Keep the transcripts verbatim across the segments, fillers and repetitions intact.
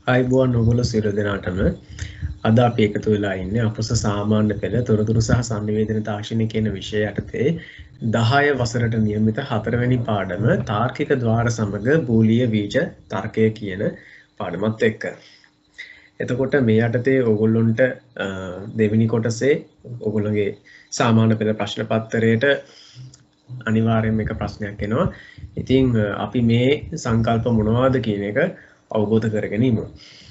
අයිබෝන් ඔයගොල්ලෝ සියලු දෙනාටම අද අපි එකතු වෙලා ඉන්නේ අපොස සාමාන්‍ය පෙළ තොරතුරු සහ sannivedana තාක්ෂණය කියන විෂය යටතේ දහය වසරට නියමිත හතරවෙනි පාඩම තාර්කික ద్వාර සමග බූලිය බීජ තර්කය කියන පාඩමත් එක්ක. එතකොට මේ යටතේ ඔයගොල්ලොන්ට දෙවෙනි කොටසේ ඔයගොල්ලෝගේ සාමාන්‍ය පෙළ ප්‍රශ්න පත්‍රයේට අනිවාර්යයෙන්ම එක ප්‍රශ්නයක් එනවා. ඉතින් අපි මේ සංකල්ප මොනවද කියන එක අවබෝධ කරගෙන ඉමු.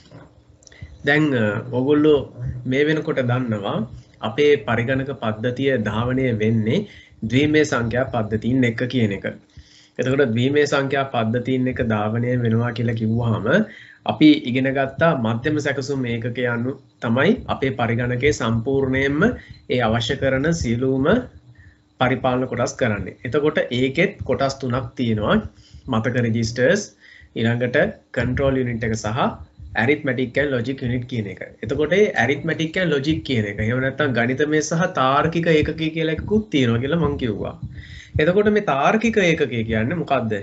දැන් ඔයගොල්ලෝ මේ වෙනකොට දන්නවා අපේ පරිගණක පද්ධතිය ධාවනය වෙන්නේ ද්විමේය සංඛ්‍යා පද්ධතියින් එක කියන එක. එතකොට ද්විමේය සංඛ්‍යා පද්ධතියින් එක ධාවනය වෙනවා කියලා කිව්වහම අපි ඉගෙන ගත්තා මධ්‍යම සැකසුම් ඒකකය අනුව තමයි අපේ පරිගණකයේ සම්පූර්ණයෙන්ම ඒ අවශ්‍ය කරන සියලුම පරිපාලන කොටස් කරන්නේ. එතකොට ඒකෙත් කොටස් තුනක් තියෙනවා. මතක රෙජිස්ටර්ස්, ඊළඟට control unit එක සහ arithmetic and logic unit කියන එක. එතකොට මේ arithmetic and logic කියන එක එහෙම නැත්නම් ගණිතමය සහ තාර්කික ඒකකය කියලා එකකුත් තියෙනවා කියලා මම කිව්වා. එතකොට මේ තාර්කික ඒකකය කියන්නේ මොකද්ද?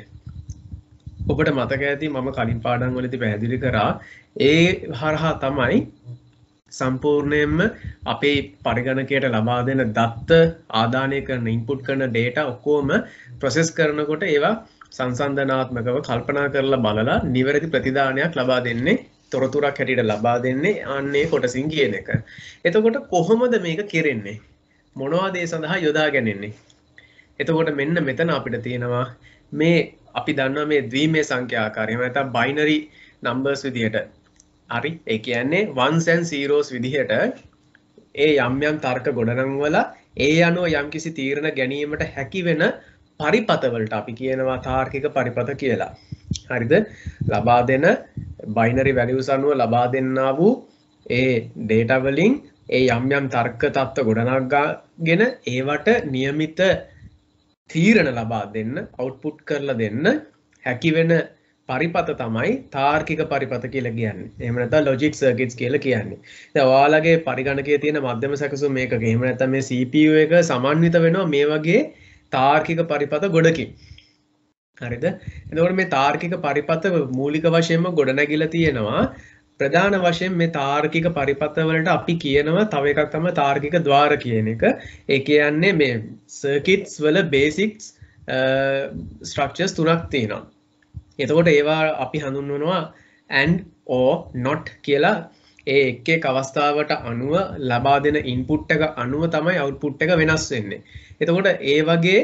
ඔබට මතක ඇති මම කලින් පාඩම් වලදී පැහැදිලි කරා ඒ හරහා තමයි සම්පූර්ණයෙන්ම අපේ පරිගණකයට ලබා දෙන දත්ත ආදානය කරන ඉන්පුට් කරන data ඔක්කොම process කරනකොට ඒවා සංසන්දනාත්මකව කල්පනා කරලා බලලා නිවැරදි ප්‍රතිදානයක් ලබා දෙන්නේ තොරතුරක් හැටියට ලබා දෙන්නේ අන්නේ කොටසින් කියන එක. එතකොට කොහොමද මේක කෙරෙන්නේ? මොනවද ඒ සඳහා යොදාගන්නේ? එතකොට මෙන්න මෙතන අපිට තියෙනවා මේ අපි දන්නවා මේ ද්විමේය සංඛ්‍යා ආකාරය නැත්නම් binary numbers විදිහට. හරි. ඒ කියන්නේ ones and zeros විදිහට ඒ යම් යම් තර්ක ගොඩනංවල ඒ අනුව යම්කිසි තීරණ ගැනීමට හැකි වෙන පරිපතවලට අපි කියනවා තාර්කික පරිපත කියලා. හරිද? ලබා දෙන binary values අනුව ලබා දෙන්නා වූ ඒ data වලින් ඒ යම් යම් තර්ක තත්ත්ව ගොඩනගාගෙන ඒවට નિયમિત තීරණ ලබා දෙන්න, output කරලා දෙන්න හැකි වෙන පරිපත තමයි තාර්කික පරිපත කියලා කියන්නේ. එහෙම නැත්නම් logic circuits කියලා කියන්නේ. දැන් ඔයාලගේ පරිගණකයේ තියෙන මධ්‍යම සැකසුම් මේකක එහෙම නැත්නම් මේ C P U එක සමන්විත වෙනවා මේ වගේ තාර්කික පරිපත ගොඩකින්. හරිද? එතකොට මේ තාර්කික පරිපත මූලික වශයෙන්ම ගොඩනැගිලා තියෙනවා. ප්‍රධාන වශයෙන් මේ තාර්කික පරිපත වලට අපි කියනවා තව එකක් තමයි තාර්කික ద్వාර කියන එක. ඒ කියන්නේ මේ circuits වල basics structures තුනක් තියෙනවා. එතකොට ඒවා අපි හඳුන්වනවා and or not කියලා. ඒ එක් එක් අවස්ථාවට අනුව ලබා දෙන ඉන්පුට් එක අනුව තමයි අවුට්පුට් එක වෙනස් වෙන්නේ. එතකොට ඒ වගේ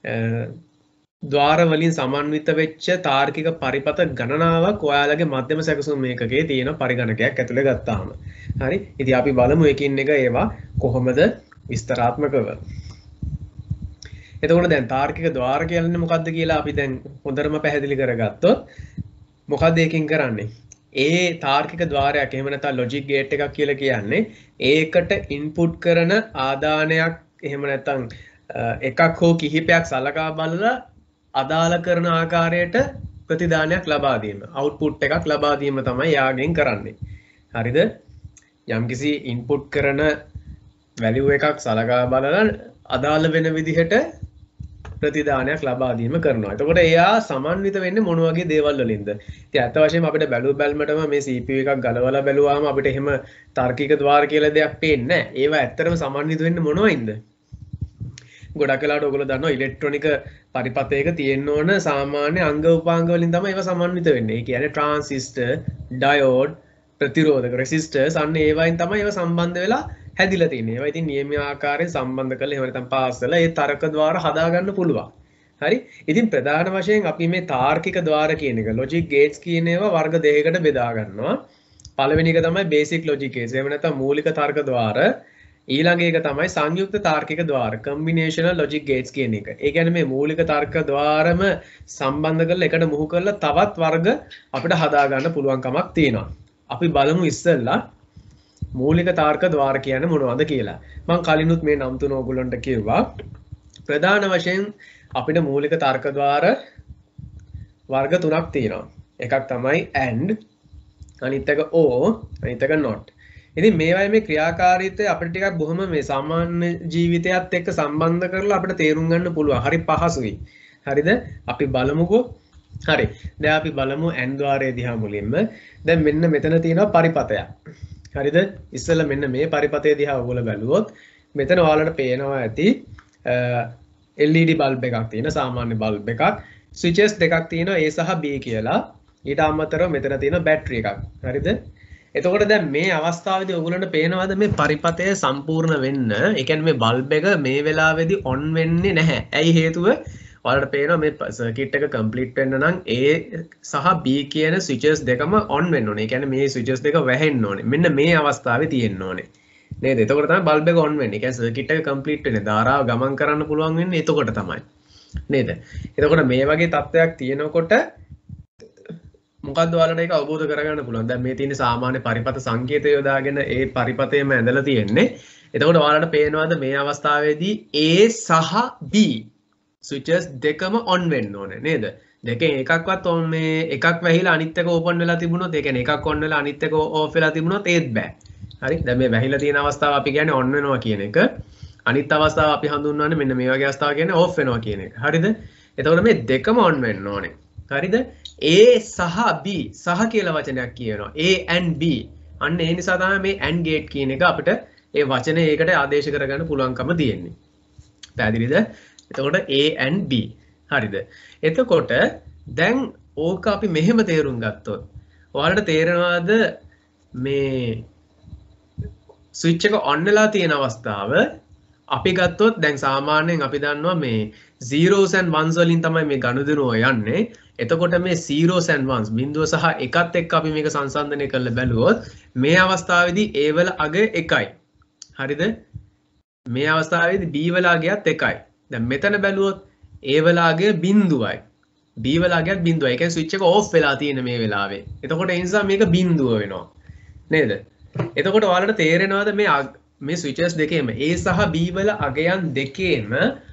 ద్వාර වලින් සමන්විත වෙච්ච තාර්කික පරිපත ගණනාවක් ඔයාලගේ මධ්‍යම සැකසුම් මේකකේ තියෙන පරිගණකයක් ඇතුලේ ගත්තාම. හරි. ඉතින් අපි බලමු එකින් එක ඒවා කොහොමද විස්තරාත්මකව. එතකොට දැන් තාර්කික ద్వාර කියන්නේ මොකක්ද කියලා අපි දැන් හොඳටම පැහැදිලි කරගත්තොත් මොකක්ද ඒකෙන් කරන්නේ? ඒ තාර්කික ద్వාරයක් එහෙම නැත්නම් logic gate එකක් කියලා කියන්නේ ඒකට input කරන ආදානයක් එහෙම නැත්නම් එකක් හෝ කිහිපයක් සලකා බලලා අදාළ කරන ආකාරයට ප්‍රතිදානයක් ලබා දීම, output එකක් ලබා දීම තමයි යාගෙන් කරන්නේ. හරිද? යම්කිසි input කරන value එකක් සලකා බලලා අදාළ වෙන විදිහට ප්‍රතිදානයක් ලබා දීම කරනවා. එතකොට එයා සමන්විත වෙන්නේ මොන වගේ දේවල් වලින්ද? ඉතින් අත් වශයෙන්ම අපිට බැලුව බැලමටම මේ C P U එකක් ගලවලා බැලුවාම අපිට එහෙම තාර්කික ద్వාර කියලා දෙයක් පේන්නේ නැහැ. ඒවා ඇත්තටම සමන්විත වෙන්නේ මොනවයින්ද? ගොඩක් වෙලාවට ඔයගොල්ලෝ දන්නවා ඉලෙක්ට්‍රොනික පරිපතයක තියෙන්න ඕන සාමාන්‍ය අංග උපාංග වලින් තමයි ඒවා සමන්විත වෙන්නේ. ඒ කියන්නේ ට්‍රාන්සිස්ටර්, ඩයෝඩ්, ප්‍රතිරෝධක, රෙසිස්ටර්ස් අන්න ඒවායින් තමයි ඒවා සම්බන්ධ වෙලා හැදිලා තියෙන්නේ. ඒවා ඉතින් නියම ආකාරයෙන් සම්බන්ධ කරලා එහෙම නැත්නම් පාස්සලා ඒ තර්ක ద్వාර හදාගන්න පුළුවන්. හරි? ඉතින් ප්‍රධාන වශයෙන් අපි මේ තාර්කික ద్వාර කියන එක logic gates කියන ඒවා වර්ග දෙකකට බෙදා ගන්නවා. පළවෙනි එක තමයි basic logic gates. එහෙම නැත්නම් මූලික තර්ක ద్వාර. ඊළඟ එක තමයි සංයුක්ත තාර්කික ద్వාර combinational logic gates කියන එක. ඒ කියන්නේ මේ මූලික තර්ක ద్వාරම සම්බන්ධ කරලා එකට මුහු කරලා තවත් වර්ග අපිට හදා ගන්න පුළුවන්කමක් තියෙනවා. අපි බලමු ඉස්සෙල්ලා මූලික තාර්ක ద్వාර කියන්නේ මොනවද කියලා. මම කලිනුත් මේ නම් තුන ඕගොල්ලන්ට කිව්වා. ප්‍රධාන වශයෙන් අපිට මූලික තර්ක ద్వාර වර්ග තුනක් තියෙනවා. එකක් තමයි and, අනිත් එක or, අනිත් එක not. ඉතින් මේවායේ මේ ක්‍රියාකාරීත්වය අපිට ටිකක් බොහොම මේ සාමාන්‍ය ජීවිතයත් එක්ක සම්බන්ධ කරලා අපිට තේරුම් ගන්න පුළුවන්. හරි පහසුයි. හරිද? අපි බලමුකෝ හරි. දැන් අපි බලමු n ద్వාරය දිහා මුලින්ම. දැන් මෙන්න මෙතන තියෙනවා පරිපතයක්. හරිද? ඉස්සෙල්ලා මෙන්න මේ පරිපතය දිහා ඔයගොල්ලෝ බැලුවොත් මෙතන ඔයාලට පේනවා ඇති L E D බල්බ් එකක් තියෙන සාමාන්‍ය බල්බ් එකක්. ස්විචස් දෙකක් තියෙනවා A සහ B කියලා. ඊට අමතරව මෙතන තියෙන බැටරි එකක්. හරිද? එතකොට දැන් මේ අවස්ථාවේදී ඔයගොල්ලන්ට පේනවාද මේ පරිපතය සම්පූර්ණ වෙන්න? ඒ කියන්නේ මේ බල්බ් එක මේ වෙලාවේදී ඔන් වෙන්නේ නැහැ. ඇයි හේතුව? ඔයාලට පේනවා මේ සර්කිට් එක කම්ප්ලීට් වෙන්න නම් A සහ B කියන ස්විචස් දෙකම ඔන් වෙන්න ඕනේ. ඒ කියන්නේ මේ ස්විචස් දෙක වැහෙන්න ඕනේ. මෙන්න මේ අවස්ථාවේ තියෙන්න ඕනේ. නේද? එතකොට තමයි බල්බ් එක ඔන් වෙන්නේ. ඒ කියන්නේ සර්කිට් එක කම්ප්ලීට් වෙන්නේ. ධාරාව ගමන් කරන්න පුළුවන් වෙන්නේ එතකොට තමයි. නේද? එතකොට මේ වගේ තත්ත්වයක් තියෙනකොට මොකද්ද ඔයාලට ඒක අවබෝධ කරගන්න පුළුවන්. දැන් මේ තියෙන සාමාන්‍ය පරිපත සංකේතය යොදාගෙන ඒ පරිපතේම ඇඳලා තියෙන්නේ. එතකොට ඔයාලට පේනවාද මේ අවස්ථාවේදී A සහ B ස්විචස් දෙකම ඔන් වෙන්න ඕනේ නේද? දෙකෙන් එකක්වත් ඔන් මේ එකක් වැහිලා අනිත් එක ඕපන් වෙලා තිබුණොත් ඒ කියන්නේ එකක් ඔන් වෙලා අනිත් එක ඕෆ් වෙලා තිබුණොත් ඒත් බෑ. හරි? දැන් මේ වැහිලා තියෙන අවස්ථාව අපි කියන්නේ ඔන් වෙනවා කියන එක. අනිත් අවස්ථාව අපි හඳුන්වන්නේ මෙන්න මේ වගේ අවස්ථාව කියන්නේ ඕෆ් වෙනවා කියන එක. හරිද? එතකොට මේ දෙකම ඔන් වෙන්න ඕනේ. හරිද? A සහ B සහ කියලා වචනයක් කියනවා. A and B. අන්න ඒ නිසා තමයි මේ and gate කියන එක අපිට ඒ වචනේ ඒකට ආදේශ කරගන්න පුළුවන්කම තියෙන්නේ. පැහැදිලිද? එතකොට A and B. හරිද? එතකොට දැන් ඕක අපි මෙහෙම තේරුම් ගත්තොත් ඔයාලට තේරෙනවද මේ ස්විච් එක ඔන් වෙලා තියෙන අවස්ථාව අපි ගත්තොත් දැන් සාමාන්‍යයෙන් අපි දන්නවා මේ zeros and ones වලින් තමයි මේ ගනුදෙනුව යන්නේ. එතකොට මේ zeros and ones බිංදුව සහ එකත් එක්ක අපි මේක සංසන්දනය කරලා බැලුවොත් මේ අවස්ථාවේදී A වල අගය එකයි. හරිද? මේ අවස්ථාවේදී B වල අගයත් එකයි. දැන් මෙතන බැලුවොත් A වල අගය බිංදුවයි. B වල අගයත් බිංදුවයි. ඒ කියන්නේ ස්විච් එක ඕෆ් වෙලා තියෙන මේ වෙලාවේ. එතකොට ඒ නිසා මේක බිංදුව වෙනවා. නේද? එතකොට ඔයාලට තේරෙනවද මේ මේ ස්විචස් දෙකේම A සහ B වල අගයන් දෙකේම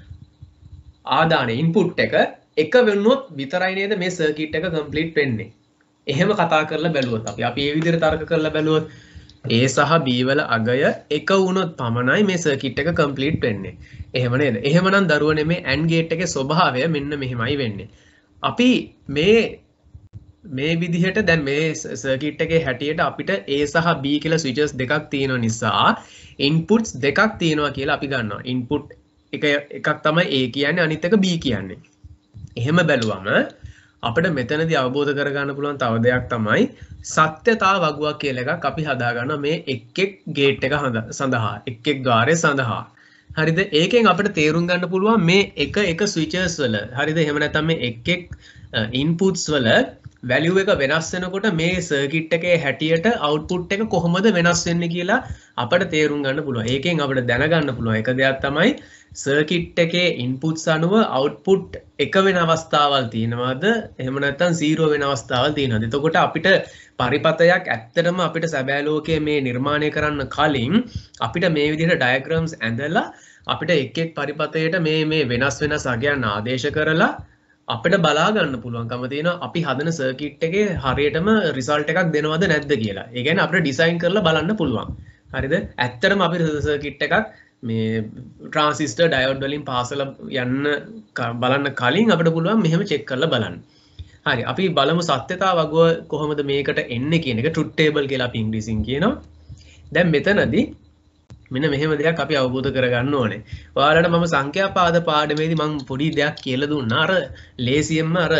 ආදානය ඉන්පුට් එක එක වෙනොත් විතරයි නේද මේ සර්කිට් එක කම්ප්ලීට් වෙන්නේ. එහෙම කතා කරලා බැලුවොත් අපි අපි මේ විදිහට තර්ක කරලා බැලුවොත් A සහ B වල අගය එක වුණොත් පමණයි මේ සර්කිට් එක කම්ප්ලීට් වෙන්නේ. එහෙම නේද? එහෙමනම් දරුවනේ මේ AND ගේට් එකේ ස්වභාවය මෙන්න මෙහෙමයි වෙන්නේ. අපි මේ මේ විදිහට දැන් මේ සර්කිට් එකේ හැටියට අපිට A සහ B කියලා ස්විචස් දෙකක් තියෙන නිසා ඉන්පුට්ස් දෙකක් තියෙනවා කියලා අපි ගන්නවා. ඉන්පුට් එක එකක් තමයි A කියන්නේ අනිත් එක B කියන්නේ. එහෙම බැලුවම අපිට මෙතනදී අවබෝධ කරගන්න පුළුවන් තව දෙයක් තමයි සත්‍යතා වගුවක් කියලා එකක් අපි හදාගන්නවා මේ එක් එක් ගේට් එක සඳහා එක් එක් ద్వාරය සඳහා. හරිද? ඒකෙන් අපිට තේරුම් ගන්න පුළුවන් මේ එක එක ස්විචස් වල හරිද? එහෙම නැත්නම් මේ එක් එක් ඉන්පුට්ස් වල වැලියු එක වෙනස් වෙනකොට මේ සර්කිට් එකේ හැටියට අවුට්පුට් එක කොහොමද වෙනස් වෙන්නේ කියලා අපිට තේරුම් ගන්න පුළුවන්. ඒකෙන් අපිට දැනගන්න පුළුවන් එක දෙයක් තමයි සර්කිට් එකේ ඉන්පුට්ස් අනුව අවුට්පුට් එක වෙන අවස්ථාවල් තියෙනවද? එහෙම නැත්නම් zero වෙන අවස්ථාවල් තියෙනවද? එතකොට අපිට පරිපතයක් ඇත්තටම අපිට සැබෑ ලෝකයේ මේ නිර්මාණය කරන්න කලින් අපිට මේ විදිහට ඩයග්‍රෑම්ස් ඇඳලා අපිට එක් එක් පරිපතයට මේ මේ වෙනස් වෙනස් අගයන් ආදේශ කරලා අපිට බලා ගන්න පුළුවන්කම තියෙනවා අපි හදන සර්කිට් එකේ හරියටම රිසල්ට් එකක් දෙනවද නැද්ද කියලා. ඒ කියන්නේ අපිට ඩිසයින් කරලා බලන්න පුළුවන්. හරිද? ඇත්තටම අපි සර්කිට් එකක් මේ ට්‍රාන්සිස්ටර් ඩයෝඩ් වලින් පාසල යන්න බලන්න කලින් අපිට පුළුවන් මෙහෙම චෙක් කරලා බලන්න. හරි අපි බලමු සත්‍යතාව වගුව කොහොමද මේකට එන්නේ කියන එක ට්‍රුත් ටේබල් කියලා අපි ඉංග්‍රීසියෙන් කියනවා. දැන් මෙතනදී මෙන්න මෙහෙම දෙයක් අපි අවබෝධ කරගන්න ඕනේ. ඔයාලට මම සංඛ්‍යා පාද පාඩමේදී මම පොඩි දෙයක් කියලා දුන්නා. අර ලේසියෙන්ම අර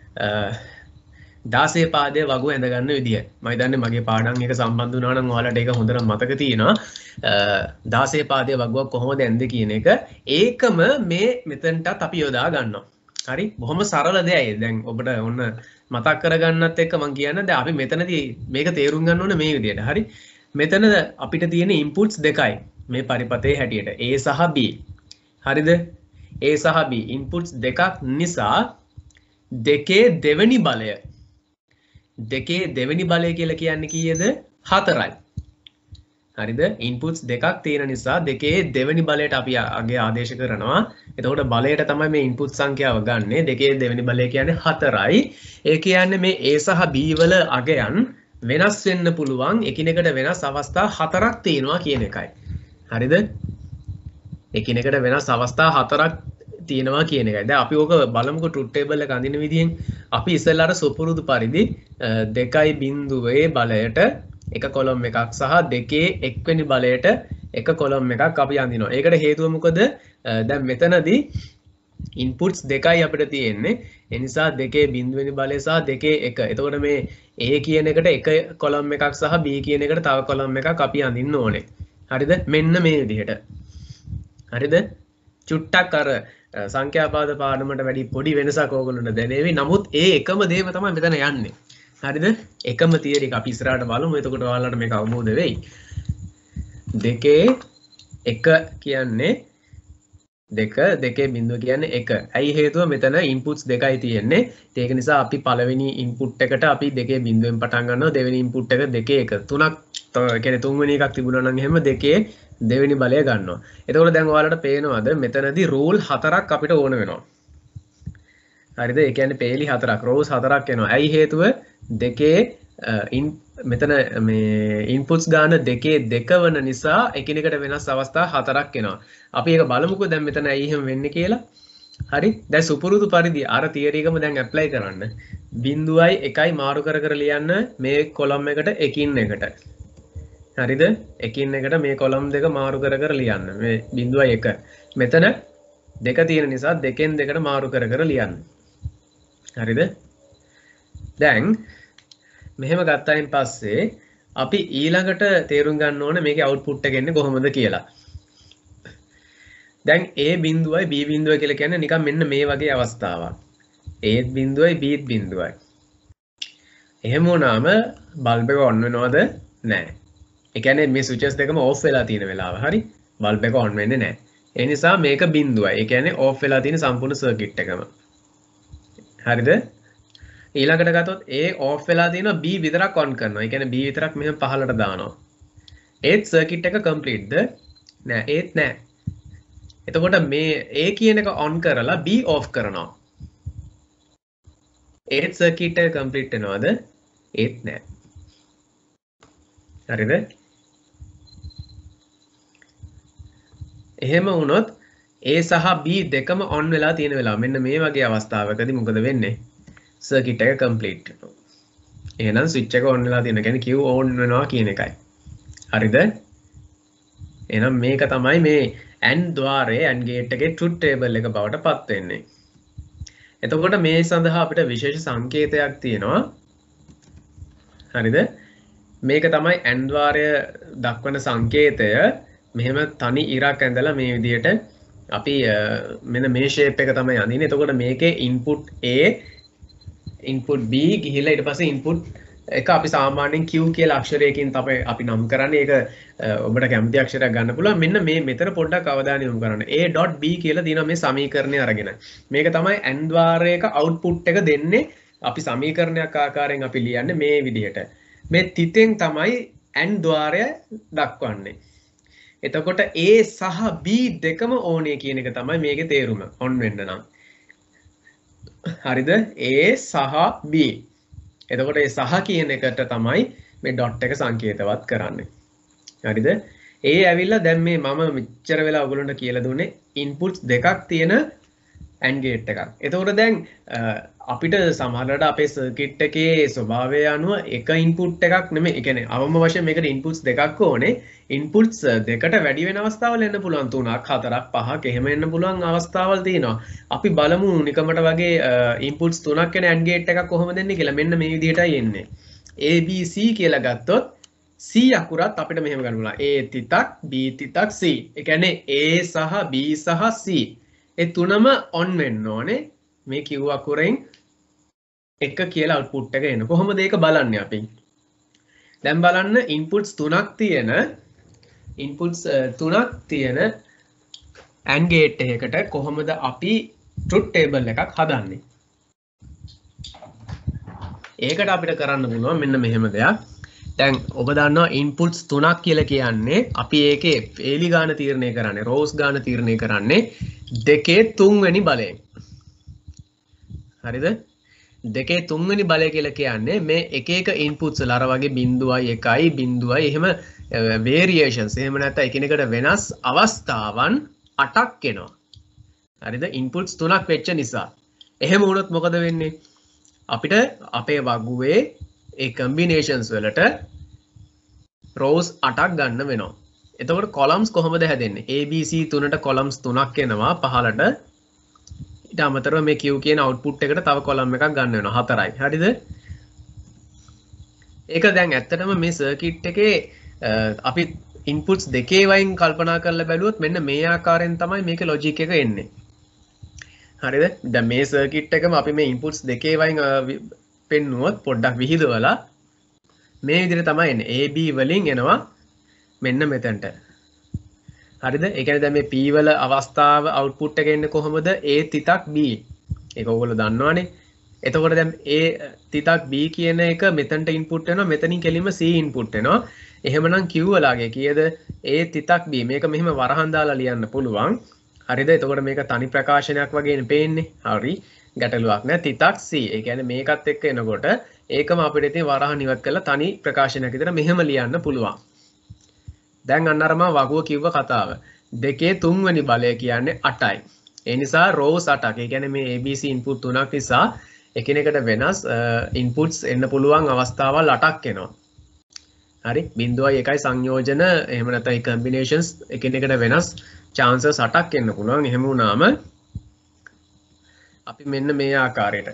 දාසේ පාදයේ වගුව ඇඳ ගන්න විදිය. මම හිතන්නේ මගේ පාඩම් එක සම්බන්ධ වුණා නම් ඔයාලට ඒක හොඳට මතක තියෙනවා. දාසේ පාදයේ වගුව කොහොමද ඇඳ කියන එක. ඒකම මේ මෙතනටත් අපි යොදා ගන්නවා. හරි බොහොම සරල දෙයයි. දැන් ඔබට ඔන්න මතක් කරගන්නත් එක්ක මම කියන්නේ දැන් අපි මෙතනදී මේක තේරුම් ගන්න ඕනේ මේ විදියට. හරි මෙතන අපිට තියෙන ඉන්පුට්ස් දෙකයි මේ පරිපතේ හැටියට A සහ B. හරිද? A සහ B ඉන්පුට්ස් දෙකක් නිසා දෙකේ දෙවෙනි බලය දෙකේ දෙවෙනි බලය කියලා කියන්නේ කීයද? හතරයි. හරිද? ඉන්පුට්ස් දෙකක් තියෙන නිසා දෙකේ දෙවෙනි බලයට අපි අගේ ආදේශ කරනවා. එතකොට බලයට තමයි මේ ඉන්පුට් සංඛ්‍යාව ගන්නෙ. දෙකේ දෙවෙනි බලය කියන්නේ හතරයි. ඒ කියන්නේ මේ A සහ B වල අගයන් වෙනස් වෙන්න පුළුවන් එකිනෙකට වෙනස් අවස්ථා හතරක් තියෙනවා කියන එකයි. හරිද? එකිනෙකට වෙනස් අවස්ථා හතරක් තියෙනවා කියන එකයි. දැන් අපි ඕක බලමුකෝ ට්‍රුත් ටේබල් එක අඳින විදිහෙන්. අපි ඉස්සෙල්ලාට සුපුරුදු පරිදි දෙකයි බිංදුවේ බලයට එක කොලම් එකක් සහ දෙකේ එක්වෙනි බලයට එක කොලම් එකක් අපි අඳිනවා. ඒකට හේතුව මොකද? දැන් මෙතනදී ඉන්පුට්ස් දෙකයි අපිට තියෙන්නේ. ඒ නිසා දෙකේ බිංදුවෙනි බලය සහ දෙකේ එක. එතකොට මේ A කියන එකට එක කොලම් එකක් සහ B කියන එකට තව කොලම් එකක් අපි අඳින්න ඕනේ. හරිද? මෙන්න මේ විදිහට. හරිද? චුට්ටක් අර සංඛ්‍යාපාද පාඩමට වැඩි පොඩි වෙනසක් ඕගොල්ලන්ට දැනේවි. නමුත් ඒ එකම දේම තමයි මෙතන යන්නේ. හරිද? එකම තියරි එක අපි ඉස්සරහට බලමු. එතකොට ඔයාලට මේක අවබෝධ වෙයි. දෙකේ එක කියන්නේ දෙක දෙකේ බිංදුව කියන්නේ එක. ඇයි හේතුව මෙතන ඉන්පුට්ස් දෙකයි තියෙන්නේ. ඒක නිසා අපි පළවෙනි ඉන්පුට් එකට අපි දෙකේ බිංදුවෙන් පටන් ගන්නවා. දෙවෙනි ඉන්පුට් එක දෙකේ එක. තුනක් කියන්නේ තුන්වෙනි එකක් තිබුණා නම් එහෙම දෙකේ දෙවෙනි බලය ගන්නවා. එතකොට දැන් ඔයාලට පේනවද මෙතනදී රූල් හතරක් අපිට ඕන වෙනවා. හරිද? ඒ කියන්නේ පේලි හතරක්, රෝස් හතරක් එනවා. ඇයි හේතුව? දෙකේ මෙතන මේ ඉන්පුට්ස් ගන්න දෙකේ දෙක වන නිසා එකිනෙකට වෙනස් අවස්ථා හතරක් එනවා. අපි ඒක බලමුකෝ දැන් මෙතන ඇයි එහෙම වෙන්නේ කියලා. හරි? දැන් සුපුරුදු පරිදි අර තියරි එකම දැන් ඇප්ලයි කරන්න. බිංදුවයි එකයි මාරු කර කර ලියන්න මේ කොලම් එකට එකින් එකට. හරිද? එකින් එකට මේ කොලම් දෙක මාරු කර කර ලියන්න. මේ බිංදුවයි එක. මෙතන දෙක තියෙන නිසා දෙකෙන් දෙකට මාරු කර කර ලියන්න. හරිද? දැන් මෙහෙම ගත්තායින් පස්සේ අපි ඊළඟට තේරුම් ගන්න ඕනේ මේකේ අවුට්පුට් එක එන්නේ කොහොමද කියලා. දැන් A බිංදුවයි B බිංදුවයි කියලා කියන්නේ නිකන් මෙන්න මේ වගේ අවස්ථාවක්. A බිංදුවයි B බිංදුවයි. එහෙම වුණාම බල්බ් එක ඔන් වෙනවද? නැහැ. ඒ කියන්නේ මේ ස්විචස් දෙකම ඕෆ් වෙලා තියෙන වෙලාව. හරි? බල්බ් එක ඔන් වෙන්නේ නැහැ. ඒ නිසා මේක බිංදුවයි. ඒ කියන්නේ ඕෆ් වෙලා තියෙන සම්පූර්ණ සර්කිට් එකම. හරිද? ඊළඟට ගත්තොත් A off වෙලා තියෙනවා B විතරක් on කරනවා. ඒ කියන්නේ B විතරක් මෙහෙම පහළට දානවා. ඒත් සර්කිට් එක complete ද? නෑ ඒත් නෑ. එතකොට මේ A කියන එක on කරලා B off කරනවා. ඒත් සර්කිට් එක complete වෙනවද? ඒත් නෑ. හරිද? එහෙම වුණොත් A සහ B දෙකම on වෙලා තියෙන වෙලාව මෙන්න මේ වගේ අවස්ථාවකදී මොකද වෙන්නේ? සර්කිට් එක කම්ප්ලීට් වෙනවා. එහෙනම් ස්විච් එක ඔන් වෙලා තියෙන. කියන්නේ Q on වෙනවා කියන එකයි. හරිද? එහෙනම් මේක තමයි මේ AND ద్వාරයේ AND ගේට් එකේ ට්‍රුත් ටේබල් එක බවට පත් වෙන්නේ. එතකොට මේ සඳහා අපිට විශේෂ සංකේතයක් තියෙනවා. හරිද? මේක තමයි AND ద్వාරය දක්වන සංකේතය. මෙහෙම තනි ඉරක් ඇඳලා මේ විදිහට අපි මෙන්න මේ ෂේප් එක තමයි අඳින්නේ. එතකොට මේකේ ඉන්පුට් A ඉන්පුට් B ගිහිලා ඊට පස්සේ ඉන්පුට් එක අපි සාමාන්‍යයෙන් Q කියලා අක්ෂරයකින් තමයි අපි නම් කරන්නේ. ඒක ඔබට කැමති අක්ෂරයක් ගන්න පුළුවන්. මෙන්න මේ මෙතන පොඩ්ඩක් අවධානය යොමු කරන්න. A.B කියලා තියෙනවා මේ සමීකරණය අරගෙන. මේක තමයි AND ద్వාරයක අවුට්පුට් එක දෙන්නේ. අපි සමීකරණයක් ආකාරයෙන් අපි ලියන්නේ මේ විදිහට. මේ තිතෙන් තමයි AND ద్వාරය දක්වන්නේ. එතකොට A සහ B දෙකම ඕනේ කියන එක තමයි මේකේ තේරුම. ඔන් වෙන්න නම්. හරිද? A සහ B. එතකොට ඒ සහ කියන එකට තමයි මේ ඩොට් එක සංකේතවත් කරන්නේ. හරිද? A ඇවිල්ලා දැන් මේ මම මෙච්චර වෙලා ඔයගොල්ලන්ට කියලා දුන්නේ ඉන්පුට්ස් දෙකක් තියෙන AND ගේට් එකක්. එතකොට දැන් අපිට සමහරවිට අපේ සර්කිට් එකේ ස්වභාවය අනුව එක ඉන්පුට් එකක් නෙමෙයි. ඒ කියන්නේ අවම වශයෙන් මේකට ඉන්පුට්ස් දෙකක් ඕනේ. ඉන්පුට්ස් දෙකට වැඩි වෙන අවස්ථාවල් එන්න පුළුවන්. තුනක්, හතරක්, පහක් එහෙම එන්න පුළුවන් අවස්ථාවල් තියෙනවා. අපි බලමු නිකමට වගේ ඉන්පුට්ස් තුනක් වෙන AND ගේට් එකක් කොහොමද එන්නේ කියලා. මෙන්න මේ විදිහටයි එන්නේ. A B C කියලා ගත්තොත් C අකුරත් අපිට මෙහෙම ගන්න පුළුවන්. A තිතක්, B තිතක්, C. ඒ කියන්නේ A සහ B සහ C. ඒ තුනම on වෙන්න ඕනේ. මේ Q අකුරෙන් එක කියලා output එක එන. කොහොමද ඒක බලන්නේ අපි? දැන් බලන්න inputs තුනක් තියෙන inputs තුනක් තියෙන AND gate එකකට කොහොමද අපි truth table එකක් හදන්නේ? ඒකට අපිට කරන්න පුළුවන් මෙන්න මෙහෙම දෙයක්. දැන් ඔබ දන්නවා inputs තුනක් කියලා කියන්නේ අපි ඒකේ failure ගාන තීරණය කරන්නේ rows ගාන තීරණය කරන්නේ දෙකේ තුන්වෙනි බලයෙන්. හරිද? දෙකේ තුන්වෙනි බලය කියලා කියන්නේ මේ එක එක inputs වල අර වගේ බිංදුවයි එකයි බිංදුවයි එහෙම variations එහෙම නැත්නම් එකිනෙකට වෙනස් අවස්ථාවන් අටක් එනවා. හරිද? ඉන්පුට්ස් තුනක් වෙච්ච නිසා. එහෙම වුණොත් මොකද වෙන්නේ? අපිට අපේ වගුවේ ඒ කම්බිනේෂන්ස් වලට rows අටක් ගන්න වෙනවා. එතකොට columns කොහොමද හැදෙන්නේ? A B C තුනට columns තුනක් එනවා පහළට. ඊට අමතරව මේ Q කියන output එකට තව column එකක් ගන්න වෙනවා. හතරයි. හරිද? ඒක දැන් ඇත්තටම මේ circuit එකේ අපි inputs දෙකේ වයින් කල්පනා කරලා බැලුවොත් මෙන්න මේ ආකාරයෙන් තමයි මේකේ logic එක එන්නේ. හරිද? දැන් මේ circuit එකම අපි මේ inputs දෙකේ වයින් පෙන්නුවොත් පොඩ්ඩක් විහිදවලා මේ විදිහට තමයි එන්නේ. A B වලින් එනවා මෙන්න මෙතනට. හරිද? ඒ කියන්නේ දැන් මේ P වල අවස්ථාව output එක එන්නේ කොහොමද? A තිතක් B. ඒක ඔයගොල්ලෝ දන්නවනේ. එතකොට දැන් A තිතක් B කියන එක මෙතනට input වෙනවා, මෙතනින් කෙලින්ම C input වෙනවා. එහෙමනම් Q වලගේ කීයද? A තිතක් B. මේක මෙහෙම වරහන් දාලා ලියන්න පුළුවන්. හරිද? එතකොට මේක තනි ප්‍රකාශනයක් වගේනේ පේන්නේ. හරි. ගැටලුවක් නෑ. තිතක් C. ඒ කියන්නේ මේකත් එක්ක එනකොට ඒකම අපිට ඉතින් වරහන් ඉවත් කරලා තනි ප්‍රකාශනයක් විතර මෙහෙම ලියන්න පුළුවන්. දැන් අන්න අර මම වගුව කිව්ව කතාව. දෙකේ තුන්වෙනි බලය කියන්නේ අටයි. ඒ නිසා rows අටක්. ඒ කියන්නේ මේ A B C input තුනක් නිසා එකිනෙකට වෙනස් inputs එන්න පුළුවන් අවස්ථාවල් අටක් එනවා. හරි? බිංදුවයි එකයි සංයෝජන එහෙම නැත්නම් combinations එකිනෙකට වෙනස් chances අටක් එන්න පුළුවන්. එහෙම වුණාම අපි මෙන්න මේ ආකාරයට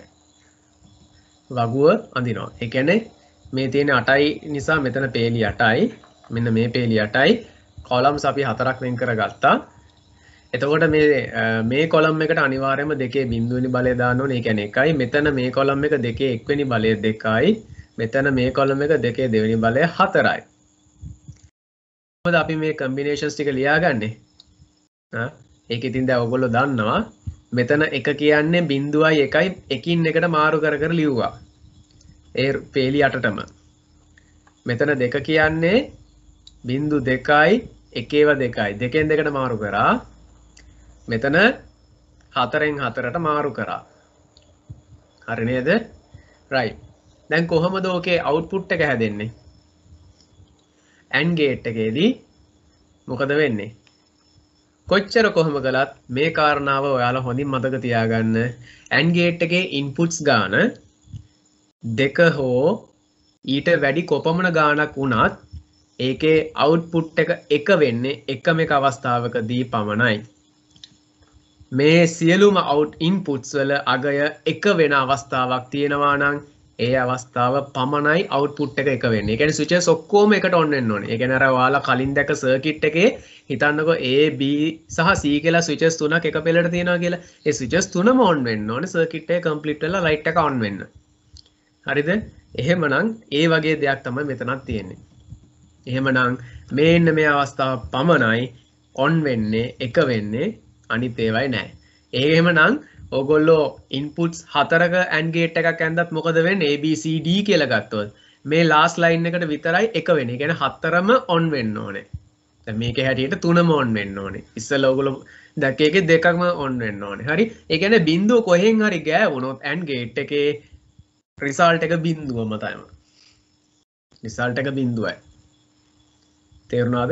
වගුව අඳිනවා. ඒ කියන්නේ මේ තියෙන අටයි නිසා මෙතන පේලි අටයි. මෙන්න මේ පේලි අටයි. columns අපි හතරක් වෙන් කරගත්තා. එතකොට මේ මේ column එකට අනිවාර්යයෙන්ම දෙකේ බිංදුවෙනි බලය දාන්න ඕනේ. ඒ කියන්නේ එකයි. මෙතන මේ column එක දෙකේ එක්වෙනි බලය දෙකයි. මෙතන මේ column එක දෙකේ දෙවෙනි බලය හතරයි. මොකද අපි මේ combinations ටික ලියාගන්නේ? හා ඒක ඉතින් දැන් ඔයගොල්ලෝ දන්නවා. මෙතන එක කියන්නේ බිංදුවයි එකයි එකින් එකට මාරු කර කර ලිව්වා. ඒ පේලි අටටම. මෙතන දෙක කියන්නේ බිංදු දෙකයි එකේව දෙකයි. දෙකෙන් දෙකට මාරු කරා. මෙතන හතරෙන් හතරට මාරු කරා. හරි නේද? right. දැන් කොහොමද ඕකේ output එක හැදෙන්නේ? AND gate එකේදී මොකද වෙන්නේ? කොච්චර කොහොම කළත් මේ කාරණාව ඔයාලා හොඳින් මතක තියාගන්න. AND gate එකේ inputs ගාන දෙක හෝ ඊට වැඩි කොපමණ ගාණක් වුණත් ඒකේ output එක එක වෙන්නේ එකම එක අවස්ථාවකදී පමණයි. මේ සියලුම out inputs වල අගය එක වෙන අවස්ථාවක් තියෙනවා නම් ඒ අවස්ථාව පමණයි output එක එක වෙන්නේ. ඒ කියන්නේ switches ඔක්කොම එකට on වෙන්න ඕනේ. ඒ කියන්නේ අර ඔයාලා කලින් දැක circuit එකේ හිතන්නකෝ A B සහ C කියලා switches තුනක් එක පෙළට තියෙනවා කියලා. ඒ switches තුනම on වෙන්න ඕනේ circuit එක complete වෙලා light එක on වෙන්න. හරිද? එහෙමනම් ඒ වගේ දෙයක් තමයි මෙතනක් තියෙන්නේ. එහෙමනම් මේන්න මේ අවස්ථාව පමණයි on වෙන්නේ එක වෙන්නේ අනිත් ඒවායි නැහැ. ඒ එහෙමනම් ඔයගොල්ලෝ inputs හතරක AND gate එකක් ඇන්දත් මොකද වෙන්නේ? A B C D කියලා ගත්තොත් මේ last line එකට විතරයි එක වෙන්නේ. ඒ කියන්නේ හතරම on වෙන්න ඕනේ. දැන් මේකේ හැටියට තුනම on වෙන්න ඕනේ. ඉස්සෙල්ලා ඔයගොල්ලෝ දැක්ක එකේ දෙකක්ම on වෙන්න ඕනේ. හරි? ඒ කියන්නේ බිංදුව කොහෙන් හරි ගෑවුනොත් AND gate එකේ result එක බිංදුවම තමයි. result එක බිංදුවයි. තේරුණාද?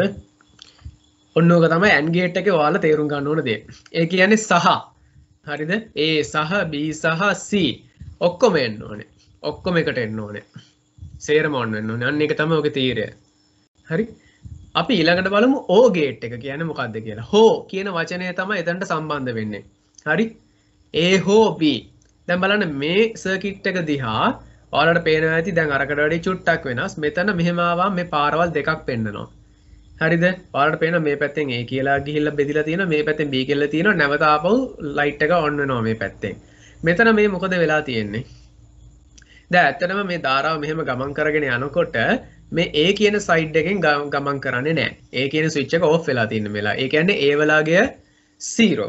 ඔන්න ඕක තමයි AND gate එකේ ඔයාලා තේරුම් ගන්න ඕන දේ. ඒ කියන්නේ සහ හරිද? A සහ B සහ C ඔක්කොම එන්න ඕනේ. ඔක්කොම එකට එන්න ඕනේ. සේරම on වෙන්න ඕනේ. අන්න ඒක තමයි ඔගේ තීරය. හරි? අපි ඊළඟට බලමු O gate එක කියන්නේ මොකක්ද කියලා. හෝ කියන වචනය තමයි එතනට සම්බන්ධ වෙන්නේ. හරි? A හෝ B. දැන් බලන්න මේ circuit එක දිහා ඔයාලට පේනවා ඇති දැන් අරකට වඩා චුට්ටක් වෙනස්. මෙතන මෙහෙම ආවම මේ පාරවල් දෙකක් පෙන්නනවා. හරිද? ඔයාලට පේනවා මේ පැත්තෙන් A කියලා ගිහිල්ලා බෙදිලා තියෙනවා, මේ පැත්තෙන් B කියලා තියෙනවා. නැවත ආපහු light එක on වෙනවා මේ පැත්තෙන්. මෙතන මේ මොකද වෙලා තියෙන්නේ? දැන් ඇත්තටම මේ ධාරාව මෙහෙම ගමන් කරගෙන යනකොට මේ A කියන side එකෙන් ගමන් කරන්නේ නැහැ. A කියන switch එක off වෙලා තියෙන වෙලාව. ඒ කියන්නේ A වලාගය zero.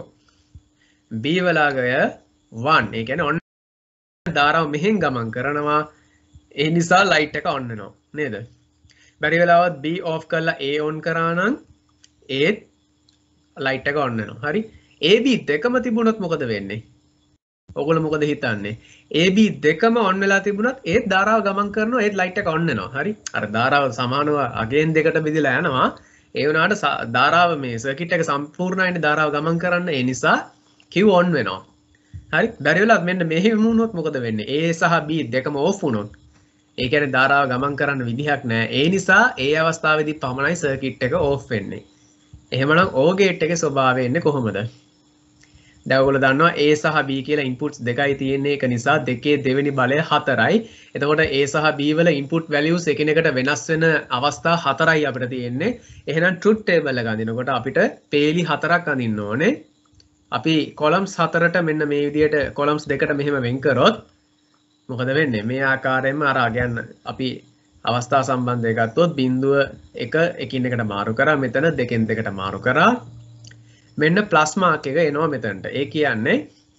B වලාගය one. ඒ කියන්නේ on ධාරාව මෙහෙන් ගමන් කරනවා. ඒ නිසා light එක on වෙනවා. නේද? බැරි වෙලාවත් B off කරලා A on කරා නම් ඒත් light එක on වෙනවා. හරි? A B දෙකම තිබුණොත් මොකද වෙන්නේ? ඔයගොල්ලෝ මොකද හිතන්නේ? A B දෙකම on වෙලා තිබුණත් ඒත් ධාරාව ගමන් කරනවා, ඒත් light එක on වෙනවා. හරි? අර ධාරාව සමානව අගෙන් දෙකට බෙදලා යනවා. ඒ වුණාට ධාරාව මේ circuit එක සම්පූර්ණයිනේ ධාරාව ගමන් කරන්න. ඒ නිසා Q on වෙනවා. හරි බැරි වෙලාවත් මෙන්න මෙහෙම වුණොත් මොකද වෙන්නේ? A සහ B දෙකම off වුණොත් ඒ කියන්නේ ධාරාව ගමන් කරන්න විදිහක් නැහැ. ඒ නිසා ඒ අවස්ථාවේදී පමණයි සර්කිට් එක off වෙන්නේ. එහෙමනම් O gate එකේ ස්වභාවය එන්නේ කොහොමද? දැන් ඔයගොල්ලෝ දන්නවා A සහ B කියලා ඉන්පුට්ස් දෙකයි තියෙන්නේ. ඒක නිසා දෙකේ දෙවෙනි බලය හතරයි. එතකොට A සහ B වල ඉන්පුට් වැලියුස් එකිනෙකට වෙනස් වෙන අවස්ථා හතරයි අපිට තියෙන්නේ. එහෙනම් ට්‍රුත් ටේබල් එක අඳිනකොට අපිට පේලි හතරක් අඳින්න ඕනේ. අපි කොලම්ස් හතරට මෙන්න මේ විදිහට කොලම්ස් දෙකට මෙහෙම වෙන් කරොත් මොකද වෙන්නේ? මේ ආකාරයෙන්ම අර අගයන් අපි අවස්ථා සම්බන්ධය ගත්තොත් බිංදුව එක එකින් එකට මාරු කරා. මෙතන දෙකෙන් දෙකට මාරු කරා. මෙන්න ප්ලස් මාක් එක එනවා මෙතනට. ඒ කියන්නේ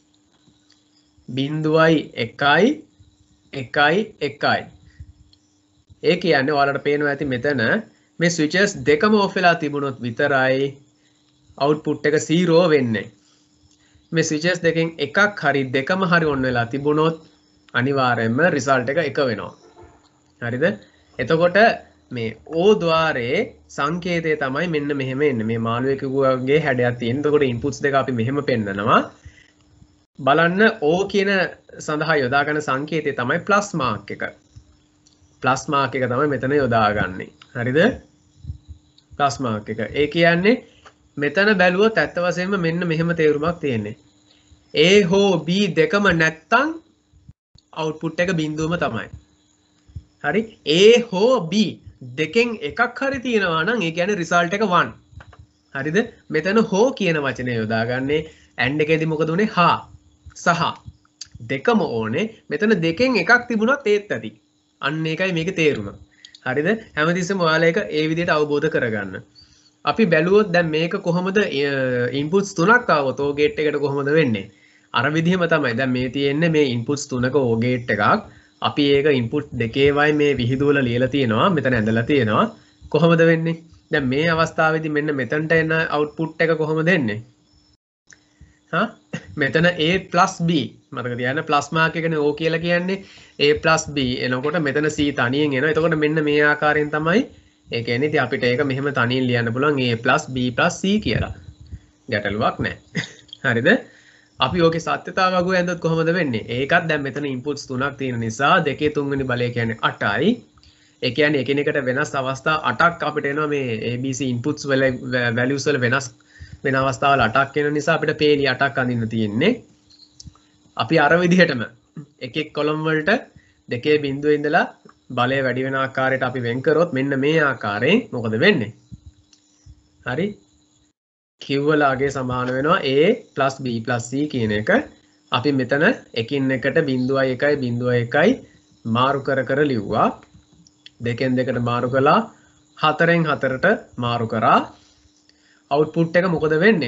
බිංදුවයි එකයි එකයි එකයි. ඒ කියන්නේ ඔයාලට පේනවා ඇති මෙතන මේ ස්විචස් දෙකම ඔෆ් වෙලා තිබුණොත් විතරයි අවුට්පුට් එක zero වෙන්නේ. මේ ස්විචස් දෙකෙන් එකක් හරි දෙකම හරි ඔන් වෙලා තිබුණොත් අනිවාර්යයෙන්ම රිසල්ට් එක එක වෙනවා. හරිද? එතකොට මේ O ద్వාරයේ සංකේතය තමයි මෙන්න මෙහෙම එන්නේ. මේ මාළුවෙකුගේ හැඩයක් තියෙන. එතකොට ඉන්පුට්ස් දෙක අපි මෙහෙම පෙන්නනවා. බලන්න O කියන සඳහා යොදා ගන්න සංකේතය තමයි ප්ලස් මාක් එක. ප්ලස් මාක් එක තමයි මෙතන යොදාගන්නේ. හරිද? ප්ලස් මාක් එක. ඒ කියන්නේ මෙතන බැලුවොත් ඇත්ත වශයෙන්ම මෙන්න මෙහෙම තේරුමක් තියෙන්නේ. A හෝ B දෙකම නැත්තම් අවුට්පුට් එක බිංදුවම තමයි. හරි? A හෝ B දෙකෙන් එකක් හරි තියෙනවා නම් ඒ කියන්නේ රිසල්ට් එක one. හරිද? මෙතන හෝ කියන වචනය යොදාගන්නේ and එකේදී මොකද උනේ? හා සහ දෙකම ඕනේ. මෙතන දෙකෙන් එකක් තිබුණොත් ඒත් ඇති. අන්න ඒකයි මේකේ තේරුම. හරිද? හැමතිස්සෙම ඔයාලා ඒක ඒ විදිහට අවබෝධ කරගන්න. අපි බැලුවොත් දැන් මේක කොහොමද ඉන්පුට්ස් තුනක් ආවොත් O gate එකට කොහොමද වෙන්නේ? අර විදිහම තමයි. දැන් මේ තියෙන්නේ මේ ඉන්පුට්ස් තුනක O gate එකක්. අපි ඒක ඉන්පුට් දෙකේවයි මේ විහිදුවල ලියලා තියෙනවා. මෙතන ඇඳලා තියෙනවා. කොහොමද වෙන්නේ? දැන් මේ අවස්ථාවේදී මෙන්න මෙතනට එන අවුට්පුට් එක කොහොමද එන්නේ? හා මෙතන A plus B මතක තියාගන්න ප්ලස් මාක් එකනේ O කියලා කියන්නේ A plus B එනකොට මෙතන C තනියෙන් එනවා. එතකොට මෙන්න මේ ආකාරයෙන් තමයි ඒ කියන්නේ ඉතින් අපිට ඒක මෙහෙම තනියෙන් ලියන්න පුළුවන් A plus B plus C කියලා. ගැටලුවක් නැහැ. හරිද? අපි ඕකේ සත්‍යතාව වගුව ඇඳුත් කොහොමද වෙන්නේ? ඒකත් දැන් මෙතන ඉන්පුට්ස් තුනක් තියෙන නිසා දෙකේ තුන්වෙනි බලය කියන්නේ අටයි. ඒ කියන්නේ එකිනෙකට වෙනස් අවස්ථා අටක් අපිට එනවා මේ A B C ඉන්පුට්ස් වල වැලියුස් වල වෙනස් වෙන අවස්ථාවල අටක් එන නිසා අපිට පේලි අටක් අඳින්න තියෙන්නේ. අපි අර විදිහටම එක එක් කොලම් වලට දෙකේ බිංදුවේ ඉඳලා බලය වැඩි වෙන ආකාරයට අපි වෙන් කරොත් මෙන්න මේ ආකාරයෙන් මොකද වෙන්නේ? හරි? Q වලගේ සමාන වෙනවා A plus B plus C කියන එක. අපි මෙතන එකින් එකට බිංදුවයි එකයි බිංදුවයි එකයි මාරු කර කර ලිව්වා. දෙකෙන් දෙකට මාරු කළා. හතරෙන් හතරට මාරු කරා. අවුට්පුට් එක මොකද වෙන්නේ?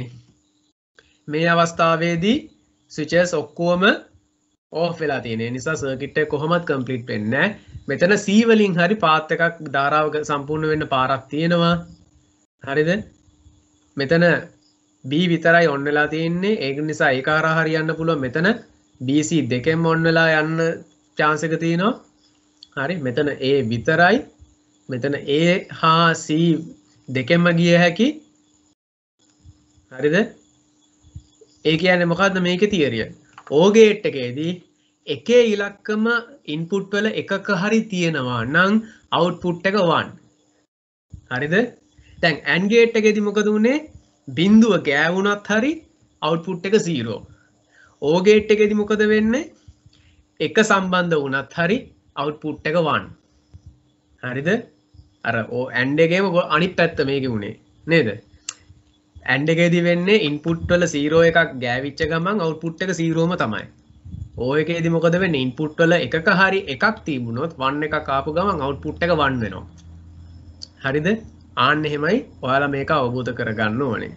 මේ අවස්ථාවේදී ස්විචස් ඔක්කොම off වෙලා තියෙන නිසා සර්කිට් එක කොහොමත් කම්ප්ලීට් වෙන්නේ නැහැ. මෙතන C වලින් හරි පාත් එකක් ධාරාව සම්පූර්ණ වෙන්න පාරක් තියෙනවා. හරිද? මෙතන B විතරයි ඔන් වෙලා තියෙන්නේ. ඒක නිසා ඒක හරහා හරියන්න පුළුවන්. මෙතන B C දෙකෙන්ම ඔන් වෙලා යන්න chance එක තියෙනවා. හරි. මෙතන A විතරයි. මෙතන A හා C දෙකෙන්ම ගිය හැකි. හරිද? ඒ කියන්නේ මොකද්ද මේකේ තියරිය? O gate එකේදී එකේ ඉලක්කම ඉන්පුට් වල එකක හරි තියෙනවා නම් අවුට්පුට් එක one. හරිද? දැන් AND gate එකේදී මොකද උනේ? බිංදුව ගෑවුණත් හරි අවුට්පුට් එක zero. O gate එකේදී මොකද වෙන්නේ? එක සම්බන්ධ වුණත් හරි අවුට්පුට් එක one. හරිද? අර O AND එකේම අනිත් පැත්ත මේකේ උනේ නේද? AND එකේදී වෙන්නේ ඉන්පුට් වල zero එකක් ගෑවිච්ච ගමන් අවුට්පුට් එක zero ම තමයි. O එකේදී මොකද වෙන්නේ? ඉන්පුට් වල එකක හරි එකක් තිබුණොත් one එකක් ආපු ගමන් අවුට්පුට් එක one වෙනවා. හරිද? ආන්න එහෙමයි ඔයාලා මේක අවබෝධ කරගන්න ඕනේ.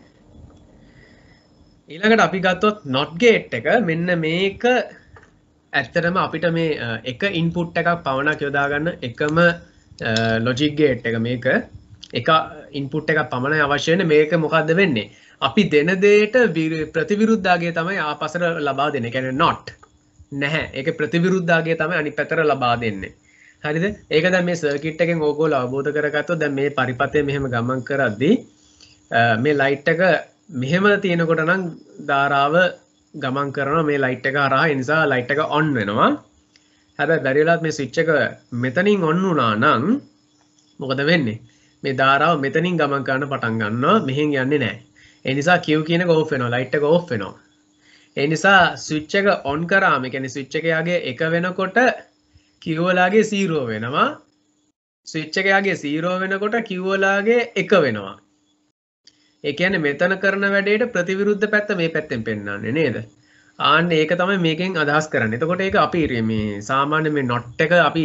ඊළඟට අපි ගත්තොත් not gate එක මෙන්න මේක ඇත්තටම අපිට මේ එක ඉන්පුට් එකක් පමණක් යොදා ගන්න එකම logic gate එක මේක එක ඉන්පුට් එකක් පමණයි අවශ්‍ය වෙන්නේ. මේක මොකද්ද වෙන්නේ? අපි දෙන දෙයට ප්‍රතිවිරුද්ධාගය තමයි ආපසට ලබා දෙන්නේ. කියන්නේ not නැහැ. ඒකේ ප්‍රතිවිරුද්ධාගය තමයි අනිත් පැත්තට ලබා දෙන්නේ. හරිද? ඒක දැන් මේ සර්කිට් එකෙන් ඕගොල්ලෝ අවබෝධ කරගත්තොත් දැන් මේ පරිපථය මෙහෙම ගමන් කරද්දී මේ ලයිට් එක මෙහෙම තියෙනකොට නම් ධාරාව ගමන් කරනවා මේ ලයිට් එක හරහා. ඒ නිසා ලයිට් එක ඔන් වෙනවා. හැබැයි බැරි වෙලාවත් මේ ස්විච් එක මෙතනින් ඔන් වුණා නම් මොකද වෙන්නේ? මේ ධාරාව මෙතනින් ගමන් කරන්න පටන් ගන්නවා. මෙහෙන් යන්නේ නැහැ. ඒ නිසා Q කියන එක ඕෆ් වෙනවා. ලයිට් එක ඕෆ් වෙනවා. ඒ නිසා ස්විච් එක ඔන් කරාම ඒ කියන්නේ ස්විච් එක යාගේ එක වෙනකොට Q වලාගේ zero වෙනවා. ස්විච් එක යාගේ zero වෙනකොට Q වලාගේ එක වෙනවා. ඒ කියන්නේ මෙතන කරන වැඩේට ප්‍රතිවිරුද්ධ පැත්ත මේ පැත්තෙන් පෙන්වන්නේ නේද? ආන්න ඒක තමයි මේකෙන් අදහස් කරන්නේ. එතකොට ඒක අපි මේ සාමාන්‍ය මේ not එක අපි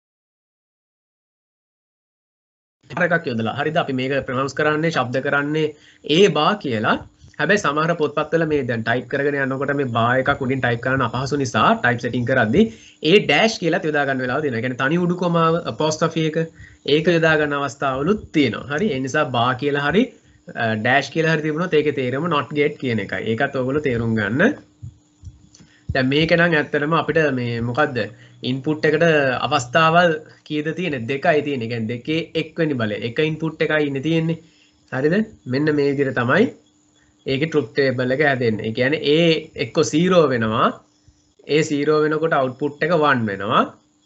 එකක් යොදලා හරිද අපි මේක ප්‍රොනවුන්ස් කරන්නේ ශබ්ද කරන්නේ ඒ බා කියලා. හැබැයි සමහර පොත්පත්වල මේ දැන් ටයිප් කරගෙන යනකොට මේ බා එකක් උඩින් ටයිප් කරන්න අපහසු නිසා ටයිප් සෙටින් කරද්දී ඒ ඩෑෂ් කියලා යොදා ගන්න වෙලාව තියෙනවා. ඒ කියන්නේ තනි උඩු කොමාව අපොස්ට්‍රොෆි එක ඒක යොදා ගන්න අවස්ථාවලුත් තියෙනවා. හරි. ඒ නිසා බා කියලා හරි ඩෑෂ් කියලා හරි තිබුණොත් ඒකේ තේරුම not gate කියන එකයි. ඒකත් ඔයගොල්ලෝ තේරුම් ගන්න. දැන් මේක නම් ඇත්තටම අපිට මේ මොකද්ද ඉන්පුට් එකට අවස්ථාවල් කීයද තියෙන්නේ? දෙකයි තියෙන්නේ. ඒ කියන්නේ දෙකේ එක් වෙනි බලය. එක ඉන්පුට් එකයි ඉන්නේ තියෙන්නේ. හරිද? මෙන්න මේ විදිහට තමයි ඒකේ truth table එක හැදෙන්නේ. ඒ කියන්නේ A එක්ක zero වෙනවා. A zero වෙනකොට output එක one වෙනවා.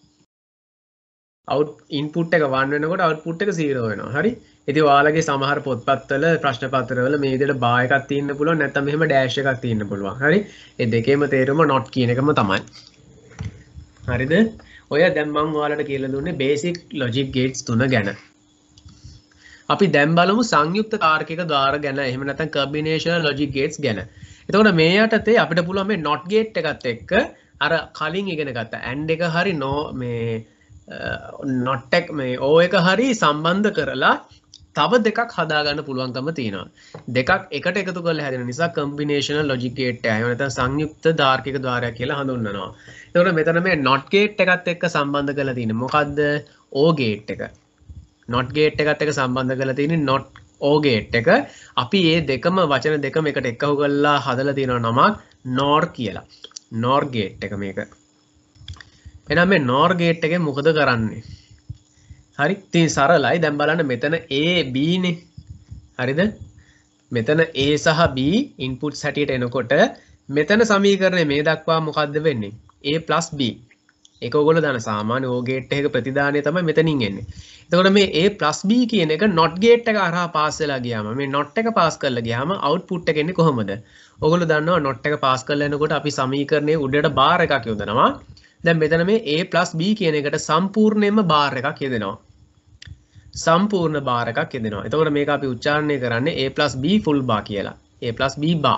out input එක one වෙනකොට output එක zero වෙනවා. හරි? ඉතින් ඔයාලගේ සමහර පොත්පත්වල ප්‍රශ්න පත්‍රවල මේ විදිහට බා එකක් තියෙන්න පුළුවන් නැත්නම් මෙහෙම ඩෑෂ් එකක් තියෙන්න පුළුවන්. හරි? ඒ දෙකේම තේරුම not කියන එකම තමයි. හරිද? ඔය දැන් මම ඔයාලට කියලා දුන්නේ basic logic gates තුන ගැන. අපි දැන් බලමු සංයුක්ත තාර්කික ద్వාර ගැන. එහෙම නැත්නම් combinational logic gates ගැන. එතකොට මේ යටතේ අපිට පුළුවන් මේ not gate එකත් එක්ක අර කලින් ඉගෙන ගත්ත and එක හරි no මේ not එක මේ o එක හරි සම්බන්ධ කරලා තව දෙකක් හදාගන්න පුළුවන්කම තියෙනවා. දෙකක් එකට එකතු කරලා හැදෙන නිසා combinational logic gate එක. එහෙම නැත්නම් සංයුක්ත තාර්කික ద్వාරයක් කියලා හඳුන්වනවා. එතකොට මෙතන මේ not gate එකත් එක්ක සම්බන්ධ කරලා තියෙන්නේ මොකද්ද? o gate එක. not gate එකත් එක්ක සම්බන්ධ කරලා තියෙන්නේ not o gate එක. අපි මේ දෙකම වචන දෙකම එකට එකහු කරලා හදලා තියෙනවා නමක් nor කියලා. nor gate එක මේක. එහෙනම් මේ nor gate එකෙන් මොකද කරන්නේ? හරි ඉතින් සරලයි. දැන් බලන්න මෙතන A B නේ. හරිද? මෙතන A සහ B ඉන්පුට්ස් හැටියට එනකොට මෙතන සමීකරණය මේ දක්වා මොකද්ද වෙන්නේ? A plus B. ඒක ඔයගොල්ලෝ දන්න සාමාන්‍ය O gate එකක ප්‍රතිදානය තමයි මෙතනින් එන්නේ. එතකොට මේ A plus B කියන එක not gate එක හරහා පාස් වෙලා ගියාම මේ not එක පාස් කරලා ගියාම output එක එන්නේ කොහොමද? ඔයගොල්ලෝ දන්නවා not එක පාස් කරලා එනකොට අපි සමීකරණයේ උඩට බාර් එකක් යොදනවා. දැන් මෙතන මේ A plus B කියන එකට සම්පූර්ණයෙන්ම බාර් එකක් යෙදෙනවා. සම්පූර්ණ බාර් එකක් යෙදෙනවා. එතකොට මේක අපි උච්චාරණය කරන්නේ A plus B full bar කියලා. A plus B bar.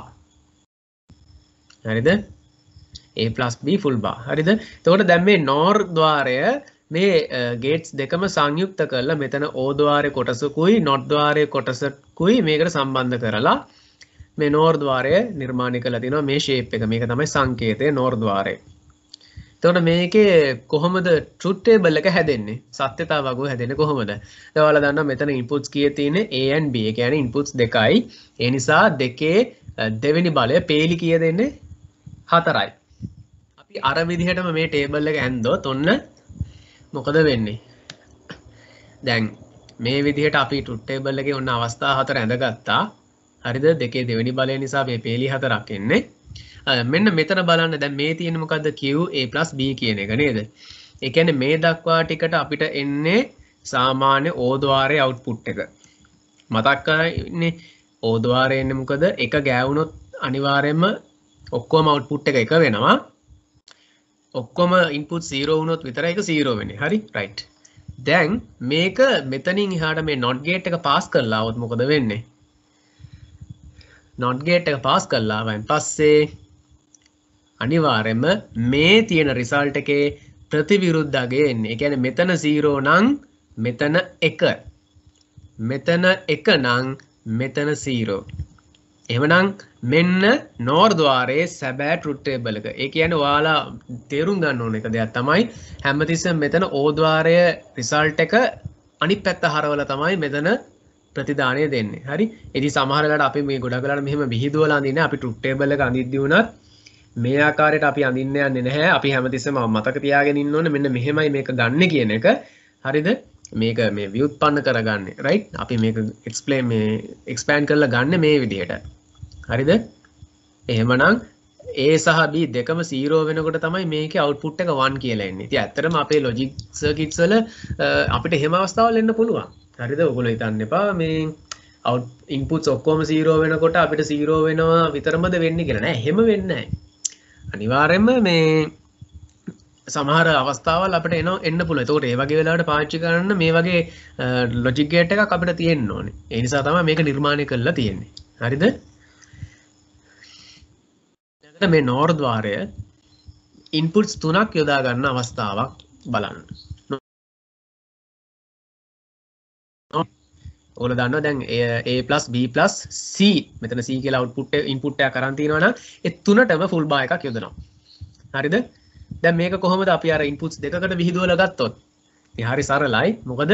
හරිද? A plus B full bar. හරිද? එතකොට දැන් මේ nor ద్వාරය මේ gates දෙකම සංයුක්ත කරලා මෙතන O ద్వාරයේ කොටසකුයි not ద్వාරයේ කොටසකුයි මේකට සම්බන්ධ කරලා මේ nor ద్వාරය නිර්මාණය කරලා තිනවා මේ shape එක. මේක තමයි සංකේතය nor ద్వාරය. එතකොට මේකේ කොහොමද truth table එක හැදෙන්නේ? සත්‍යතාව වගුව හැදෙන්නේ කොහොමද? දැන් ඔයාලා දන්නවා මෙතන inputs කීයේ තියෙන්නේ A and B. ඒ කියන්නේ inputs දෙකයි. ඒ නිසා දෙකේ දෙවෙනි බලය පේලි කීය දෙන්නේ හතරයි. අපි අර විදිහටම මේ table එක ඇන්දොත් ඔන්න මොකද වෙන්නේ? දැන් මේ විදිහට අපි truth table එකේ ඔන්න අවස්ථා හතර ඇඳගත්තා. හරිද? දෙකේ දෙවෙනි බලය නිසා මේ පේලි හතරක් එන්නේ. මෙන්න මෙතන බලන්න දැන් මේ තියෙන්නේ මොකද්ද? Q A plus B කියන එක නේද? ඒ කියන්නේ මේ දක්වා ටිකට අපිට එන්නේ සාමාන්‍ය O ద్వාරයේ output එක. මතක් කරගන්නේ O ద్వාරයේ එන්නේ මොකද? එක ගෑවුනොත් අනිවාර්යයෙන්ම ඔක්කොම output එක එක වෙනවා. ඔක්කොම input zero වුණොත් විතරයි ඒක zero වෙන්නේ. හරි? right. දැන් මේක මෙතනින් එහාට මේ not gate එක pass කරලා આવොත් මොකද වෙන්නේ? not gate එක pass කරලා ආවන් පස්සේ අනිවාර්යයෙන්ම මේ තියෙන result එකේ ප්‍රතිවිරුද්ධ අගය එන්නේ. ඒ කියන්නේ මෙතන zero නම් මෙතන එක. මෙතන එක නම් මෙතන zero. එහෙමනම් මෙන්න nor ద్వාරයේ සැබෑ truth table එක. ඒ කියන්නේ ඔයාලා තේරුම් ගන්න ඕන එක දෙයක් තමයි හැමතිස්සෙම මෙතන O ద్వාරය result එක අනිත් පැත්ත හරවලා තමයි මෙතන ප්‍රතිදානය දෙන්නේ. හරි? ඉතින් සමහර වෙලාවට අපි මේ ගොඩක් වෙලාවට මෙහෙම විහිදුවලා අඳින්නේ අපි truth table එක අඳිද්දී උනත් මේ ආකාරයට අපි අඳින්න යන්නේ නැහැ. අපි හැමතිස්සෙම මතක තියාගෙන ඉන්න ඕනේ මෙන්න මෙහෙමයි මේක ගන්න කියන එක. හරිද? මේක මේ ව්‍යුත්පන්න කරගන්නේ. right? අපි මේක explain මේ expand කරලා ගන්න මේ විදිහට. හරිද? එහෙමනම් A සහ B දෙකම zero වෙනකොට තමයි මේකේ output එක one කියලා එන්නේ. ඉතින් ඇත්තටම අපේ logic circuits වල අපිට එහෙම අවස්ථාවල් එන්න පුළුවන්. හරිද? ඔයගොල්ලෝ හිතන්න එපා මේ out inputs ඔක්කොම zero වෙනකොට අපිට zero වෙනවා විතරමද වෙන්නේ කියලා. නෑ, එහෙම වෙන්නේ නෑ. අනිවාර්යයෙන්ම මේ සමහර අවස්ථාවල් අපිට එන එන්න පුළුවන්. ඒතකොට ඒ වගේ වෙලාවට පාවිච්චි කරන්න මේ වගේ logic gate එකක් අපිට තියෙන්න ඕනේ. ඒ නිසා තමයි මේක නිර්මාණය කරලා තියෙන්නේ. හරිද? මේ NOR ద్వාරය ඉන්පුට්ස් තුනක් යොදා ගන්න අවස්ථාවක් බලන්න. ඔයගොල්ලෝ දන්නවා දැන් A plus B plus C මෙතන C කියලා output input එකක් අරන් තිනවනම් ඒ තුනටම full bar එකක් යොදනවා. හරිද? දැන් මේක කොහොමද අපි අර inputs දෙකකට විහිදුවලා ගත්තොත්? ඉතින් හරි සරලයි. මොකද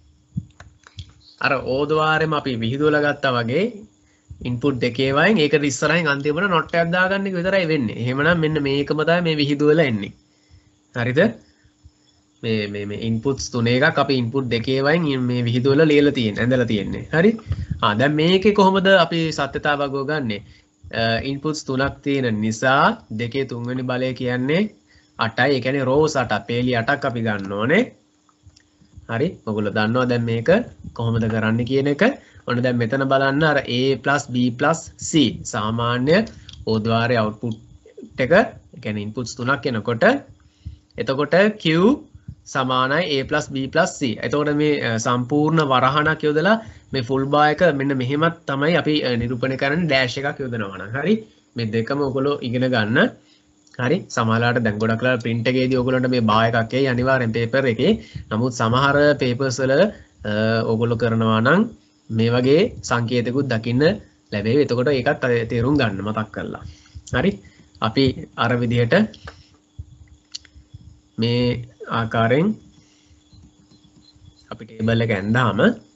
අර O ద్వාරෙම අපි විහිදුවලා ගත්තා වගේ input දෙකේ වයින් ඒකට ඉස්සරහින් අන්තිමට not එකක් දාගන්න එක විතරයි වෙන්නේ. එහෙමනම් මෙන්න මේකම තමයි මේ විහිදුවලා එන්නේ. හරිද? මේ මේ මේ inputs තුන එකක් අපි input දෙකේ වයින් මේ විහිදුවලා ලියලා තියෙන්නේ, ඇඳලා තියෙන්නේ. හරි? ආ දැන් මේකේ කොහොමද අපි සත්‍යතාවගව ගන්නෙ? inputs තුනක් තියෙන නිසා දෙකේ තුන්වෙනි බලය කියන්නේ අටයි. ඒ කියන්නේ rows අටක්, පේලි අටක් අපි ගන්න ඕනේ. හරි? ඔයගොල්ලෝ දන්නවා දැන් මේක කොහොමද කරන්න කියන එක. ඔන්න දැන් මෙතන බලන්න අර A plus B plus C සාමාන්‍ය O ద్వාරයේ output එක, ඒ කියන්නේ inputs තුනක් එනකොට එතකොට Q සමානයි A plus B plus C. එතකොට මේ සම්පූර්ණ වරහණක් යොදලා මේ full bar එක මෙන්න මෙහෙමත් තමයි අපි නිරූපණය කරන්නේ dash එකක් යොදනවා නම්. හරි? මේ දෙකම ඔයගොල්ලෝ ඉගෙන ගන්න. හරි? සමහරවිට දැන් ගොඩක් වෙලා print එකේදී ඔයගොල්ලන්ට මේ bar එකක් එයි අනිවාර්යෙන් paper එකේ. නමුත් සමහර papers වල ඔයගොල්ලෝ කරනවා නම් මේ වගේ සංකේතකුත් දකින්න ලැබෙයි. එතකොට ඒකත් තේරුම් ගන්න මතක් කරලා. හරි? අපි අර විදිහට මේ ආකාරයෙන් අපි ටේබල් එක ඇඳාම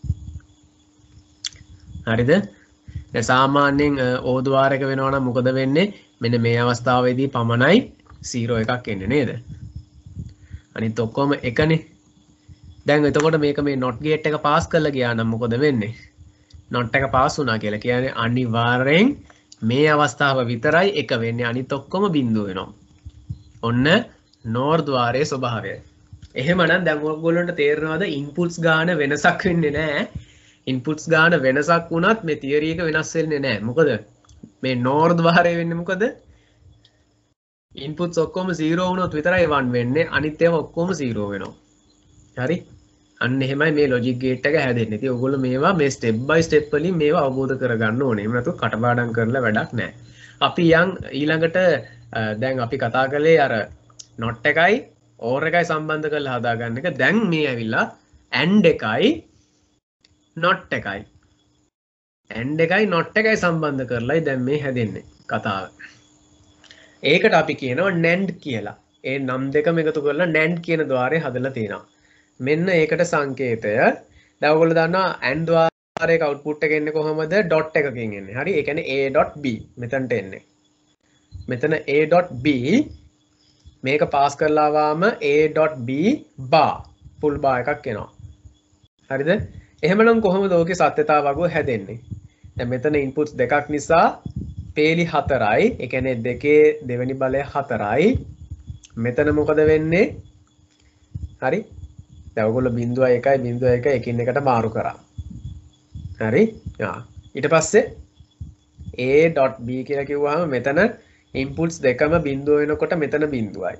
හරිද? දැන් සාමාන්‍යයෙන් O ద్వාරයක වෙනවා නම් මොකද වෙන්නේ? මෙන්න මේ අවස්ථාවේදී පමණයි zero එකක් එන්නේ නේද? අනිත් ඔක්කොම එකනේ. දැන් එතකොට මේක මේ not gate එක පාස් කරලා ගියා නම් මොකද වෙන්නේ? not එක පාස් වුණා කියලා කියන්නේ අනිවාර්යෙන් මේ අවස්ථාව විතරයි එක වෙන්නේ, අනිත් ඔක්කොම බිඳුව වෙනවා. ඔන්න NOR ద్వාරයේ ස්වභාවය. එහෙමනම් දැන් ඔයගොල්ලන්ට තේරෙනවද inputs ගාන වෙනසක් වෙන්නේ නැහැ. inputs ගාන වෙනසක් වුණත් මේ theory එක වෙනස් වෙන්නේ නැහැ. මොකද මේ NOR ద్వාරයේ වෙන්නේ මොකද? inputs ඔක්කොම zero වුණොත් විතරයි one වෙන්නේ, අනිත් ඒවා ඔක්කොම zero වෙනවා. හරි? අන්න එහෙමයි මේ logic gate එක හැදෙන්නේ. ඉතින් ඔයගොල්ලෝ මේවා මේ step by step වලින් මේවා අවබෝධ කරගන්න ඕනේ. එහෙම නැත්නම් කටපාඩම් කරලා වැඩක් නැහැ. අපි යන් ඊළඟට දැන් අපි කතා කළේ අර not එකයි or එකයි සම්බන්ධ කරලා හදාගන්න එක. දැන් මේ ඇවිල්ලා and එකයි not එකයි and එකයි not එකයි සම්බන්ධ කරලායි දැන් මේ හැදෙන්නේ කතාව. ඒකට අපි කියනවා NAND කියලා. ඒ නම් දෙකම එකතු කරලා NAND කියන ద్వාරය හදලා තියෙනවා. මෙන්න ඒකට සංකේතය. දැන් ඔයගොල්ලෝ දන්නවා AND ద్వාරයක output එක එන්නේ කොහොමද? dot එකකින් එන්නේ. හරි? ඒ කියන්නේ A.B මෙතනට එන්නේ. මෙතන A.B මේක පාස් කරලා ආවම A.B bar full bar එකක් එනවා. හරිද? එහෙමනම් කොහොමද ඔකේ සත්‍යතාවගව හැදෙන්නේ? දැන් මෙතන inputs දෙකක් නිසා පේලි හතරයි. ඒ කියන්නේ දෙකේ දෙවෙනි බලය හතරයි. මෙතන මොකද වෙන්නේ? හරි? දැන් ඔයගොල්ලෝ බිංදුව එකයි බිංදුව එක එකින් එකට මාරු කරා. හරි? ආ ඊට පස්සේ A.B කියලා කිව්වහම මෙතන inputs දෙකම බිංදුව වෙනකොට මෙතන බිංදුවයි.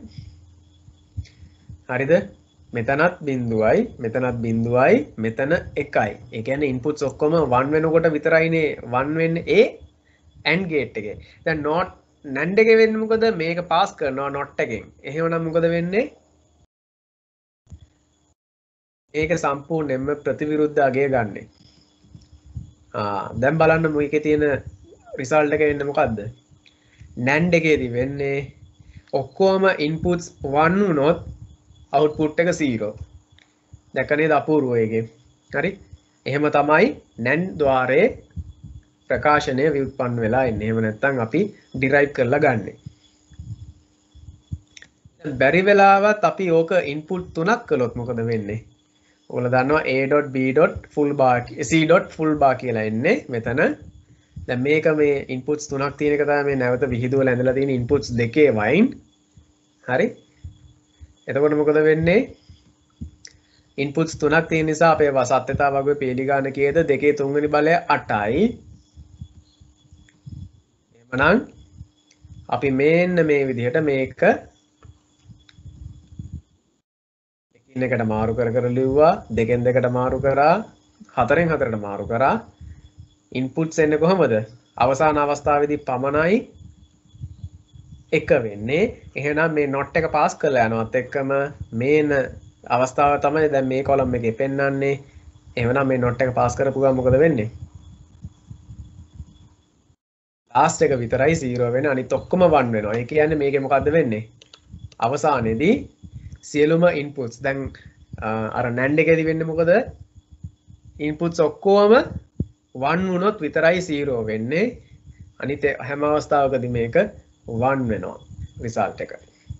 හරිද? මෙතනත් බිංදුවයි, මෙතනත් බිංදුවයි, මෙතන එකයි. ඒ කියන්නේ inputs ඔක්කොම one වෙනකොට විතරයිනේ one වෙන්නේ A AND gate එකේ. දැන් not NAND එකේ වෙන්නේ මොකද? මේක පාස් කරනවා not එකෙන්. එහෙමනම් මොකද වෙන්නේ? ඒක සම්පූර්ණයෙන්ම ප්‍රතිවිරුද්ධ අගය ගන්නෙ. ආ දැන් බලන්න මේකේ තියෙන result එක වෙන්නේ මොකද්ද? NAND එකේදී වෙන්නේ ඔක්කොම inputs one වුණොත් output එක zero. දැක්ක නේද අපූර්ව එකේ. හරි? එහෙම තමයි NAND ద్వාරයේ ප්‍රකාශනය ව්‍යුත්පන්න වෙලා ඉන්නේ. එහෙම නැත්නම් අපි derive කරලා ගන්නෙ. දැන් බැරි වෙලාවත් අපි ඕක input තුනක් කළොත් මොකද වෙන්නේ? ඔයාලා දන්නවා A.B. full bar C. full bar කියලා එන්නේ මෙතන. දැන් මේක මේ ඉන්පුට්ස් තුනක් තියෙන එක තමයි මේ නැවත විහිදුවල ඇඳලා තියෙන ඉන්පුට්ස් දෙකේ වයින්. හරි. එතකොට මොකද වෙන්නේ? ඉන්පුට්ස් තුනක් තියෙන නිසා අපේ සත්‍යතාව වගේ පීලි ගන්න කීයද? දෙකේ තුන්වෙනි බලය අටයි. එහෙමනම් අපි මේන්න මේ විදිහට මේක එකින් එකට මාරු කර කර ලිව්වා, දෙකෙන් දෙකට මාරු කරා, හතරෙන් හතරට මාරු කරා. ඉන්පුට්ස් එන්නේ කොහමද? අවසාන අවස්ථාවේදී පමණයි එක වෙන්නේ. එහෙනම් මේ not එක පාස් කරලා යනවත් එක්කම මේන අවස්ථාව තමයි දැන් මේ කොලම් එකේ පෙන්වන්නේ. එහෙනම් මේ not එක පාස් කරපු ගමන් මොකද වෙන්නේ? last එක විතරයි zero වෙන්නේ, අනිත් ඔක්කොම one වෙනවා. ඒ කියන්නේ මේකේ මොකද්ද වෙන්නේ? අවසානයේදී සියලුම inputs දැන් අර NAND එකේදී වෙන්නේ මොකද? inputs ඔක්කොම one වුණොත් විතරයි zero වෙන්නේ. අනිත් හැම අවස්ථාවකදී මේක one වෙනවා result එක.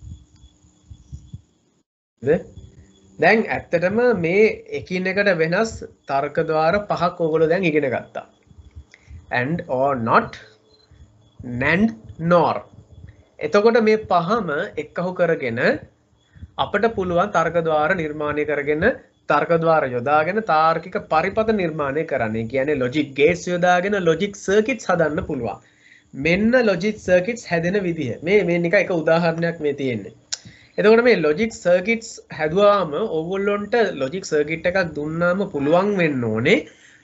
දැන් ඇත්තටම මේ එකින් එකට වෙනස් තර්ක ద్వාර පහක් ඕගොල්ලෝ දැන් ඉගෙන ගත්තා. and or not, NAND nor. එතකොට මේ පහම එක්කහු කරගෙන අපිට පුළුවන් තර්ක ద్వාර නිර්මාණය කරගෙන තර්ක ద్వාර යොදාගෙන තාර්කික පරිපථ නිර්මාණය කරන්න. ඒ කියන්නේ logic gates යොදාගෙන logic circuits හදන්න පුළුවන්. මෙන්න logic circuits හැදෙන විදිහ. මේ මේ නිකන් එක උදාහරණයක් මේ තියෙන්නේ. එතකොට මේ logic circuits හැදුවාම ඕගොල්ලොන්ට logic circuit එකක් දුන්නාම පුළුවන් වෙන්න ඕනේ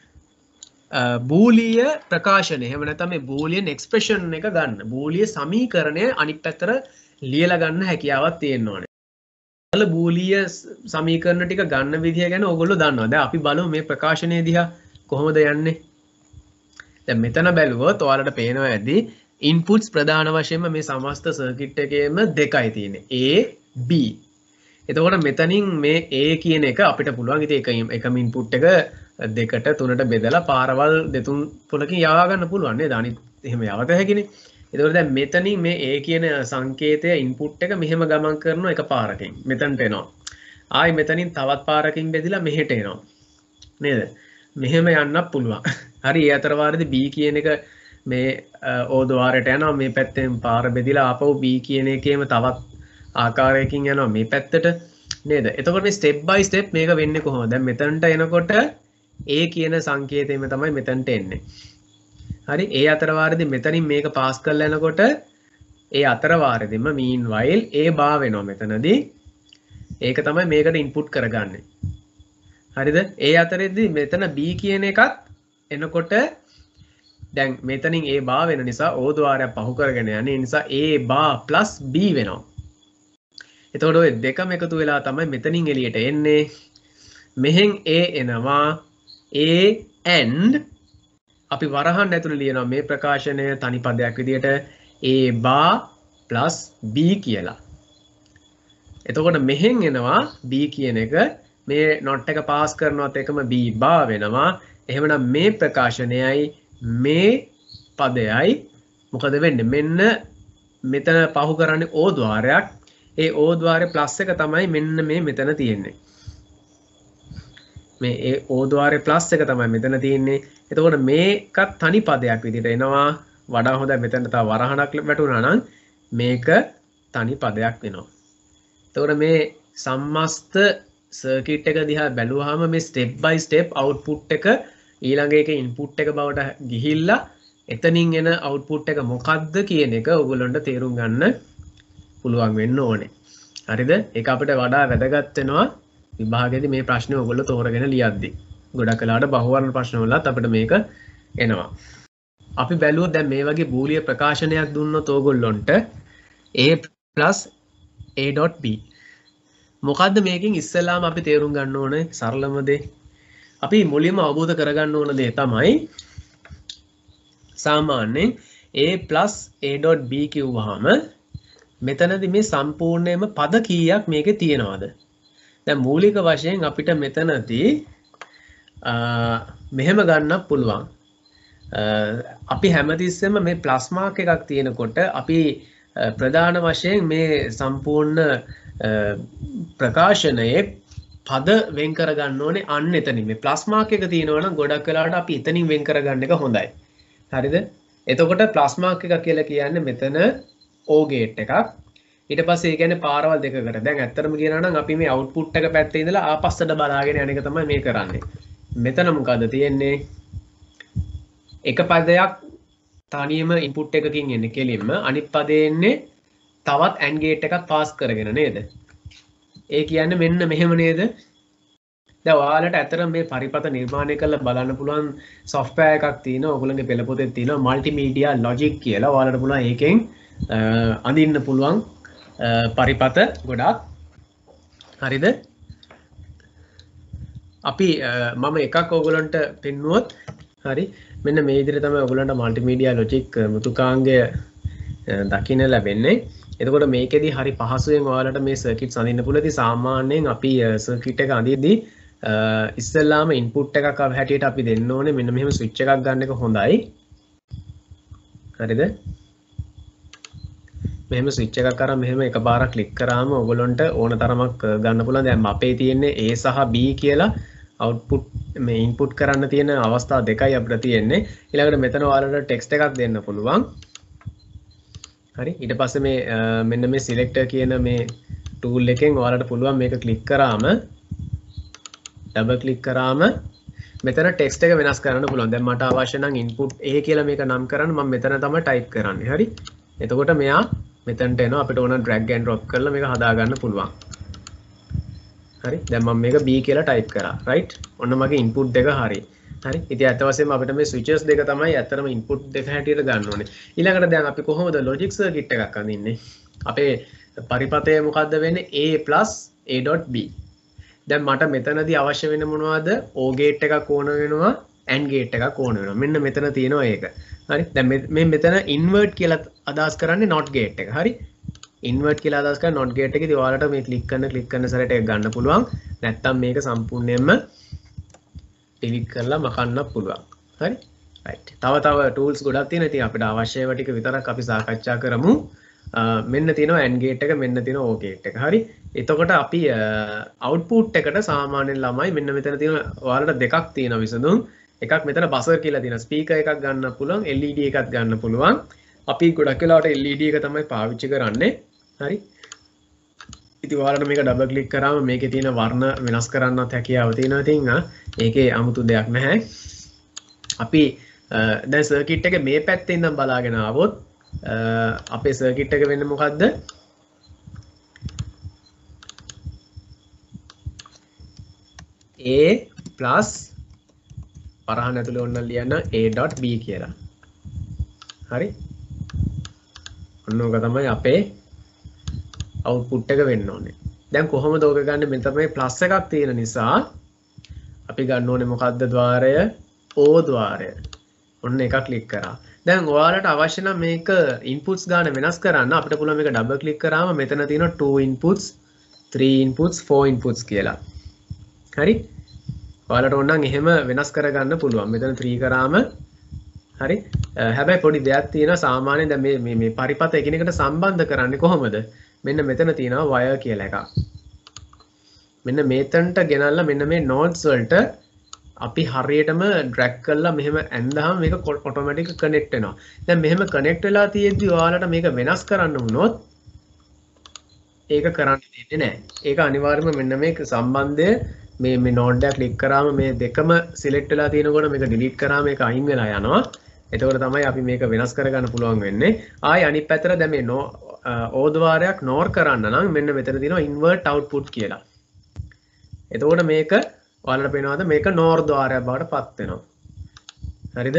බූලිය ප්‍රකාශනය. එහෙම නැත්නම් මේ බූලියන් එක්ස්ප්‍රෙෂන් එක ගන්න. බූලිය සමීකරණය අනිත් පැත්තට ලියලා ගන්න හැකියාවක් තියෙන්න ඕනේ. අල බූලිය සමීකරණ ටික ගන්න විදිය ගැන ඕගොල්ලෝ දන්නවා. දැන් අපි බලමු මේ ප්‍රකාශනය දිහා කොහොමද යන්නේ. දැන් මෙතන බැලුවොත් ඔයාලට පේනවා ඇති ඉන්පුට්ස් ප්‍රධාන වශයෙන්ම මේ සමස්ත සර්කිට් එකේම දෙකයි තියෙන්නේ. A B. එතකොට මෙතනින් මේ A කියන එක අපිට පුළුවන් ඉතින් එක එකම ඉන්පුට් එක දෙකට තුනට බෙදලා පාරවල් දෙතුන් තුනකින් යවා ගන්න පුළුවන් නේද? අනිත් එහෙම යවත හැකිනේ. එතකොට දැන් මෙතනින් මේ A කියන සංකේතය ඉන්පුට් එක මෙහෙම ගමන් කරනවා එක පාරකින්. මෙතනට එනවා. ආයි මෙතනින් තවත් පාරකින් බෙදලා මෙහෙට එනවා. නේද? මෙහෙම යන්නත් පුළුවන්. හරි. ඒ අතර වාරේදී B කියන එක මේ O ద్వාරයට යනවා. මේ පැත්තෙන් පාර බෙදලා ආපහු B කියන එකේම තවත් ආකාරයකින් යනවා මේ පැත්තට. නේද? එතකොට මේ step by step මේක වෙන්නේ කොහොමද? දැන් මෙතනට එනකොට A කියන සංකේතයම තමයි මෙතනට එන්නේ. හරි. ඒ අතර වාරෙදි මෙතනින් මේක පාස් කරලා යනකොට ඒ අතර වාරෙදිම meanwhile A බා වෙනවා මෙතනදී. ඒක තමයි මේකට ඉන්පුට් කරගන්නේ. හරිද? ඒ අතරෙදි මෙතන B කියන එකත් එනකොට දැන් මෙතනින් A බා වෙන නිසා O ద్వාරයක් පහු කරගෙන යන්නේ. ඒ නිසා A බා plus B වෙනවා. එතකොට ඔය දෙකම එකතු වෙලා තමයි මෙතනින් එළියට එන්නේ. මෙහෙන් A එනවා. A and අපි වරහන් ඇතුළේ ලියනවා මේ ප්‍රකාශනය තනි පදයක් විදිහට A bar plus B කියලා. එතකොට මෙහෙන් එනවා B කියන එක මේ not එක පාස් කරනවත් එකම B bar වෙනවා. එහෙමනම් මේ ප්‍රකාශනයයි මේ පදයයි මොකද වෙන්නේ? මෙන්න මෙතන පහු කරන්නේ O ద్వාරයක්. ඒ O ద్వාරයේ plus එක තමයි මෙන්න මේ මෙතන තියෙන්නේ. මේ ඒ O ద్వාරයේ plus එක තමයි මෙතන තියෙන්නේ. එතකොට මේකත් තනි පදයක් විදිහට එනවා. වඩා හොඳයි මෙතන තව වරහණක් වැටුණා නම් මේක තනි පදයක් වෙනවා. එතකොට මේ සම්මස්ත සර්කිට් එක දිහා බැලුවාම මේ step by step output එක ඊළඟ එකේ input එක බවට ගිහිල්ලා එතනින් එන output එක මොකක්ද කියන එක ඔයගොල්ලන්ට තේරුම් ගන්න පුළුවන් වෙන්න ඕනේ. හරිද? ඒක අපිට වඩා වැදගත් වෙනවා විභාගයේදී මේ ප්‍රශ්නේ ඔයගොල්ලෝ තෝරගෙන ලියද්දී. ගොඩක් වෙලාවට බහුවර්ණ ප්‍රශ්න වලත් අපිට මේක එනවා. අපි බැලුවොත් දැන් මේ වගේ බූලිය ප්‍රකාශනයක් දුන්නොත් ඕගොල්ලොන්ට A plus A.B. මොකද්ද මේකෙන් ඉස්සෙල්ලාම අපි තේරුම් ගන්න ඕනේ සරලම දේ. අපි මුලින්ම අවබෝධ කරගන්න ඕන දේ තමයි සාමාන්‍යයෙන් A plus A.B කිව්වහම මෙතනදී මේ සම්පූර්ණයෙන්ම පද කීයක් මේකේ තියෙනවද? දැන් මූලික වශයෙන් අපිට මෙතනදී මෙහෙම ගන්නත් පුළුවන්. අපි හැමතිස්සෙම මේ ප්ලස් මාක් එකක් තියෙනකොට අපි ප්‍රධාන වශයෙන් මේ සම්පූර්ණ ප්‍රකාශනයේ පද වෙන් කරගන්න ඕනේ අන්න එතනින්. මේ ප්ලස් මාක් එක තියෙනවා නම් ගොඩක් වෙලාවට අපි එතනින් වෙන් කරගන්න එක හොඳයි. හරිද? එතකොට ප්ලස් මාක් එකක් කියලා කියන්නේ මෙතන O ගේට් එකක්. ඊට පස්සේ ඒ කියන්නේ පාරවල් දෙකකට. දැන් ඇත්තටම කියනවා නම් අපි මේ අවුට්පුට් එක පැත්තේ ඉඳලා ආපස්සට බලාගෙන යන එක තමයි මේ කරන්නේ. මෙතන මොකද තියෙන්නේ? එක පදයක් තනියම ඉන්පුට් එකකින් එන්නේ කෙලින්ම අනිත් පදේ එන්නේ තවත් AND ගේට් එකක් පාස් කරගෙන නේද? ඒ කියන්නේ මෙන්න මෙහෙම නේද? දැන් ඔයාලට ඇත්තටම මේ පරිපත නිර්මාණය කරලා බලන්න පුළුවන් software එකක් තියෙනවා. ඔයගොල්ලන්ගේ පෙළ පොතේ තියෙනවා multimedia logic කියලා. ඔයාලට පුළුවන් ඒකෙන් අඳින්න පුළුවන් පරිපත ගොඩක්. හරිද? අපි මම එකක් ඔයගොල්ලන්ට පෙන්නුවොත් හරි මෙන්න මේ විදිහට තමයි ඔයගොල්ලන්ට multimedia logic මෘදුකාංගය දකින්න ලැබෙන්නේ. එතකොට මේකෙදි හරි පහසුවෙන් ඔයාලට මේ සර්කිට්ස් අඳින්න පුළුවන්. ඉතින් සාමාන්‍යයෙන් අපි සර්කිට් එක අඳිද්දී ඉස්සෙල්ලාම ඉන්පුට් එකක් හැටියට අපි දෙන්න ඕනේ මෙන්න මෙහෙම ස්විච් එකක් ගන්න එක හොඳයි. හරිද? මෙහෙම ස්විච් එකක් අරන් මෙහෙම එකපාරක් ක්ලික් කරාම ඔයගොල්ලන්ට ඕන තරමක් ගන්න පුළුවන්. දැන් අපේ තියෙන්නේ A සහ B කියලා අවුට්පුට් මේ ඉන්පුට් කරන්න තියෙන අවස්ථා දෙකයි අපිට තියෙන්නේ. ඊළඟට මෙතන ඔයාලට ටෙක්ස්ට් එකක් දෙන්න පුළුවන්. හරි ඊට පස්සේ මේ මෙන්න මේ සිලෙක්ටර් කියන මේ ටූල් එකෙන් ඔයාලට පුළුවන් මේක ක්ලික් කරාම ඩබල් ක්ලික් කරාම මෙතන ටෙක්ස්ට් එක වෙනස් කරන්න පුළුවන්. දැන් මට අවශ්‍ය නම් ඉන්පුට් A කියලා මේක නම් කරන්න මම මෙතන තමයි ටයිප් කරන්නේ. හරි එතකොට මෙයා මෙතනට එනවා අපිට ඕන drag and drop කරලා මේක හදා ගන්න පුළුවන්. හරි දැන් මම මේක B කියලා ටයිප් කරා. right ඔන්න මගේ ඉන්පුට් දෙක හරි. හරි ඉතින් අත වශයෙන්ම අපිට මේ switches දෙක තමයි ඇත්තටම ඉන්පුට් දෙක හැටියට ගන්න ඕනේ. ඊළඟට දැන් අපි කොහොමද logic circuit එකක් අඳින්නේ? අපේ පරිපතය මොකද්ද වෙන්නේ? A A.B. දැන් මට මෙතනදී අවශ්‍ය වෙන මොනවද? O gate එකක් ඕන වෙනවා, AND gate එකක් ඕන වෙනවා. මෙන්න මෙතන තියෙනවා ඒක. හරි දැන් මේ මෙතන invert කියලා අදහස් කරන්නේ not gate එක. හරි invert කියලා අදහස් කරන්නේ not gate එකේදී ඔයාලට මේ click කරන click කරන සැරේට ඒක ගන්න පුළුවන්. නැත්තම් මේක සම්පූර්ණයෙන්ම delete කරලා මකන්න පුළුවන්. හරි right තව තව tools ගොඩක් තියෙනවා. ඉතින් අපිට අවශ්‍ය ඒවා ටික විතරක් අපි සාකච්ඡා කරමු. මෙන්න තියෙනවා AND gate එක මෙන්න තියෙනවා O gate එක. හරි එතකොට අපි output එකට සාමාන්‍යයෙන් ළමයි මෙන්න මෙතන තියෙන ඔයාලට දෙකක් තියෙනවා විසඳුම්. එකක් මෙතන buzzer කියලා තියෙනවා. ස්පීකර් එකක් ගන්න පුළුවන්, L E D එකක් ගන්න පුළුවන්. අපි ගොඩක් වෙලාවට L E D එක තමයි පාවිච්චි කරන්නේ. හරි ඉතින් ඔයාලට මේක ඩබල් ක්ලික් කරාම මේකේ තියෙන වර්ණ වෙනස් කරන්නත් හැකියාව තියෙනවා. ඉතින් ඒකේ 아무තු දෙයක් නැහැ. අපි දැන් සර්කිට් එක මේ පැත්තේ ඉඳන් බලාගෙන ආවොත් අපේ සර්කිට් එක වෙන්නේ මොකද්ද? A plus පරහන් ඇතුලේ ඔන්න ලියන්න A.B කියලා. හරි ඔන්න ඕක තමයි අපේ අවුට්පුට් එක වෙන්න ඕනේ. දැන් කොහොමද ඕක ගන්න? මෙන්න තමයි ප්ලස් එකක් තියෙන නිසා අපි ගන්න ඕනේ මොකද්ද ద్వාරය? O ద్వාරය. ඔන්න එක ක්ලික් කරා. දැන් ඔයාලට අවශ්‍ය නම් මේක ඉන්පුට්ස් ගන්න වෙනස් කරන්න අපිට පුළුවන් මේක ඩබල් ක්ලික් කරාම මෙතන තියෙනවා two inputs, three inputs, four inputs කියලා. හරි ඔයාලට ඕන නම් එහෙම වෙනස් කරගන්න පුළුවන්. මෙතන three කරාම හරි හැබැයි පොඩි දෙයක් තියෙනවා. සාමාන්‍යයෙන් දැන් මේ මේ මේ පරිපත එකිනෙකට සම්බන්ධ කරන්නේ කොහොමද? මෙන්න මෙතන තියෙනවා wire කියලා එකක්. මෙන්න මේතනට ගෙනල්ලා මෙන්න මේ nodes වලට අපි හරියටම drag කරලා මෙහෙම ඇඳහම මේක automatic connect වෙනවා. දැන් මෙහෙම connect වෙලා තියෙද්දි ඔයාලට මේක වෙනස් කරන්න වුණොත් ඒක කරන්න දෙන්නේ නැහැ. ඒක අනිවාර්යයෙන්ම මෙන්න මේ සම්බන්ධය මේ මේ node එක click කරාම මේ දෙකම select වෙලා තියෙනකොට මේක delete කරාම මේක අයින් වෙලා යනවා. එතකොට තමයි අපි මේක වෙනස් කරගන්න පුළුවන් වෙන්නේ. ආයි අනිත් පැත්තට දැන් මේ O ద్వාරයක් nor කරන්න නම් මෙන්න මෙතන තියෙනවා invert output කියලා. එතකොට මේක ඔයාලට පේනවාද මේක nor ద్వාරයක් බවට පත් වෙනවා. හරිද?